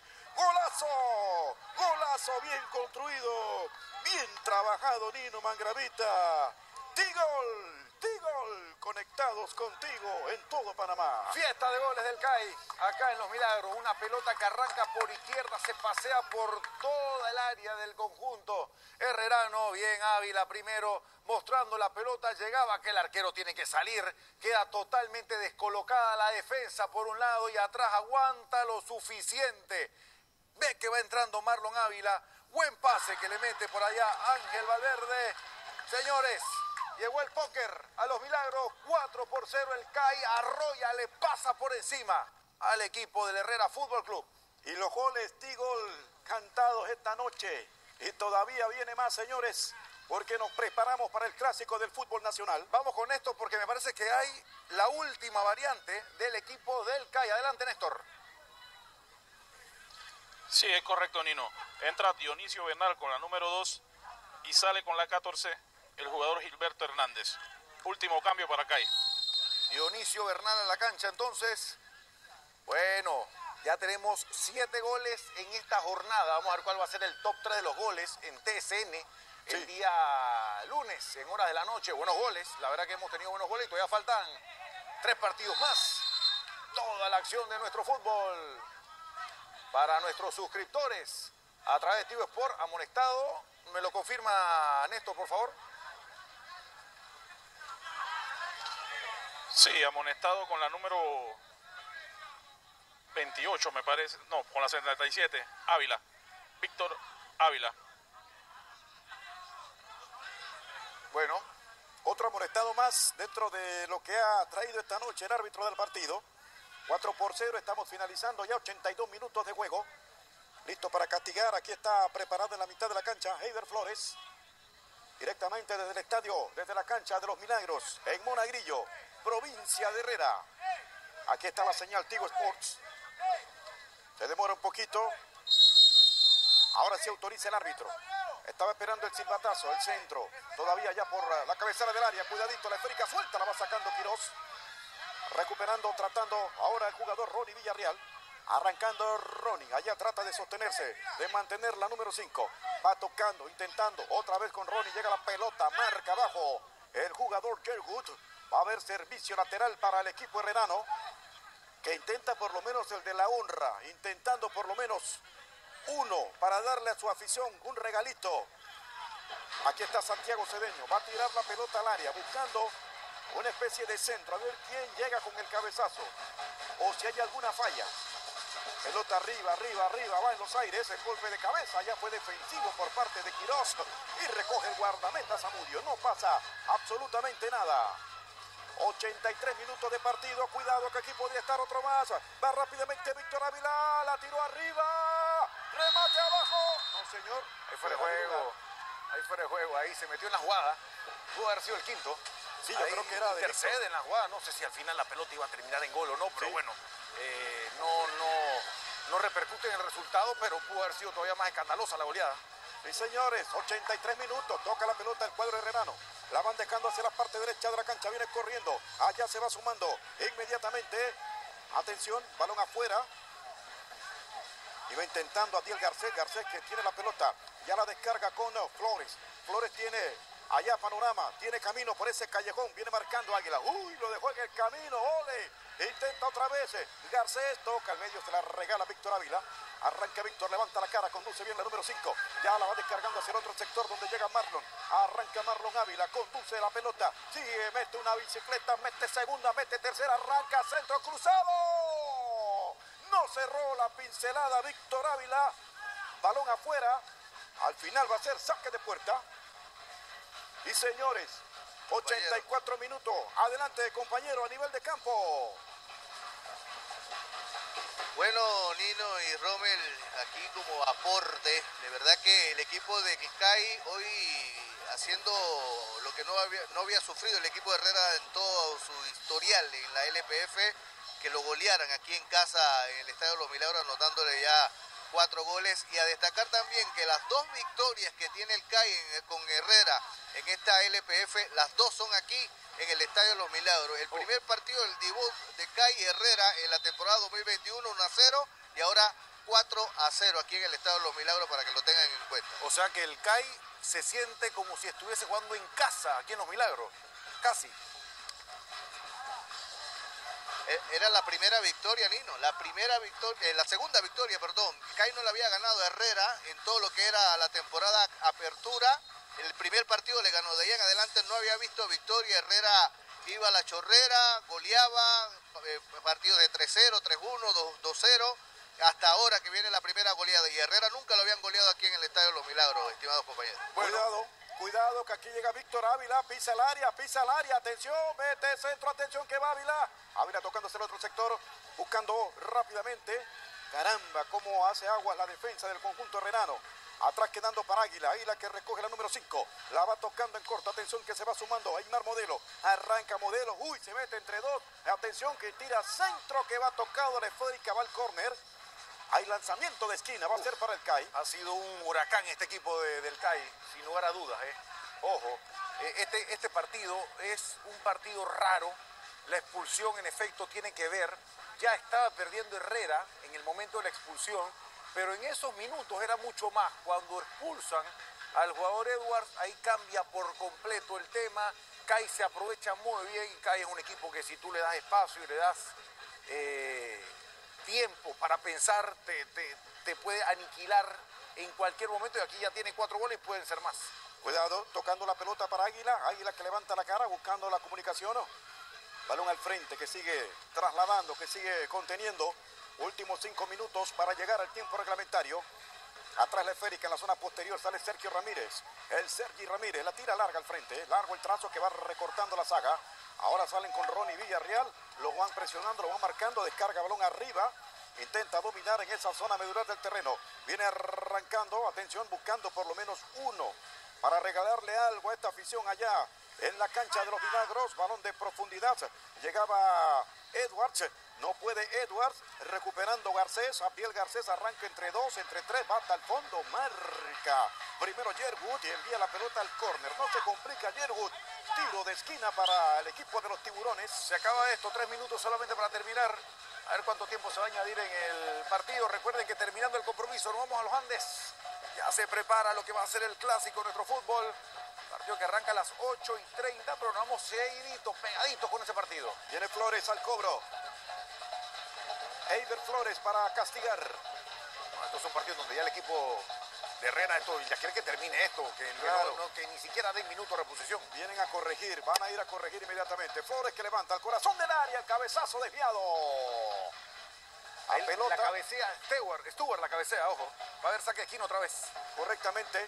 ¡Golazo bien construido! Bien trabajado Nino Mangravita. ¡Tigol! Conectados contigo en todo Panamá. Fiesta de goles del CAI, acá en Los Milagros. Una pelota que arranca por izquierda, se pasea por toda el área del conjunto herrerano. Bien Ávila primero, mostrando la pelota. Llegaba que el arquero tiene que salir. Queda totalmente descolocada la defensa por un lado y atrás aguanta lo suficiente. Ve que va entrando Marlon Ávila. Buen pase que le mete por allá Ángel Valverde. Señores, llegó el póker a Los Milagros, 4-0 el CAI, arrolla, le pasa por encima al equipo del Herrera Fútbol Club. Y los goles Tigol cantados esta noche. Y todavía viene más, señores, porque nos preparamos para el clásico del fútbol nacional. Vamos con esto porque me parece que hay la última variante del equipo del CAI. Adelante, Néstor. Sí, es correcto, Nino. Entra Dionisio Bernal con la número 2 y sale con la 14 el jugador Gilberto Hernández. Último cambio para CAI. Dionisio Bernal a la cancha, entonces. Bueno, ya tenemos 7 goles en esta jornada. Vamos a ver cuál va a ser el top 3 de los goles en TSN el día lunes, en horas de la noche. Buenos goles, la verdad que hemos tenido buenos goles y todavía faltan 3 partidos más. Toda la acción de nuestro fútbol para nuestros suscriptores a través de Tigo Sport, amonestado. ¿Me lo confirma Néstor, por favor? Sí, amonestado con la número 28, me parece. No, con la 77. Ávila. Víctor Ávila. Bueno, otro amonestado más dentro de lo que ha traído esta noche el árbitro del partido. 4-0, estamos finalizando ya 82 minutos de juego. Listo para castigar, aquí está preparado en la mitad de la cancha Eiber Flores. Directamente desde el estadio, desde la cancha de Los Milagros, en Monagrillo, provincia de Herrera. Aquí está la señal Tigo Sports. Se demora un poquito. Ahora se autoriza el árbitro. Estaba esperando el silbatazo, el centro. Todavía ya por la cabecera del área. Cuidadito, la esférica suelta, la va sacando Quirós. Recuperando, tratando ahora el jugador Ronnie Villarreal. Arrancando Ronnie, allá trata de sostenerse, de mantener la número 5. Va tocando, intentando, otra vez con Ronnie, llega la pelota, marca abajo. El jugador Yergut, va a haber servicio lateral para el equipo herrerano. que intenta por lo menos el de la honra, intentando por lo menos uno para darle a su afición un regalito. Aquí está Santiago Cedeño, va a tirar la pelota al área, buscando una especie de centro, a ver quién llega con el cabezazo, o si hay alguna falla. Pelota arriba, arriba, arriba, va en los aires, el golpe de cabeza ya fue defensivo por parte de Quirós y recoge el guardameta Zamudio. No pasa absolutamente nada. 83 minutos de partido, cuidado que aquí podría estar otro más. Va rápidamente Víctor Ávila, la tiró arriba, remate abajo. No señor, ahí fuera de juego, ahí fuera de juego, ahí se metió en la jugada, pudo haber sido el quinto. Sí, yo creo que era de intercede en la jugada, no sé si al final la pelota iba a terminar en gol o no, pero sí. Bueno, no repercute en el resultado, pero pudo haber sido todavía más escandalosa la goleada. Sí, señores, 83 minutos, toca la pelota el cuadro herrerano. La van dejando hacia la parte derecha de la cancha, viene corriendo, allá se va sumando inmediatamente. Atención, balón afuera. Iba intentando Adiel Garcés, Garcés que tiene la pelota, ya la descarga con Flores. Flores tiene allá panorama, tiene camino por ese callejón, viene marcando Águila. Uy, lo dejó en el camino, ole. Intenta otra vez, Garcés toca al medio, se la regala Víctor Ávila. Arranca Víctor, levanta la cara, conduce bien la número 5. Ya la va descargando hacia el otro sector donde llega Marlon. Arranca Marlon Ávila, conduce la pelota. Sigue, mete una bicicleta, mete segunda, mete tercera, arranca, centro cruzado. No cerró la pincelada Víctor Ávila. Balón afuera. Al final va a ser saque de puerta. Y señores, 84 minutos. Adelante, compañero, a nivel de campo. Bueno, Nino y Rommel, aquí como aporte, de verdad que el equipo de Quiscay hoy haciendo lo que no había sufrido el equipo de Herrera en todo su historial en la LPF, que lo golearan aquí en casa en el Estadio de los Milagros, anotándole ya 4 goles. Y a destacar también que las 2 victorias que tiene el CAI con Herrera en esta LPF, las 2 son aquí en el Estadio de los Milagros. El primer partido del debut de CAI Herrera en la temporada 2021, 1-0, y ahora 4-0 aquí en el Estadio de los Milagros, para que lo tengan en cuenta. O sea que el CAI se siente como si estuviese jugando en casa aquí en Los Milagros, casi. Era la primera victoria, Nino, la segunda victoria, perdón. CAI no le había ganado a Herrera en todo lo que era la temporada apertura. El primer partido le ganó, de ahí en adelante no había visto victoria. Herrera iba a la chorrera, goleaba, partidos de 3-0, 3-1, 2-0, hasta ahora que viene la primera goleada. Y Herrera nunca lo habían goleado aquí en el Estadio de los Milagros, estimados compañeros. Bueno. Cuidado que aquí llega Víctor Ávila, pisa el área, atención, mete centro, atención que va Ávila. Ávila tocándose el otro sector, buscando rápidamente. Caramba, cómo hace aguas la defensa del conjunto herrerano. Atrás quedando para Águila, Águila que recoge la número 5. La va tocando en corto, atención que se va sumando. Aymar Modelo, arranca Modelo, uy, se mete entre dos. Atención que tira centro que va tocado a la esférica, va al córner. Hay lanzamiento de esquina, va a ser para el CAI. Ha sido un huracán este equipo del CAI, sin lugar a dudas. Ojo, este partido es un partido raro. La expulsión, en efecto, tiene que ver. Ya estaba perdiendo Herrera en el momento de la expulsión, pero en esos minutos era mucho más. Cuando expulsan al jugador Edwards, ahí cambia por completo el tema. CAI se aprovecha muy bien. CAI es un equipo que si tú le das espacio y le das tiempo para pensar, te puede aniquilar en cualquier momento, y aquí ya tiene 4 goles, pueden ser más. Cuidado, tocando la pelota para Águila, Águila que levanta la cara buscando la comunicación. Balón al frente que sigue trasladando, que sigue conteniendo. Últimos 5 minutos para llegar al tiempo reglamentario. Atrás la esférica, en la zona posterior sale Sergio Ramírez. El Sergi Ramírez la tira larga al frente, largo el trazo que va recortando la saga. Ahora salen con Ronnie Villarreal, lo van presionando, lo van marcando, descarga balón arriba, intenta dominar en esa zona medular del terreno. Viene arrancando, atención, buscando por lo menos uno para regalarle algo a esta afición allá en la cancha de los Milagros. Balón de profundidad, llegaba Edwards, no puede Edwards, recuperando Garcés, Abiel Garcés arranca entre 2, entre 3, va hasta el fondo, marca. Primero Yerwood y envía la pelota al córner, no se complica Yerwood. Tiro de esquina para el equipo de los Tiburones. Se acaba esto, 3 minutos solamente para terminar. A ver cuánto tiempo se va a añadir en el partido. Recuerden que terminando el compromiso nos vamos a los Andes. Ya se prepara lo que va a ser el clásico de nuestro fútbol. Partido que arranca a las 8:30, pero nos vamos seguiditos, pegaditos con ese partido. Viene Flores al cobro. Eiber Flores para castigar. No, estos son partidos donde ya el equipo de Herrera ya quiere que termine esto, que ni siquiera den minutos de reposición. Vienen a corregir, van a ir a corregir inmediatamente. Flores que levanta el corazón del área, el cabezazo desviado. La cabecea, Stewart la cabecea, ojo. Va a haber saque de esquina otra vez. Correctamente.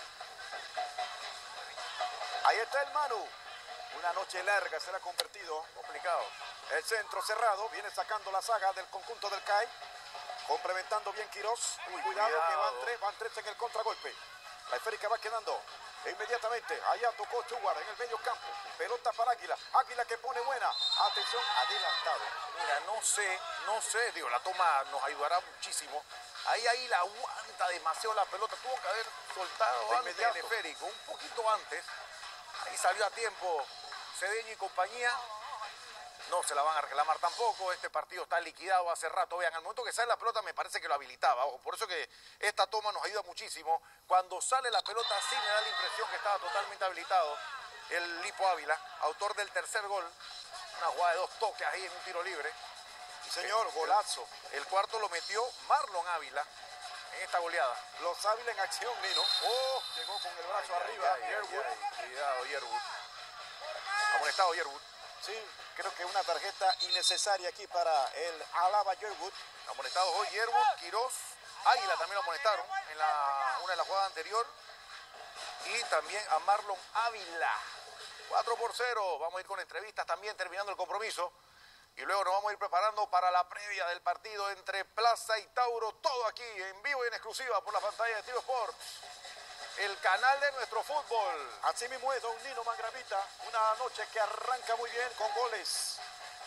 Ahí está el Manu. Una noche larga se le ha convertido. Complicado. El centro cerrado, viene sacando la saga del conjunto del CAI. Complementando bien Quirós. Cuidado que van tres en el contragolpe. La esférica va quedando inmediatamente. Allá tocó Stewart en el medio campo. Pelota para Águila. Águila que pone buena. Atención, adelantado. Mira, no sé, digo, la toma nos ayudará muchísimo. Ahí la aguanta demasiado la pelota. Tuvo que haber soltado antes el esférico, un poquito antes. Ahí salió a tiempo Cedeño y compañía. No se la van a reclamar tampoco. Este partido está liquidado hace rato. Vean, al momento que sale la pelota me parece que lo habilitaba. Por eso que esta toma nos ayuda muchísimo. Cuando sale la pelota sí me da la impresión que estaba totalmente habilitado el Lipo Ávila, autor del tercer gol. Una jugada de 2 toques ahí en un tiro libre. Sí, señor, golazo. El cuarto lo metió Marlon Ávila en esta goleada. Los Ávila en acción, Nino. Oh, llegó con el brazo arriba. Cuidado, Yerwood. Amonestado Yerwood. Sí, creo que una tarjeta innecesaria aquí para el Alaba Yerwood. Amonestados hoy Yerwood, Quirós, Águila también lo amonestaron en una de las jugadas anterior. Y también a Marlon Ávila. 4-0. Vamos a ir con entrevistas también terminando el compromiso. Y luego nos vamos a ir preparando para la previa del partido entre Plaza y Tauro. Todo aquí en vivo y en exclusiva por la pantalla de Tigo Sports. El canal de nuestro fútbol. Así mismo es, don Nino Mangravita. Una noche que arranca muy bien con goles.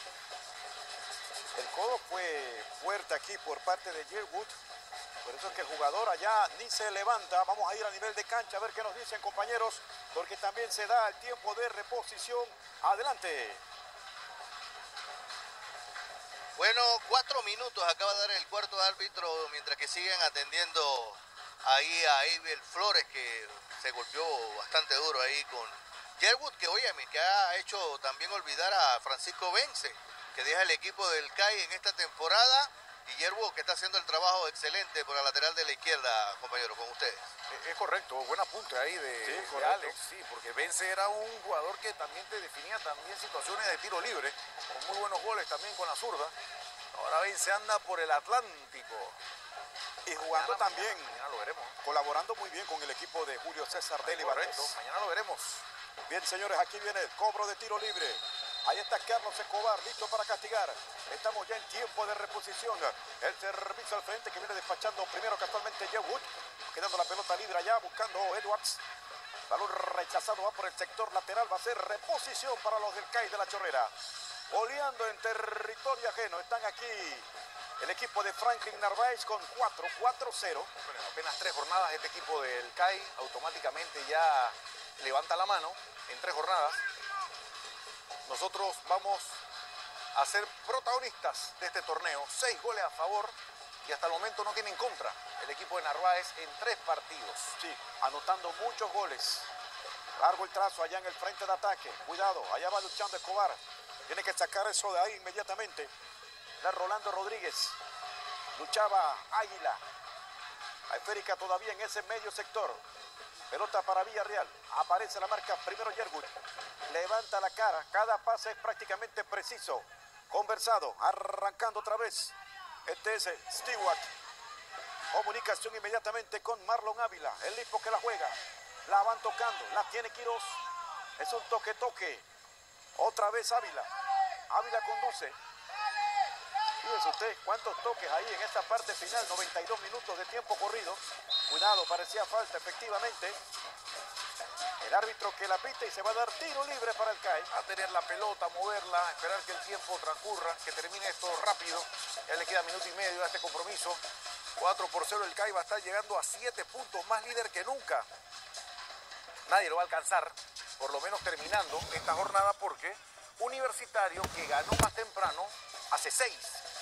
El codo fue fuerte aquí por parte de Yerwood. Por eso es que el jugador allá ni se levanta. Vamos a ir a nivel de cancha a ver qué nos dicen, compañeros. Porque también se da el tiempo de reposición. Adelante. Bueno, 4 minutos acaba de dar el cuarto árbitro mientras que siguen atendiendo ahí a Eiber Flores, que se golpeó bastante duro ahí con Yerwood, que óyeme, que ha hecho también olvidar a Francisco Vence, que deja el equipo del CAI en esta temporada, y Yerwood que está haciendo el trabajo excelente por la lateral de la izquierda, compañero, con ustedes. Es correcto, buen apunte ahí de Alex, sí, porque Vence era un jugador que también te definía también situaciones de tiro libre, con muy buenos goles también con la zurda. Ahora Vence anda por el Atlántico. Y jugando también, mañana lo veremos. Colaborando muy bien con el equipo de Julio César Deli Valdés. Mañana lo veremos. Bien, señores, aquí viene el cobro de tiro libre. Ahí está Carlos Escobar, listo para castigar. Estamos ya en tiempo de reposición. El servicio al frente que viene despachando primero casualmente Yerwood. Quedando la pelota libre allá, buscando Edwards. Balón rechazado, va por el sector lateral. Va a ser reposición para los del CAI de la Chorrera. Oleando en territorio ajeno. Están aquí el equipo de Franklin Narváez con 4-0. Bueno, en apenas 3 jornadas este equipo del CAI automáticamente ya levanta la mano en 3 jornadas. Nosotros vamos a ser protagonistas de este torneo. 6 goles a favor y hasta el momento no tiene en contra el equipo de Narváez en 3 partidos. Sí, anotando muchos goles. Largo el trazo allá en el frente de ataque. Cuidado, allá va luchando Escobar. Tiene que sacar eso de ahí inmediatamente. La Rolando Rodríguez. Luchaba Águila. A esférica todavía en ese medio sector. Pelota para Villarreal. Aparece la marca primero Yerwood. Levanta la cara. Cada pase es prácticamente preciso. Conversado. Arrancando otra vez. Este es Stewart. Comunicación inmediatamente con Marlon Ávila. El Lipo que la juega. La van tocando. La tiene Quirós. Es un toque-toque. Otra vez Ávila. Ávila conduce. Fíjese usted cuántos toques ahí en esta parte final. 92 minutos de tiempo corrido. Cuidado, parecía falta efectivamente. El árbitro que la pita y se va a dar tiro libre para el CAI. A tener la pelota, moverla, esperar que el tiempo transcurra, que termine esto rápido. Ya le queda minuto y medio a este compromiso. 4-0 el CAI va a estar llegando a 7 puntos, más líder que nunca. Nadie lo va a alcanzar, por lo menos terminando esta jornada, porque Universitario, que ganó más temprano, hace 6.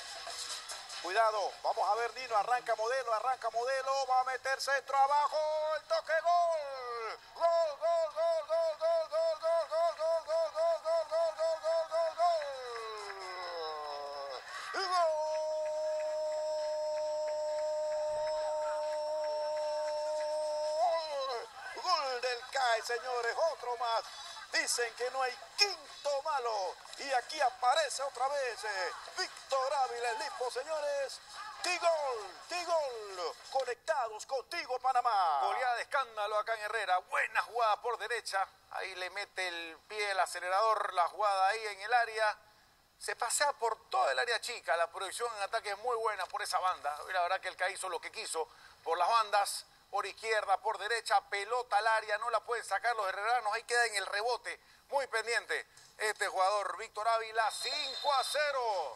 Cuidado, vamos a ver Nino, arranca modelo, va a meter centro abajo, el toque, gol. Gol, gol, gol, gol, gol, gol, gol, gol, gol, gol, gol, gol, gol, gol, gol, gol, gol, gol. gol del CAE, señores, otro más. Dicen que no hay quinto malo. Y aquí aparece otra vez Víctor Ávila, el Lipo, señores. Tigol, conectados contigo, Panamá. Goleada de escándalo acá en Herrera. Buena jugada por derecha. Ahí le mete el pie el acelerador, la jugada ahí en el área. Se pasea por toda el área chica. La proyección en ataque es muy buena por esa banda. La verdad que el CAI hizo lo que quiso por las bandas. Por izquierda, por derecha, pelota al área. No la pueden sacar los herreranos. Ahí queda en el rebote. Muy pendiente este jugador, Víctor Ávila. 5-0.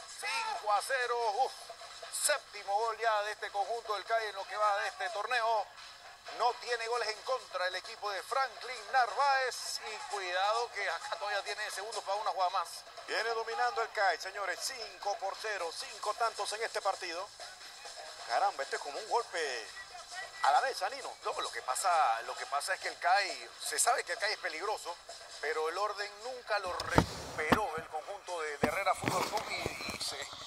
5-0. Uf. Séptimo gol ya de este conjunto del CAI en lo que va de este torneo. No tiene goles en contra el equipo de Franklin Narváez. Y cuidado que acá todavía tiene segundos para una jugada más. Viene dominando el CAI, señores. 5-0. 5 tantos en este partido. Caramba, este es como un golpe a la mesa, Nino. No, lo que pasa es que el CAI, se sabe que el CAI es peligroso, pero el orden nunca lo recuperó el conjunto de Herrera Fútbol Club y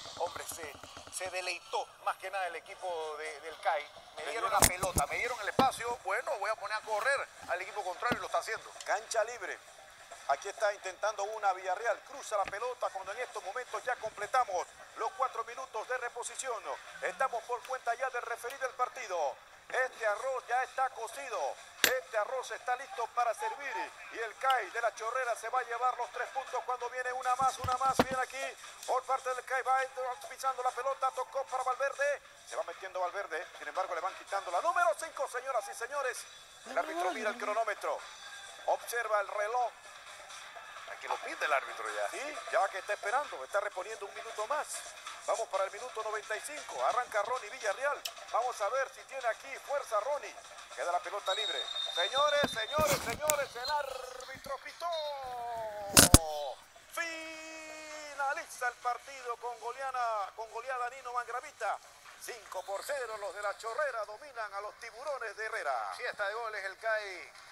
se deleitó más que nada el equipo del CAI. Me dieron la pelota, me dieron el espacio, bueno, voy a poner a correr al equipo contrario y lo está haciendo. Cancha libre. Aquí está intentando una Villarreal, cruza la pelota cuando en estos momentos ya completamos los 4 minutos de reposición. Estamos por cuenta ya del referí del partido. Este arroz ya está cocido, este arroz está listo para servir y el CAI de la Chorrera se va a llevar los 3 puntos cuando viene una más, viene aquí por parte del CAI, va pisando la pelota, tocó para Valverde, se va metiendo Valverde, sin embargo le van quitando la número 5, señoras y señores. El árbitro mira el cronómetro, observa el reloj. Aquí lo pide el árbitro ya. Sí, ya que está esperando, está reponiendo un minuto más. Vamos para el minuto 95. Arranca Ronnie Villarreal. Vamos a ver si tiene aquí fuerza Ronnie. Queda la pelota libre. Señores, el árbitro pitó. Finaliza el partido con goleada Nino Mangravita. 5-0, los de la Chorrera dominan a los Tiburones de Herrera. Fiesta de goles, el CAI